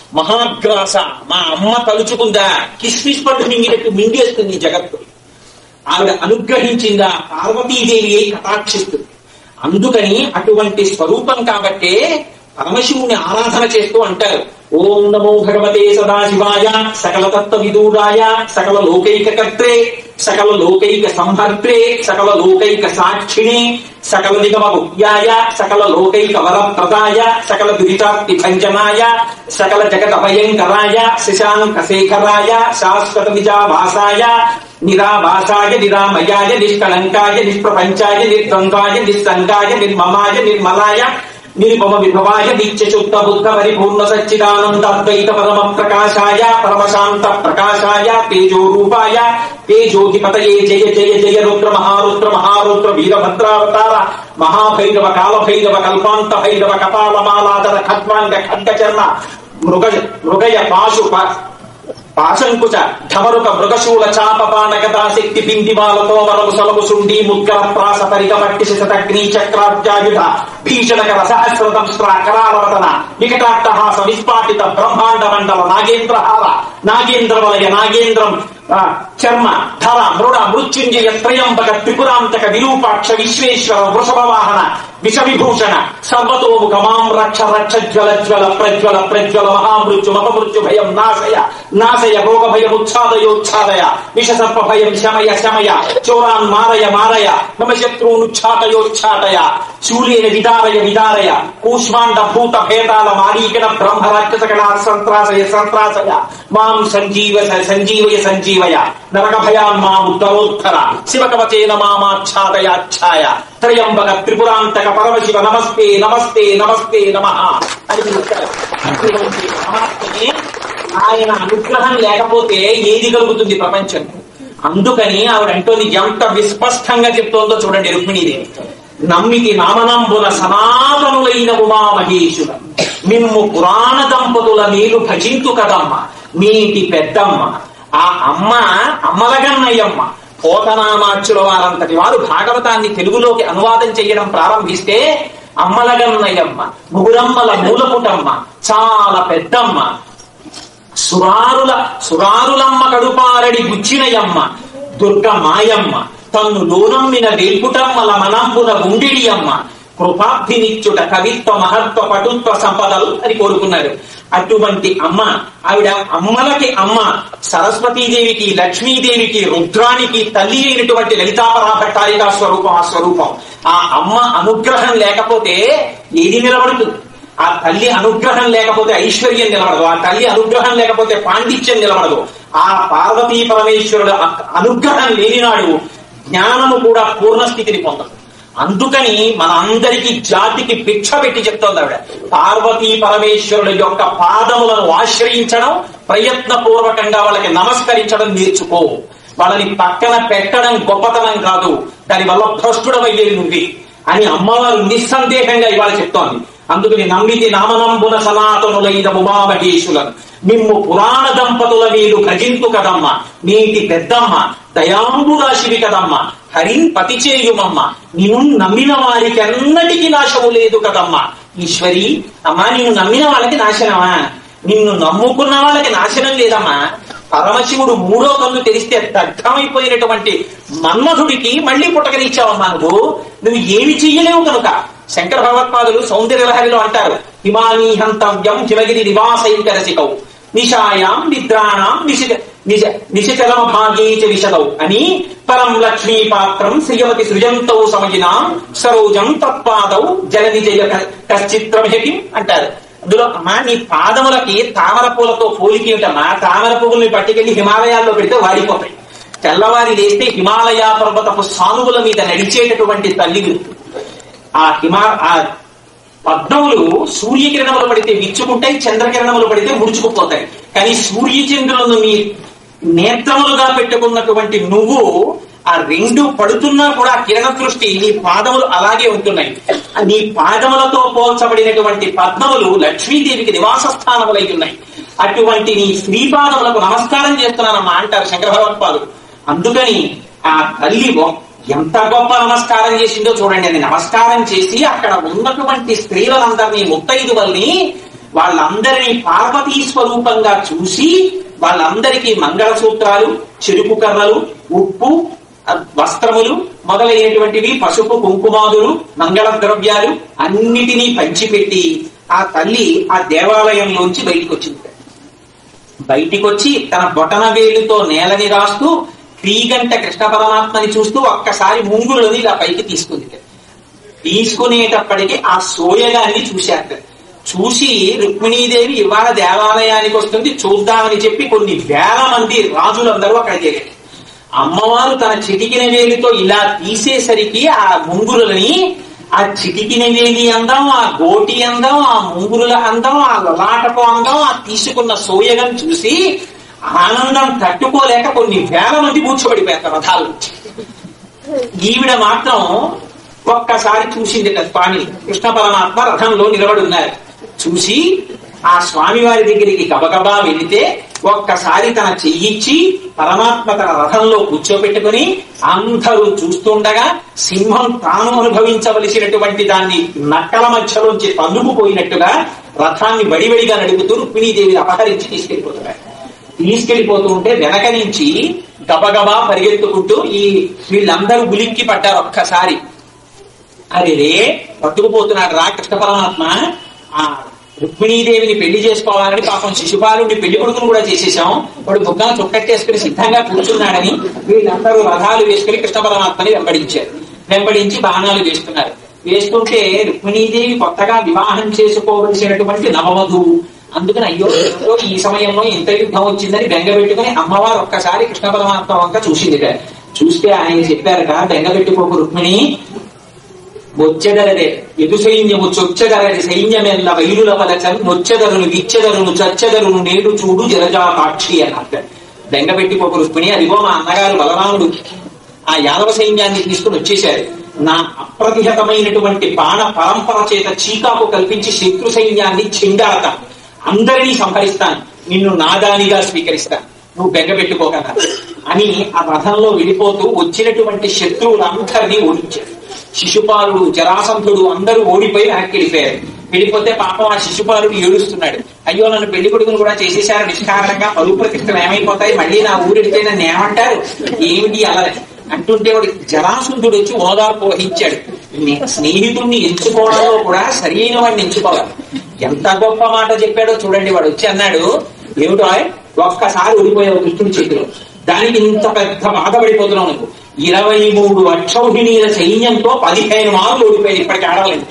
మహాగ్రాస, మా అమ్మ తలుచుకుందా కిస్మిస్ పండు మింగినట్టు మింగేస్తుంది జగత్తు. ఆవిడ అనుగ్రహించిందా పార్వతీదేవి అయి కటాక్షిస్తుంది. అందుకని అటువంటి స్వరూపం కాబట్టే పరమశివుని ఆరాధన చేస్తూ అంటారు, ఓం నమో భగవతే సదాశివాయ సకల తత్వ విదూరాయ సకల లోకైక కర్త్రే సకల లోకైక సంహర్త్రే సకల లోకైక సాక్షిణే సకల నిగమ గుహ్యాయ సకల లోకైక వరప్రదాయ సకల దురితార్తి భంజనాయ సకల జగత భయంకరాయ శశాంక శేఖరాయ శాశ్వత నిజాభాసాయ నిరాభాసాయ నిరామయాయ నిష్కలంకాయ నిష్ప్రపంచాయ నిర్ద్వంద్వాయ నిస్సంగాయ నిర్మమాయ నిర్మలాయ నిరుపమ విభవాయ నిత్య శుద్ధ బుద్ధ పరిపూర్ణ సచ్చిదానందాద్వైత పరమ ప్రకాశాయ పరమశాంత ప్రకాశాయ తేజోరూపాయ తేజోధిపతయే జయ జయ జయ రుద్ర మహారుద్ర మహారుద్ర వీరభద్రావతార మహాభైరవ కాలభైరవ కల్పాంత భైరవ కపాలమాలాధర ఖడ్వాంగ ఖడ్గచర్మ మృగయ పాశు పాశంకుచ ఢమరుక మృగశూల చాపపాన గదా శక్తి బిందివాలతో వరము సలము సుండి ముద్గల ప్రాస పరిగ పట్టి శతగ్ని చక్రాబ్జాయుధ భీషణకర సహస్రదంస్త్ర కరాలవతన వికటాట్టహాస విస్పాటిత బ్రహ్మాండ మండల నాగేంద్రహార నాగేంద్రవలయ నాగేంద్రం చర్మ ధర మృడ మృత్యుంజయ త్రయంబక త్రిపురాంతక విరూపాక్ష విశ్వేశ్వర వృషభ వాహన విషవిభూషణ సర్వతోముఖ మాం రక్ష రక్ష జ్వల జ్వల ప్రజ్వల ప్రజ్వల మహామృత్యు మపమృత్యు భయం నాశయ నాశయ భోగ భయముచ్ఛాదయోచ్ఛాదయ విషసర్ప భయం శమయ శమయ చోరాన్ మారయ మారయ మమ శత్రూనుచ్ఛాదయోచ్ఛాదయ శూలేన విదారయ విదారయ కూష్మాండ భూత భేదాల మారీకణ బ్రహ్మ రాక్షసగణ సంత్రాసయ సంత్రాసయ మాం సంజీవయ సంజీవయ నరక భయాన్ మాం ఉత్తరోత్తర శివకవచేన మామాచ్ఛాదయాచ్ఛాయ త్రయంబక త్రిపురాంతక పరమశివ నమస్తే నమస్తే నమస్తే నమః అని ఆయన అనుగ్రహం లేకపోతే ఏది కలుగుతుంది ప్రపంచం. అందుకని ఆవిడ అంటోంది, ఎంత విస్పష్టంగా చెప్తోందో చూడండి రుక్మిణీదేవి. నమ్మితి నామనంబున సనాతనులైన ఉమామహేశుల మిమ్ము పురాణ దంపతుల మీరు భజింతు కదమ్మ మీటి పెద్దమ్మ. ఆ అమ్మ అమ్మలగన్నయ్యమ్మ. పోతనామాచ్యుల వారంతటి వారు భాగవతాన్ని తెలుగులోకి అనువాదం చేయడం ప్రారంభిస్తే అమ్మలగన్నయ్యమ్మ, ముగురమ్మల మూలపుటమ్మ, చాలా పెద్దమ్మ, సురారులమ్మ కడుపారడి గుచ్చినయమ్మ, దుర్గ మాయమ్మ, తన్ను లోనమ్మిన వేల్పుటమ్మల మనంబున గుండిడియమ్మ, కృపాబ్ధినిత్యుట కవిత్వ మహత్వ పటుత్వ సంపదలు అని కోరుకున్నారు. అటువంటి అమ్మ ఆవిడ అమ్మలకి అమ్మ. సరస్వతీదేవికి, లక్ష్మీదేవికి, రుద్రానికి తల్లి అయినటువంటి లలితాపరా భట్టారిక స్వరూపం ఆ స్వరూపం. ఆ అమ్మ అనుగ్రహం లేకపోతే ఏది నిలబడుతుంది? ఆ తల్లి అనుగ్రహం లేకపోతే ఐశ్వర్యం నిలబడదు. ఆ తల్లి అనుగ్రహం లేకపోతే పాండిత్యం నిలబడదు. ఆ పార్వతీ పరమేశ్వరుడు అనుగ్రహం లేనినాడు జ్ఞానము కూడా పూర్ణస్థితిని పొందదు. అందుకని మనందరికీ జాతికి భిక్ష పెట్టి చెప్తోంది ఆవిడ. పార్వతీ పరమేశ్వరుల యొక్క పాదములను ఆశ్రయించడం, ప్రయత్నపూర్వకంగా వాళ్ళకి నమస్కరించడం నేర్చుకో. వాళ్ళని పక్కన పెట్టడం గొప్పతనం కాదు, దానివల్ల భ్రష్టుడమయ్యేది నువ్వే అని అమ్మవారు నిస్సందేహంగా ఇవాళ చెప్తోంది. అందుకని నమ్మితి నామనంబున సనాతనులైన ఉమామహేశులను మిమ్ము పురాణ దంపతుల మీరు భజింతు కదమ్మ నీటి పెద్దమ్మ, దయాంబురాశివి కదమ్మ, హరిం పతి చేయుమమ్మ, నిన్ను నమ్మిన వారికి అన్నటికీ నాశము లేదు కదమ్మా. ఈశ్వరి అమ్మా, నిన్ను నమ్మిన వాళ్ళకి నాశనమా? నిన్ను నమ్ముకున్న వాళ్ళకి నాశనం లేదమ్మా. పరమశివుడు మూడో కన్ను తెరిస్తే దగ్ధమైపోయినటువంటి మన్మధుడికి మళ్లీ పుట్టకనిచ్చావమ్మా. నువ్వు ఏమి చెయ్యలేవు కనుక. శంకర భగవత్పాదులు సౌందర్యలహరిలో అంటారు, హిమానీహంతవ్యం హిమగిరి నివాసైకరసికౌ నిశాయాం నిద్రాణం నిశచలమ భాగే చ విశదౌ అని పరం లక్ష్మీ పాత్రం శ్రీయవతి సృజంతౌ సమయినాం సరోజం తత్పాదౌ జలది జయ కశ్చిత్రమహి అంటారు. అందులో అమ్మా నీ పాదములకి తామర పూలతో పోలికి ఏమిటమ్మా? తామర పువ్వుల్ని పట్టుకెళ్లి హిమాలయాల్లో పెడితే వాడిపోతాయి. తెల్లవారి లేస్తే హిమాలయ పర్వతపు సానువుల మీద నడిచేటటువంటి తల్లి గుర్తు. ఆ పద్మములు సూర్యకిరణములు పడితే విచ్చుకుంటాయి, చంద్రకిరణములు పడితే ముడుచుకుపోతాయి. కానీ సూర్యచంద్రులను నీ నేత్రములుగా పెట్టుకున్నటువంటి నువ్వు ఆ రెండు పడుతున్నా కూడా కిరణ దృష్టి నీ పాదములు అలాగే ఉంటున్నాయి. నీ పాదములతో పోల్చబడినటువంటి పద్మములు లక్ష్మీదేవికి నివాస స్థానములై ఉన్నాయి. అటువంటి నీ శ్రీపాదములకు నమస్కారం చేస్తున్నానమ్మా అంటారు శంకర భగవత్పాదులు. అందుకని ఆ తల్లి ఎంత గొప్ప నమస్కారం చేసిందో చూడండి. అది నమస్కారం చేసి అక్కడ ఉన్నటువంటి స్త్రీలందరినీ ముత్తైదువల్ని వాళ్ళందరినీ పార్వతీ స్వరూపంగా చూసి వాళ్ళందరికీ మంగళసూత్రాలు, చెరుకు కర్రలు, ఉప్పు, వస్త్రములు మొదలైనటువంటివి, పసుపు కుంకుమాదులు, మంగళ ద్రవ్యాలు అన్నిటినీ పంచిపెట్టి ఆ తల్లి ఆ దేవాలయంలోంచి బయటికి వచ్చింది. బయటికి వచ్చి తన బొటన వేలుతో నేలని రాస్తూ క్రీగంట కృష్ణ పరమాత్మని చూస్తూ ఒక్కసారి ముంగులని ఇలా పైకి తీసుకుంది. తీసుకునేటప్పటికి ఆ సోయగాన్ని చూశారు. చూసి రుక్మిణీదేవి ఇవాళ దేవాలయానికి వస్తుంది చూద్దామని చెప్పి కొన్ని వేల మంది రాజులందరూ అక్కడ చేరారు. అమ్మవారు తన చిటికిన వేలితో ఇలా తీసేసరికి ఆ ముంగురులని, ఆ చిటికిన వేలి అందం, ఆ గోటి అందం, ఆ ముంగురుల అందం, ఆ లలాటపు అందం, ఆ తీసుకున్న సోయగం చూసి ఆనందం తట్టుకోలేక కొన్ని వేల మంది కూర్చోబడిపోయారు రథాల నుంచి. ఈవిడ మాత్రం ఒక్కసారి చూసింది స్వామి కృష్ణ పరమాత్మ రథంలో నిలబడి ఉన్నారు. చూసి ఆ స్వామి వారి దగ్గరికి గబగబా వెళితే ఒక్కసారి తన చెయ్యిచ్చి పరమాత్మ తన రథంలో కూర్చోబెట్టుకుని అందరూ చూస్తుండగా సింహం తాను అనుభవించవలసినటువంటి దాన్ని నక్కల మధ్యలోంచి తన్నుకుపోయినట్టుగా రథాన్ని వడివడిగా నడుపుతూ రుక్మిణీదేవిని అపహరించి తీసుకెళ్లిపోతూ ఉంటే వెనక నుంచి గబగబా పరిగెత్తుకుంటూ వీళ్ళందరూ ఉలిక్కి పడ్డారు. ఒక్కసారి అరే పట్టుకుపోతున్నాడు రా కృష్ణ పరమాత్మ, ఆ రుక్మిణీదేవిని పెళ్లి చేసుకోవాలని పాపం శిశుపాలుని పెళ్లి కొడుకును కూడా చేసేసాం, వాడు బుగ్గను చుట్టట్టేసుకుని సిద్ధంగా కూర్చున్నాడని వీళ్ళందరూ రథాలు వేసుకుని కృష్ణ పరమాత్మని వెంబడించి బాణాలు వేస్తున్నారు. వేస్తుంటే రుక్మిణీదేవి కొత్తగా వివాహం చేసుకోవలసినటువంటి నవవధువు. అందుకని అయ్యో ఈ సమయంలో ఇంత యుద్ధం వచ్చిందని బెంగపెట్టుకుని అమ్మవారు ఒక్కసారి కృష్ణ పరమాత్మ వంక చూసింది. చూస్తే ఆయన చెప్పారట, బెంగపెట్టుకోకు రుక్మిణి, వచ్చెదరదే ఎదు సైన్యము చొచ్చెదరది సైన్యమెల్ల వైరుల పలచం నొచ్చెదరును విచ్చెదరును చచ్చెదరును నేడు చూడు జలజాపాక్షి అన్నారు. బెంగపెట్టుకోకు రుక్మిణి, అదిగో మా అన్నగారు బలరాముడు ఆ యాదవ సైన్యాన్ని తీసుకుని వచ్చేశారు. నా అప్రతిహతమైనటువంటి బాణ పరంపర చేత చీకాకు కల్పించి శత్రు సైన్యాన్ని చెండాడతాను, అందరినీ సంహరిస్తాను, నిన్ను నాదానిగా స్వీకరిస్తాను, నువ్వు బెంగపెట్టుకోకన్నా అని ఆ రథంలో వెళ్ళిపోతూ వచ్చినటువంటి శత్రువులందరినీ ఓడించారు. శిశుపాలుడు, జరాసంధుడు అందరూ ఓడిపోయి వెనక్కి వెళ్ళిపోయారు. వెళ్ళిపోతే పాపం ఆ శిశుపాలుడు ఏడుస్తున్నాడు. అయ్యో నన్ను పెళ్లి కొడుకును కూడా చేసేశారు నిష్కారణంగా, పరువు ప్రతిష్టలు ఏమైపోతాయి, మళ్ళీ నా ఊరెడితే నన్ను ఏమంటారు, ఏమిటి అలా అంటుంటే వాడు జరాసంధుడు వచ్చి ఓదార్పు వహించాడు. స్నేహితుడిని ఎంచుకోవడంలో కూడా సరైన వాడిని ఎంచుకోవాలి. ఎంత గొప్ప మాట చెప్పాడో చూడండి. వాడు వచ్చి అన్నాడు, ఏమిటో ఒక్కసారి ఓడిపోయావు కృష్ణుడి చేతిలో, దానికి ఇంత పెద్ద బాధపడిపోతున్నావు నువ్వు. 23 అక్షౌహిణీల సైన్యంతో 15 మార్లు ఓడిపోయాడు, ఇప్పటికి ఆడలేదు.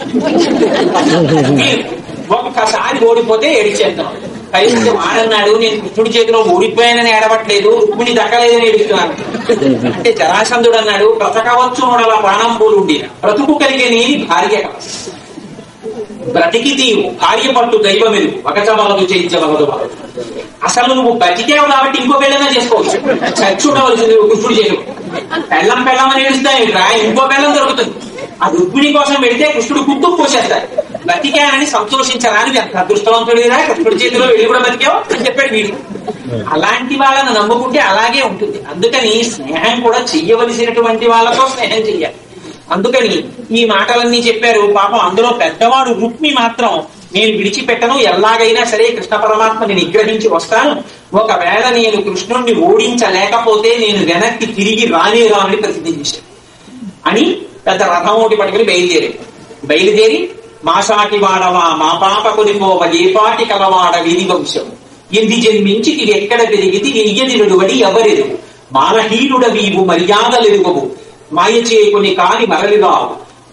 ఒక్కసారి ఓడిపోతే ఏడిచేద్దాం. పైకి వాడన్నాడు, నేను కృష్ణుడి చేతిలో ఓడిపోయానని ఏడవట్లేదు, రుక్మిణి దక్కలేదని ఏడుస్తున్నాను. అంటే జరాసంధుడు అన్నాడు, బ్రతకవచ్చు నోడల ప్రాణం పోలుండి బ్రతుకు కలిగేని భార్య కదా, బ్రతికి తీవు భార్య పట్టు దైవం ఎదుగు ఒకచవలదు చేయించవలదు వలదు. అసలు నువ్వు బతికేవు కాబట్టి ఇంకో పెళ్ళైనా చేసుకోవచ్చు, చచ్చి ఉండవలసింది కృష్ణుడు చేయవు. పెళ్ళం అని ఏడుస్తాయి రా, ఇంకో పెళ్ళం దొరుకుతుంది. ఆ రుక్మిణి కోసం వెళితే కృష్ణుడు కుట్టుకు పోసేస్తాడు. బతికానని సంతోషించరా, అని ఎంత అదృష్టవంతుడిరా, కృష్ణుడి చేతిలో వెళ్ళి కూడా బతికావు అని చెప్పాడు వీడు. అలాంటి వాళ్ళని నమ్ముకుంటే అలాగే ఉంటుంది. అందుకని స్నేహం కూడా చెయ్యవలసినటువంటి వాళ్ళతో స్నేహం చెయ్యాలి. అందుకని ఈ మాటలన్నీ చెప్పారు. పాపం అందులో పెద్దవాడు రుక్మి మాత్రం, నేను విడిచిపెట్టను, ఎలాగైనా సరే కృష్ణ పరమాత్మని నిగ్రహించి వస్తాను, ఒకవేళ నేను కృష్ణుణ్ణి ఓడించలేకపోతే నేను వెనక్కి తిరిగి రాని ప్రసిద్ధి చేశాను అని పెద్ద రథం ఒకటి పట్టుకుని బయలుదేరి మాసాటి వాడవా మా పాప కొనిపోవ ఏపాటి కలవాడ వీరి వంశం ఎంది జన్మించి ఇది ఎక్కడ పెరిగితి ఎయ్యదిరువడి ఎవరెరు మానహీనుడ వీవు మర్యాదలెరుగవు మాయ చేయకుని కాని మరలిరావు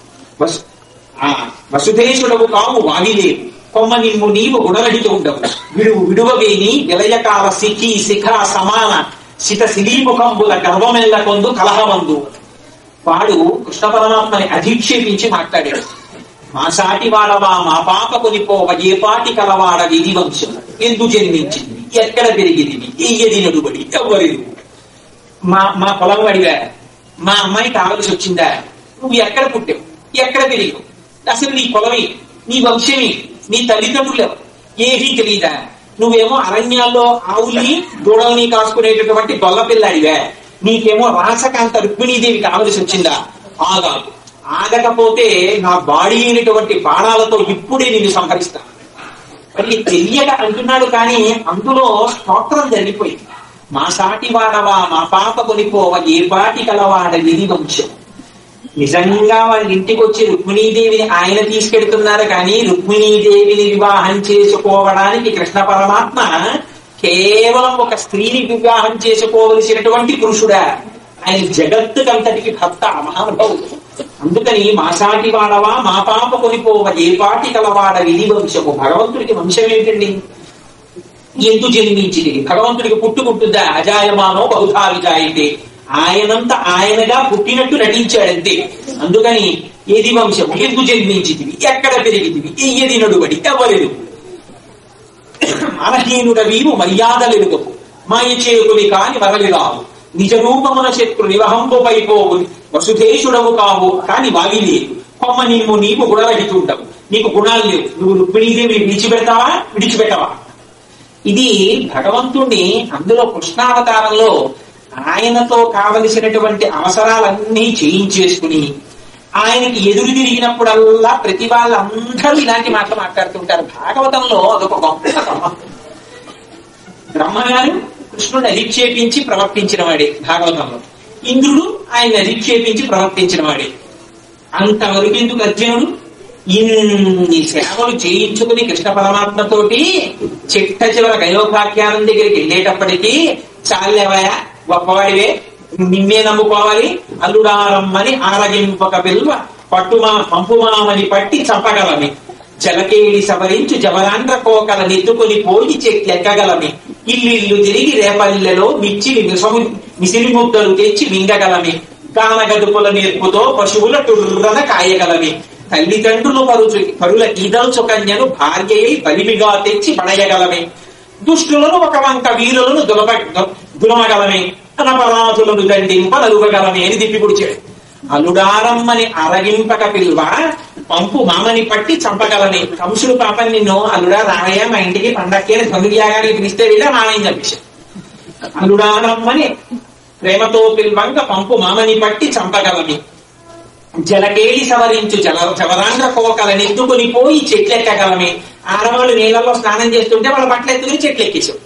వసుధేశుడవు కావు వావిలేవు కొమ్మ నిమ్ము నీవు గుణరహిత ఉండవు విడువవేని విలయకాల సిఖి శిఖ సమాన శిత శిలీముఖంబుల గర్వమెల్ల కొందు కలహమందు. వాడు కృష్ణ పరమాత్మని అధిక్షేపించి మాట్లాడాడు. మా సాటి వాడవా మా పాప కొనిపోవ ఏ పాటి కలవాడ వీధి వంశం ఎందు జన్మించింది ఎక్కడ పెరిగింది ఎయ్యది నడుబడి ఎవ్వరు మా పొలం అడిగా, మా అమ్మాయి కావలసి వచ్చిందా, నువ్వు ఎక్కడ పుట్టావు, ఎక్కడ పెరిగావు, అసలు నీ పొలమే, నీ వంశమే, నీ తల్లిదండ్రులు ఎవరు, ఏమీ తెలియదా, నువ్వేమో అరణ్యాల్లో ఆవుల్ని దూడల్ని కాసుకునేటటువంటి గొల్లపిల్లాడివే, నీకేమో రాసకాంత రుక్మిణీదేవి కావలసి వచ్చిందా, ఆగాదు, ఆగకపోతే నా బాడీ అయినటువంటి బాణాలతో ఇప్పుడే నిన్ను సంహరిస్తా మరి తెలియక అంటున్నాడు కానీ అందులో స్తోత్రం జరిగిపోయింది. మా సాటి వాడవా మా పాప కొనిపోవ ఏ పాటి కలవాడ విధి వంశం. నిజంగా వాళ్ళ ఇంటికి వచ్చి రుక్మిణీదేవిని ఆయన తీసుకెడుతున్నారు కానీ రుక్మిణీదేవిని వివాహం చేసుకోవడానికి కృష్ణ పరమాత్మ కేవలం ఒక స్త్రీని వివాహం చేసుకోవలసినటువంటి పురుషుడా, ఆయన జగత్తుకంతటికి భర్త మహానుభావుడు. అందుకని మా సాటి వాడవా మా పాప కొనిపోవ ఏ పాటి కలవాడ విధి వంశము. భగవంతుడికి వంశం ఏమిటండి? ఎందు జన్మించింది భగవంతుడికి పుట్టుకుంటుందా? అజాయమానో బహుధా విజాయితే. ఆయనంతా ఆయనగా పుట్టినట్టు నటించాడంతే. అందుకని ఏది వంశం, ఎందు జన్మించింది, ఎక్కడ పెరిగింది, ఏది నడుబడి ఎవరెదు మనహీనుడ వీరు మర్యాదలెరుగవు మాయ చేకుని కాని మరలి రావు నిజ రూపమున శత్రు నివహంపు పైపోవు వసుధేశుడవు కావు కాని వావి లేదు కొమ్మ నిన్ను నీకు గుణరహితుండవు. నీకు గుణాలు లేవు, నువ్వు రుక్మిణీదేవిని విడిచిపెట్టవా. ఇది భగవంతుణ్ణి అందులో కృష్ణావతారంలో ఆయనతో కావలసినటువంటి అవసరాలన్నీ చేయించేసుకుని ఆయనకి ఎదురు తిరిగినప్పుడల్లా ప్రతి వాళ్ళందరూ ఇలాంటి మాటలు మాట్లాడుతుంటారు. భాగవతంలో అదొక గొప్ప బ్రహ్మగారు కృష్ణుడిని అధిక్షేపించి ప్రవర్తించిన వాడే భాగవతంలో, ఇంద్రుడు ఆయన్ని అధిక్షేపించి ప్రవర్తించిన వాడే. అంతవరకు ఎందుకు అర్జునుడు ఇన్ని సేవలు చేయించుకుని కృష్ణ పరమాత్మతోటి చిట్ట చివర గయోపాఖ్యానం దగ్గరికి వెళ్ళేటప్పటికీ చాలేవయా గొప్పవాడివే, నిన్నే నమ్ముకోవాలి, అల్లుడారమ్మని ఆరగింపక పిల్వ పంపుమామని పట్టి చంపగలమి, జలకేడి సవరించి జవరాండ్ర కోకల నెత్తుకొని పోయి చెట్లెక్కగలమి, ఇల్లు తిరిగి రేపల్లెలో మిసిరి ముద్దలు తెచ్చి మింగగలమి, గానగదుపుల నేర్పుతో పశువుల టుర్రన కాయగలమి, తల్లిదండ్రులు పరుల ఈదల్చు కన్యను భార్యయై బలిమిగా తెచ్చి పడయగలమే, దుష్టులను ఒక వంక వీరులను దులమగలమే, అనపరాధులను దండింప నలుగగలమే అని దిప్పిపుడిచాడు. అల్లుడారమ్మని అరగింపక పిల్వ పంపు మామని పట్టి చంపగలమే. కంసుడు పాపని నిన్ను అల్లుడా రామయ్య మా ఇంటికి పండక్కి అని బంధుయాగానికి పిలిస్తే వెళ్ళా మామయ్య చంపేశాడు. అల్లుడారమ్మని ప్రేమతో పిల్వంక పంపు మామని పట్టి చంపగలమే, జలకేడి సవరించు జవరాండ్ర కోకల నెత్తుకుని పోయి చెట్లెక్కగలమే. ఆడవాళ్ళు నీళ్ళలో స్నానం చేస్తుంటే వాళ్ళ బట్టలు ఎత్తుకుని చెట్లు ఎక్కేశావు.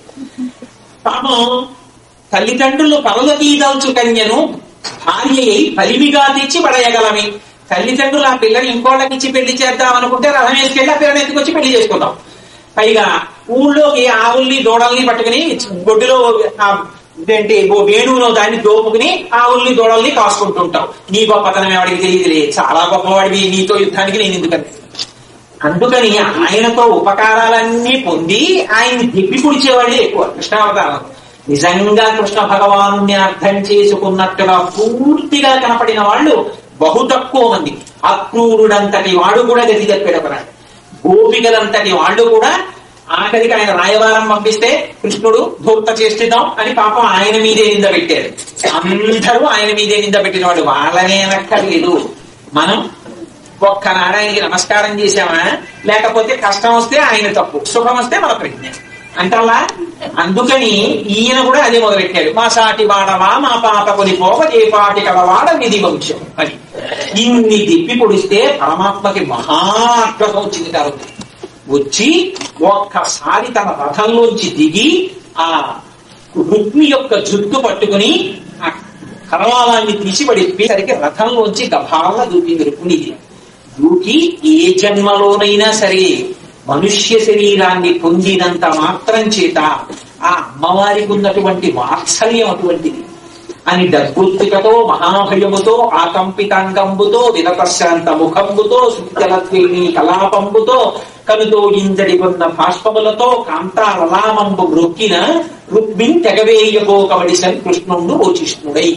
పాపం తల్లిదండ్రులు పరులకీదల్చు కన్యను భార్యయ్యి బలిమిగా తెచ్చి పడేయగలమే. తల్లిదండ్రులు ఆ పిల్లని ఇంకోళ్ళకి ఇచ్చి పెళ్లి చేద్దాం అనుకుంటే రథం వేసుకెళ్ళి ఆ పిల్లని ఎత్తుకొచ్చి పెళ్లి చేసుకుందాం. పైగా ఊళ్ళోకి ఆవుల్ని దూడల్ని పట్టుకుని గొడ్డులో ఇదేంటి వేణువులో దాన్ని దోపుకుని ఆవుల్ని దూడల్ని కాసుకుంటుంటాం. నీ గొప్పతనం ఎవడికి తెలియదులే, చాలా గొప్పవాడివి, నీతో యుద్ధానికి నేను ఎందుకంటే. అందుకని ఆయనతో ఉపకారాలన్నీ పొంది ఆయన్ని దిప్పి పుడిచేవాళ్ళే ఎక్కువ కృష్ణావతారం. నిజంగా కృష్ణ భగవాను అర్థం చేసుకున్నట్టుగా పూర్తిగా కనపడిన వాళ్ళు బహు తక్కువ మంది. అక్రూరుడంతటి వాడు కూడా గతి తప్పెడపరాడు. గోపికలంతటి వాళ్ళు కూడా ఆఖరికి ఆయన రాయవారం పంపిస్తే కృష్ణుడు ధూర్త చేస్తున్నాం అని పాపం ఆయన మీదే నింద పెట్టారు. అందరూ ఆయన మీదే నింద పెట్టిన వాడు. వాళ్ళనే అనక్కర్లేదు. మనం ఒక్కనాడు ఆయనకి నమస్కారం చేశామా, లేకపోతే కష్టం వస్తే ఆయన తప్పు, సుఖం వస్తే మన ప్రజ్ఞ అంటల్లా. అందుకని ఈయన కూడా అదే మొదలెట్టాడు. మా సాటి వాడవా మా పాప కొనిపోవ ఏ పాటి కలవాడ విధి వంశం అని. ఇన్ని తిప్పి పొడిస్తే పరమాత్మకి మహాగ్రహం వచ్చింది. కాబట్టి వచ్చి ఒక్కసారి తన రథంలోంచి దిగి ఆ రుక్మి యొక్క జుట్టు పట్టుకుని ఆ కరవాలాన్ని తీసి పడిపోయేసరికి రథంలోంచి గభాల దూకింది రుక్మిణిది. దూకి ఏ జన్మలోనైనా సరే మనుష్య శరీరాన్ని పొందినంత మాత్రం చేత ఆ అమ్మవారికి ఉన్నటువంటి వాత్సల్యం అటువంటిది అని డబ్బుత్తికతో మహాభయముతో ఆకంపితాంగంబుతో వినపశాంత ముఖంబుతో సుజలత్వేణి కలాపంబుతో కనుతో ఇందడి ఉన్న భాష్పములతో కాంతాలలామంబు మ్రొక్కిన రుక్మిణి తెగవేయబోకబడిసని కృష్ణుడు ఓచిష్ణుడై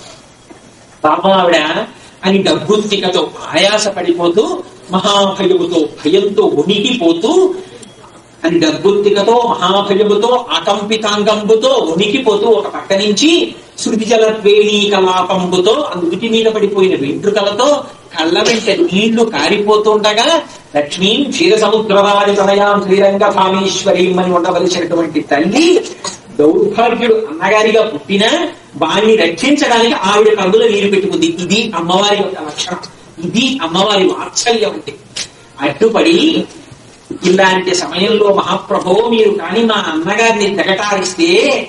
పాపావిడ అని డబ్బుత్తికతో ఆయాస పడిపోతూ మహాభయముతో భయంతో ఉనికిపోతూ అని డబ్బుత్తికతో మహాభయముతో ఆకంపితాంగంబుతో ఉనికిపోతూ ఒక పక్క నుంచి శృతి జలద్వేణీ కలాపంబుతో అందుటి మీద పడిపోయిన వెంట్రుకలతో కళ్ళ వెంట నీళ్లు కారిపోతుండగా లక్ష్మీం క్షీర సముద్రవారి తనయాం శ్రీరంగ కామేశ్వరీం అని ఉండవలసినటువంటి తల్లి దౌర్భాగ్యుడు అన్నగారిగా పుట్టినా వాణ్ణి రక్షించడానికి ఆవిడ కందులో నీరు పెట్టుకుంది. ఇది అమ్మవారి యొక్క లక్షణం, ఇది అమ్మవారి వాత్సల్యం అంటే. అడ్డుపడి ఇలాంటి సమయంలో మహాప్రభో మీరు కానీ మా అన్నగారిని తెగటారిస్తే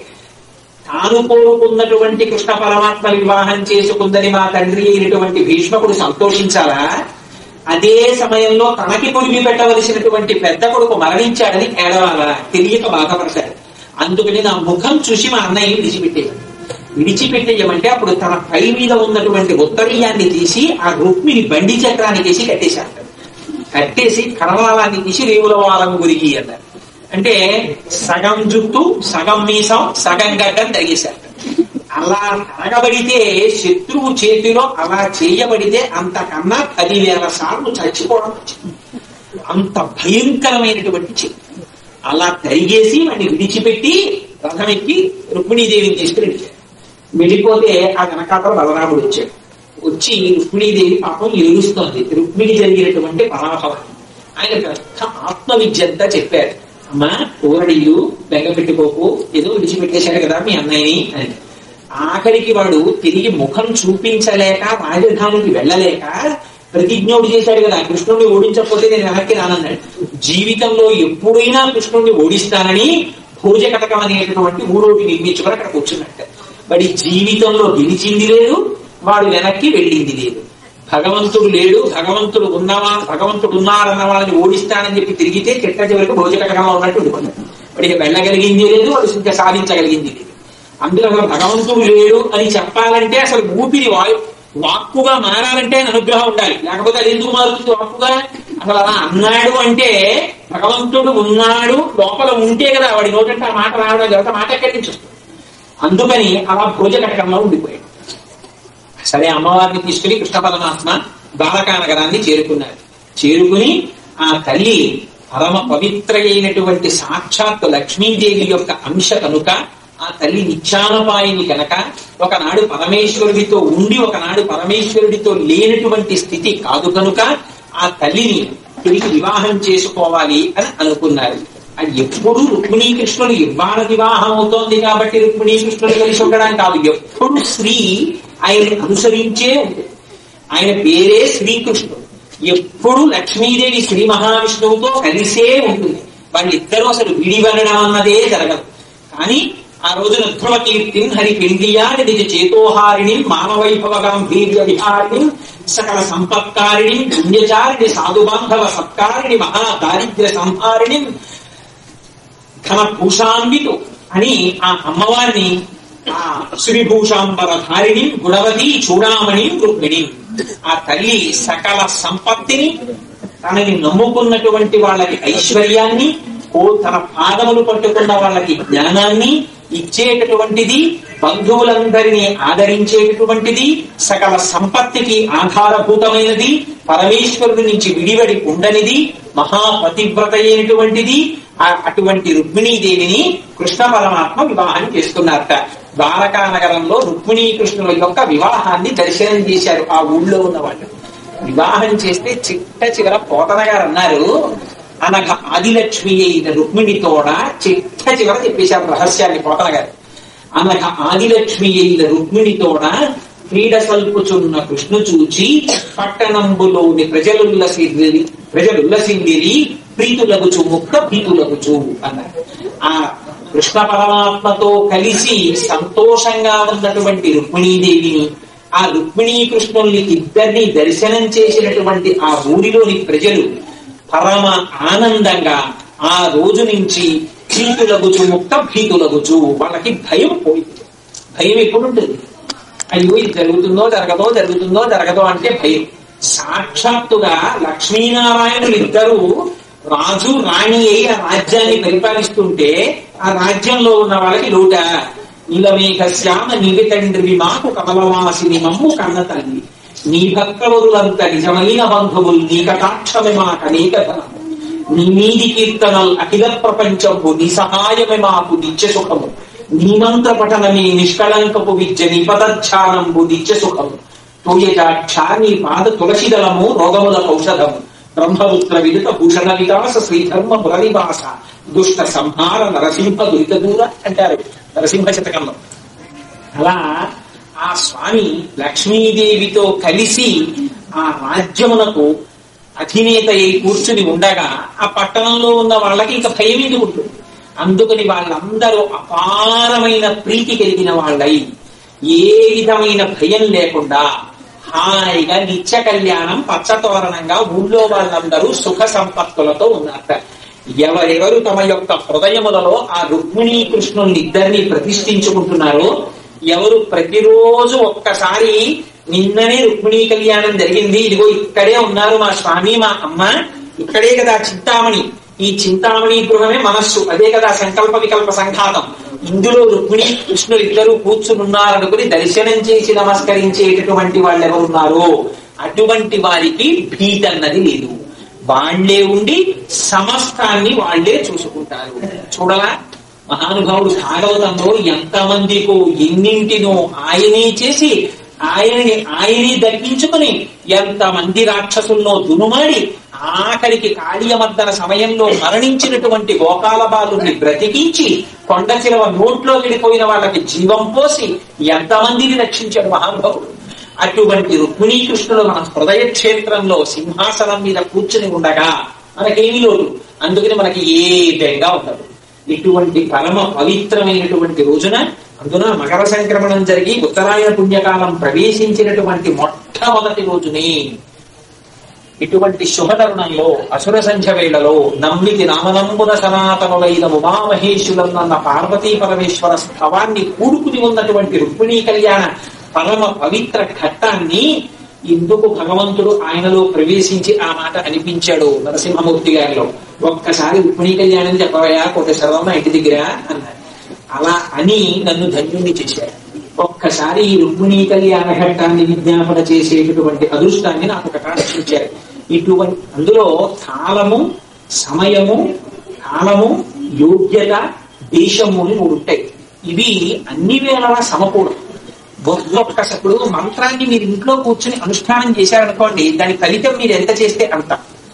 తాను కోరుకున్నటువంటి కృష్ణ పరమాత్మ వివాహం చేసుకుందని మా తండ్రి అయినటువంటి భీష్మకుడు సంతోషించాలా? అదే సమయంలో తనకి పొలిమి పెట్టవలసినటువంటి పెద్ద కొడుకు మరణించాడని ఏడవాలా? తెలియక బాధపడతాడు. అందుకని నా ముఖం చూసి మా అన్నయ్యని విడిచిపెట్టేయమంటే అప్పుడు తన పై మీద ఉన్నటువంటి ఉత్తరీయాన్ని తీసి ఆ రుక్మిణి బండి చక్రానికి వేసి కట్టేశాడు. కట్టేసి కరవాలాన్ని తీసి రేవుల వారం గురికి అన్నారు. అంటే సగం జుట్టు, సగం మీసం, సగం గడ్డం తరిగేశారు. అలా తరగబడితే శత్రువు చేతిలో అలా చేయబడితే అంతకన్నా 10,000 సార్లు చచ్చిపోవడం వచ్చింది. అంత భయంకరమైనటువంటి చెట్టు. అలా తరిగేసి వాడిని విడిచిపెట్టి రథమెక్కి రుక్మిణీదేవిని తీసుకుని వెళ్ళిపోతే ఆ వెనకాతల బలరాముడు వచ్చాడు. వచ్చి రుక్మిణీదేవి పాపం ఏడుస్తోంది. రుక్మిణి జరిగినటువంటి పరాభవం ఆయన పెద్ద ఆత్మవిద్యంతా చెప్పారు. అమ్మా ఊరడిల్లు, బెంగ పెట్టుకోకు, ఏదో విడిచిపెట్టేశాడు కదా మీ అన్నయ్యని అని. ఆఖరికి వాడు తిరిగి ముఖం చూపించలేక రాజధానికి వెళ్ళలేక ప్రతిజ్ఞోడు చేశాడు కదా, కృష్ణుడిని ఓడించకపోతే నేను వెనక్కి రానన్నాడు. జీవితంలో ఎప్పుడైనా కృష్ణుడిని ఓడిస్తానని భోజకటకం అనేటటువంటి ఊరోటి నిర్మించుకొని అక్కడ కూర్చున్నట్టు. వాడి జీవితంలో గెలిచింది లేదు, వాడు వెనక్కి వెళ్ళింది లేదు. భగవంతుడు లేడు, భగవంతుడు ఉన్నారన్న వాళ్ళని ఓడిస్తానని చెప్పి తిరిగితే చెట్ట చివరికి భోజకటకంలో ఉన్నట్టు ఉండిపోతాడు. వాడికి వెళ్ళగలిగింది లేదు, వాడు ఇంకా సాధించగలిగింది లేదు. అందులో అసలు భగవంతుడు లేడు అని చెప్పాలంటే అసలు ఊపిరి వాక్కుగా మారాలంటే ఆయన అనుగ్రహం ఉండాలి. లేకపోతే అది ఎందుకు మారుతుంది వాక్కుగా? అసలు అలా అన్నాడు అంటే భగవంతుడు ఉన్నాడు లోపల ఉంటే కదా వాడి నోటంటే ఆ మాట రావడం కదా, మాట ఎక్కడి నుంచి వస్తుంది. అందుకని అలా భోజకటకంలో ఉండిపోయాడు. సరే అమ్మవారిని తీసుకుని కృష్ణ పరమాత్మ ద్వారకా నగరాన్ని చేరుకున్నారు. చేరుకుని ఆ తల్లి పరమ పవిత్ర అయినటువంటి సాక్షాత్ లక్ష్మీదేవి యొక్క అంశ కనుక, ఆ తల్లి నిత్యానపాయిని కనుక ఒకనాడు పరమేశ్వరుడితో ఉండి ఒకనాడు పరమేశ్వరుడితో లేనటువంటి స్థితి కాదు కనుక ఆ తల్లిని తిరిగి వివాహం చేసుకోవాలి అని అనుకున్నారు. అది ఎప్పుడు రుక్మిణీ కృష్ణుడు ఇవాళ వివాహం అవుతోంది కాబట్టి రుక్మిణీ కృష్ణుడు కలిసి ఉండడానికి కాదు. ఎప్పుడు స్త్రీ ఆయన్ని అనుసరించే ఉంటుంది. ఆయన పేరే శ్రీకృష్ణుడు. ఎప్పుడు లక్ష్మీదేవి శ్రీ మహావిష్ణువుతో కలిసే ఉంటుంది. వాళ్ళిద్దరూ అసలు విడివనడం అన్నదే జరగదు. కానీ ఆ రోజున ధ్రువ కీర్తిని హరి పిండియాని నిజ చేతోహారిణి మానవైభవ గాంభీర్య విహారిణి సకల సంపత్కారిణి పుణ్యచారిణి సాధుబాంధవ సత్కారిణి మహాదారిద్ర్య సంహారిణి ఘన భూషాన్వితు అని ఆ అమ్మవారిని ఆ శ్రీభూషాంబర ధారిణి గుణవతి చూడామణి రుక్మిణి, ఆ తల్లి సకల సంపత్తిని, తనని నమ్ముకున్నటువంటి వాళ్ళకి ఐశ్వర్యాన్ని, తన పాదములు పట్టుకున్న వాళ్ళకి జ్ఞానాన్ని ఇచ్చేటటువంటిది, బంధువులందరినీ ఆదరించేటటువంటిది, సకల సంపత్తికి ఆధారభూతమైనది, పరమేశ్వరుడి నుంచి విడివడి ఉండనిది, మహాపతివ్రత అయినటువంటిది. అటువంటి రుక్మిణీదేవిని కృష్ణ పరమాత్మ వివాహం చేసుకున్నారట. ద్వారకా నగరంలో రుక్మిణీ కృష్ణుల యొక్క వివాహాన్ని దర్శనం చేశారు ఆ ఊళ్ళో ఉన్న వాళ్ళు. వివాహం చేస్తే చిట్ట చివర పోతన గారు అన్నారు, అనగ ఆదిలక్ష్మి అయిన రుక్మిణితోడ చిట్ట చివర చెప్పేశారు రహస్యాన్ని పోతన గారు. అనగ ఆదిలక్ష్మి అయిన రుక్మిణితోడ క్రీడ సల్పుచున్న కృష్ణు చూచి పట్టణంబులోని ప్రజలుల్లసిందిరి ప్రీతులగుచు ముక్త భీతులగుచు అన్నారు. ఆ కృష్ణ పరమాత్మతో కలిసి సంతోషంగా ఉన్నటువంటి రుక్మిణీదేవిని, ఆ రుక్మిణీ కృష్ణుల్ని ఇద్దరిని దర్శనం చేసినటువంటి ఆ ఊరిలోని ప్రజలు పరమ ఆనందంగా ఆ రోజు నుంచి భీతులగుచు ముక్త భీతులగుచు, వాళ్ళకి భయం పోయింది. భయం ఎప్పుడు ఉంటుంది? అయ్యో ఇది జరుగుతుందో జరగదో అంటే భయం. సాక్షాత్తుగా లక్ష్మీనారాయణులు ఇద్దరు రాజు రాణి అయి ఆ రాజ్యాన్ని పరిపాలిస్తుంటే ఆ రాజ్యంలో ఉన్న వాళ్ళకి లోట. నీలమేఘశ్యామ నీవి తండ్రివి మాకు కమలవాసిని మమ్ము కన్న తల్లి, నీ భక్తవరులంత నిజమైన బంధువులు నీ కటాక్షమే మాకనేక ధనము, నీ నీది కీర్తనల్ అఖిల ప్రపంచము నీ సహాయమే మాకు నిత్య సుఖము, నీ మంత్ర పఠనమే నిష్కళంకపు విద్య నీ పదధ్యానంబు నిత్య సుఖము, తోయజాక్ష నీ పాద తులసిదళము రోగముల ఔషధము, బ్రహ్మపుత్ర విదుత భూషణ వికాస శ్రీధర్మ మురళివాస దుష్ట సంహార నరసింహ దురిత దూర అంటారు నరసింహ శతకంలో. అలా ఆ స్వామి లక్ష్మీదేవితో కలిసి ఆ రాజ్యమునకు అధినేత అయి కూర్చుని ఉండగా ఆ పట్టణంలో ఉన్న వాళ్ళకి ఇంకా భయం ఎందుకు ఉంటుంది? అందుకని వాళ్ళందరూ అపారమైన ప్రీతి కలిగిన వాళ్ళై ఏ విధమైన భయం లేకుండా హాయిగా నిత్య కళ్యాణం పచ్చతోరణంగా ఊళ్ళో వాళ్ళందరూ సుఖ సంపత్తులతో ఉన్నారట. ఎవరెవరు తమ యొక్క హృదయములలో ఆ రుక్మిణీ కృష్ణుల్ని ఇద్దరిని ప్రతిష్ఠించుకుంటున్నారో, ఎవరు ప్రతిరోజు ఒక్కసారి నిన్ననే రుక్మిణీ కళ్యాణం జరిగింది, ఇదిగో ఇక్కడే ఉన్నారు మా స్వామి మా అమ్మ, ఇక్కడే కదా చింతామణి, ఈ చింతామణి గృహమే మనస్సు, అదే కదా సంకల్ప వికల్ప సంఘాతం, ఇందులో రుక్మిణీ కృష్ణులు ఇద్దరు కూర్చునున్నారనుకుని దర్శనం చేసి నమస్కరించేటటువంటి వాళ్ళు ఎవరున్నారో అటువంటి వారికి భీతి అన్నది లేదు. వాళ్లే ఉండి సమస్తాన్ని వాళ్లే చూసుకుంటారు. చూడలా మహానుభావుడు భాగవతంలో ఎంతమందికో ఎన్నింటినో ఆయనే చేసి ఆయనే దక్కించుకుని ఎంతమంది రాక్షసుల్లో దునుమాడి ఆఖరికి కాళీయమర్దన సమయంలో మరణించినటువంటి గోపాల బాలుని బ్రతికించి కొండ చిలవ నోట్లో వెళ్ళిపోయిన వాళ్ళకి జీవం పోసి ఎంతమందిని రక్షించాడు మహానుభావుడు. అటువంటి రుక్మిణీ కృష్ణుడు మన హృదయ క్షేత్రంలో సింహాసనం మీద కూర్చుని ఉండగా మనకేమి లోటు, అందుకని మనకి ఏ బెంగా ఉండదు. ఇటువంటి పరమ పవిత్రమైనటువంటి రోజున, అందున మకర సంక్రమణం జరిగి ఉత్తరాయణ పుణ్యకాలం ప్రవేశించినటువంటి మొట్టమొదటి రోజుని, ఇటువంటి శుభతరుణంలో అసుర సంధ్య వేళలో నమ్మితి నామనంబున సనాతనులైన ఉమామహేశ్వరులన్న పార్వతీ పరమేశ్వర స్థవాన్ని కూడుకుని ఉన్నటువంటి రుక్మిణీ కళ్యాణ పరమ పవిత్ర ఘట్టాన్ని ఎందుకు భగవంతుడు ఆయనలో ప్రవేశించి ఆ మాట అనిపించాడు నరసింహమూర్తి గారిలో. ఒక్కసారి రుక్మిణీ కళ్యాణం చెప్పవయా కోటేశ్వరరావు ఇంటి దగ్గర అన్నారు. అలా అని నన్ను ధన్యుణ్ణి చేశాడు. ఒక్కసారి ఈ రుక్మిణీ కళ్యాణ ఘట్టాన్ని విజ్ఞాపన చేసేటటువంటి అదృష్టాన్ని నాకు కటాక్షించారు. ఇటువంటి అందులో కాలము, సమయము, కాలము, యోగ్యత, దేశము అని మూడు ఉంటాయి. ఇవి అన్ని వేళలా సమకూడదు. ఒక్కొక్కసప్పుడు మంత్రాన్ని మీరు ఇంట్లో కూర్చుని అనుష్ఠానం చేశారనుకోండి, దాని ఫలితం మీరు ఎంత చేస్తే అంత.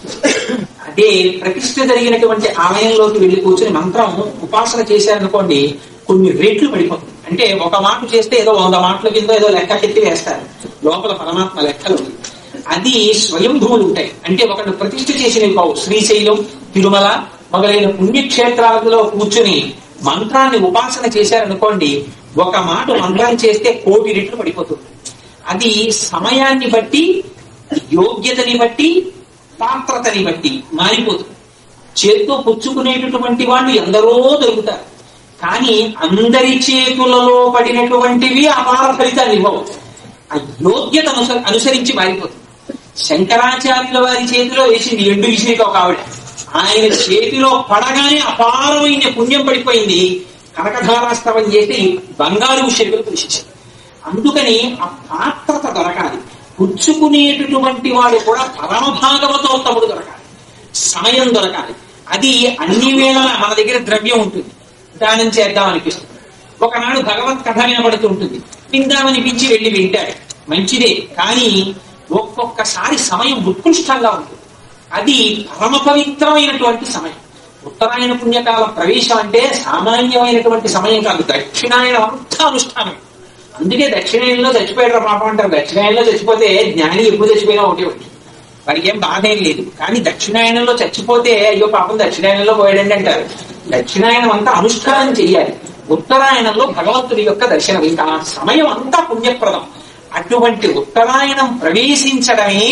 అదే ప్రతిష్ఠ జరిగినటువంటి ఆలయంలోకి వెళ్లి కూర్చుని మంత్రం ఉపాసన చేశారనుకోండి, కొన్ని రెట్లు పడిపోతుంది. అంటే ఒక మాట చేస్తే ఏదో 100 మాటల కింద ఏదో లెక్క ఎత్తి వేస్తారు, లోపల పరమాత్మ లెక్కలు. అది స్వయంభూములు ఉంటాయి. అంటే ఒకటి ప్రతిష్ఠ చేసినవి కావు. శ్రీశైలం, తిరుమల మొదలైన పుణ్యక్షేత్రాలలో కూర్చుని మంత్రాన్ని ఉపాసన చేశారనుకోండి, ఒక మాట మంత్రం చేస్తే 1,000,000 రెట్లు పడిపోతుంది. అది సమయాన్ని బట్టి, యోగ్యతని బట్టి, పాత్రతని బట్టి మారిపోతుంది. చేతితో పుచ్చుకునేటటువంటి వాళ్ళు ఎందరో దొరుకుతారు, కానీ అందరి చేతులలో పడినటువంటివి అపార ఫలితాన్ని ఇవ్వవు. ఆ యోగ్యతను అనుసరించి మారిపోతుంది. శంకరాచార్యుల వారి చేతిలో వేసింది ఎండు విషయంలో ఒక ఆవిడ, ఆయన చేతిలో పడగానే అపారమైన పుణ్యం పడిపోయింది. కనకధారాస్తవం చేస్తే బంగారు విషయంలో కృషించారు. అందుకని ఆ పాత్రత దొరకాలి. పుచ్చుకునేటటువంటి వాడు కూడా పరమ భాగవతోత్తముడు దొరకాలి, సమయం దొరకాలి. అది అన్ని వేళలా మన దగ్గర ద్రవ్యం ఉంటుంది, దానం చేద్దాం అనిపిస్తుంది. ఒకనాడు భగవత్ కథ వినబడుతూ ఉంటుంది, విందామనిపించి వెళ్ళి వింటాడు, మంచిదే. కానీ ఒక్కొక్కసారి సమయం ఉత్కృష్టంగా ఉంటుంది. అది పరమ పవిత్రమైనటువంటి సమయం. ఉత్తరాయణ పుణ్యకాల ప్రవేశం అంటే సామాన్యమైనటువంటి సమయం కాదు. దక్షిణాయనం అంతా అనుష్ఠానం. అందుకే దక్షిణాయనంలో చచ్చిపోయాడు పాపం అంటారు. దక్షిణాయనంలో చచ్చిపోతే జ్ఞాని ఎప్పుడు చచ్చిపోయినా ఒకటి వారికి ఏం బాధ ఏం లేదు. కానీ దక్షిణాయనంలో చచ్చిపోతే అయ్యో పాపం దక్షిణాయనంలో పోయాడండి అంటారు. దక్షిణాయనం అంతా అనుష్ఠానం చెయ్యాలి. ఉత్తరాయణంలో భగవంతుడి యొక్క దర్శనం. ఇంకా ఆ సమయం అంతా పుణ్యప్రదం. అటువంటి ఉత్తరాయణం ప్రవేశించడమే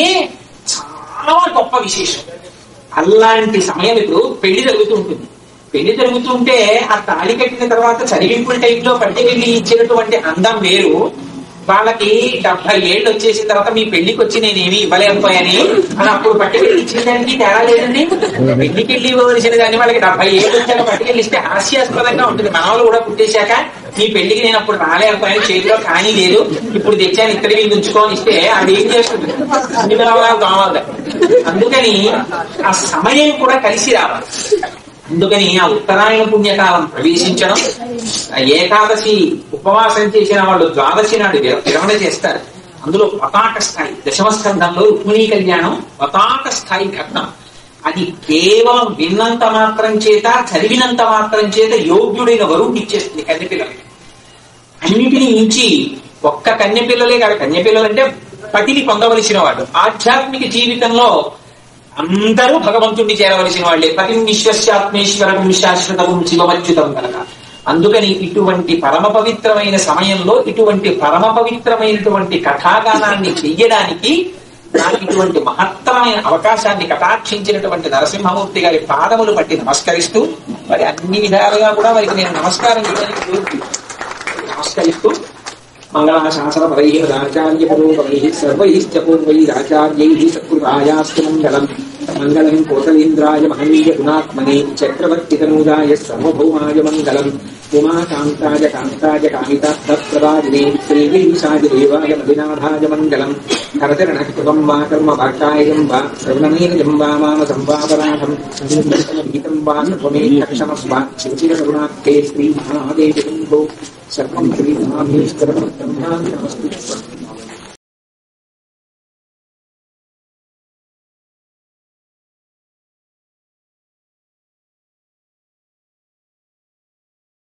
చాలా గొప్ప విశేషం. అలాంటి సమయం ఇప్పుడు పెళ్లి జరుగుతూ ఉంటుంది. పెళ్లి జరుగుతుంటే ఆ తాళి కట్టిన తర్వాత చదివింపుల టైంలో పట్టుకెళ్ళి ఇచ్చినటువంటి అందం వేరు. వాళ్ళకి 70 ఏళ్ళు వచ్చేసిన తర్వాత మీ పెళ్లికి వచ్చి నేనేమి ఇవ్వలేకపోయాని అని అప్పుడు పట్టుకెళ్ళి ఇచ్చిన దానికి తేడా లేదండి. పెళ్లికి వెళ్ళి ఇవ్వవలసిన దాన్ని వాళ్ళకి 70 ఏళ్ళు వచ్చాక పట్టుకెళ్ళి ఇస్తే హాస్యాస్పదంగా ఉంటుంది. మనవలు కూడా పుట్టేశాక మీ పెళ్లికి నేను అప్పుడు రాలేకపోయాను, చేతిలో కానీ లేదు, ఇప్పుడు తెచ్చాను ఇక్కడికి ఉంచుకొని ఇస్తే అది ఏం చేస్తుంది, అన్ని పిలవలాలు కావాలి. అందుకని ఆ సమయం కూడా కలిసి రావాలి. అందుకని ఆ ఉత్తరాయణ పుణ్యకాలం ప్రవేశించడం, ఏకాదశి ఉపవాసం చేసిన వాళ్ళు ద్వాదశి నాడు విరమణ చేస్తారు. అందులో పతాక స్థాయి దశమస్కంధంలో రుక్మిణీ కళ్యాణం పతాక స్థాయి ఘట్టం. అది కేవలం విన్నంత మాత్రం చేత, చదివినంత మాత్రం చేత యోగ్యుడైన వరుణ్ణి ఇచ్చేస్తుంది కన్యపిల్లలకి. అన్నిటినీ మించి ఒక్క కన్యపిల్లలే కాదు, కన్యపిల్లలంటే పతిని పొందవలసిన వాడు. ఆధ్యాత్మిక జీవితంలో అందరూ భగవంతుణ్ణి చేరవలసిన వాళ్ళే. పతిం విశ్వస్యాత్మేశ్వరం శాశ్వతం శివమచ్యుతం కనుక. అందుకని ఇటువంటి పరమ పవిత్రమైన సమయంలో ఇటువంటి పరమ పవిత్రమైనటువంటి కథాగానాన్ని చెయ్యడానికి నాకు ఇటువంటి మహత్తరమైన అవకాశాన్ని కటాక్షించినటువంటి నరసింహమూర్తి గారి పాదములు పట్టి నమస్కరిస్తూ, మరి అన్ని విధాలుగా కూడా వారికి నేను నమస్కారం చేయడానికి నమస్కరిస్తూ మంగళాశాసన పరైరాచార్య పురోగమై సర్వైశ్చ పూర్వైరాచార్యై సత్కృతాయాస్తు మంగళం. మంగళం కోసలేంద్రాయ మహనీయ గుణాత్మనే చక్రవర్తితనూజాయ సర్వభౌమాయ మంగళం. ఉమాకాంతాయ కాంతాయ కామితార్థప్రదాయినే శ్రీగిరీశాయ దేవాయ మదినాథాయ మంగళం. హరచరణకృతం వా కర్మ వాక్కాయం వా శ్రవణమేనయం వా మానసం వాపరాధం గీతం వా సర్వమేక్షమస్వ శివచిర కరుణాఖ్యే శ్రీ మహాదేవి సర్వం శ్రీ మహాభీష్టరం బ్రహ్మాండమస్తు.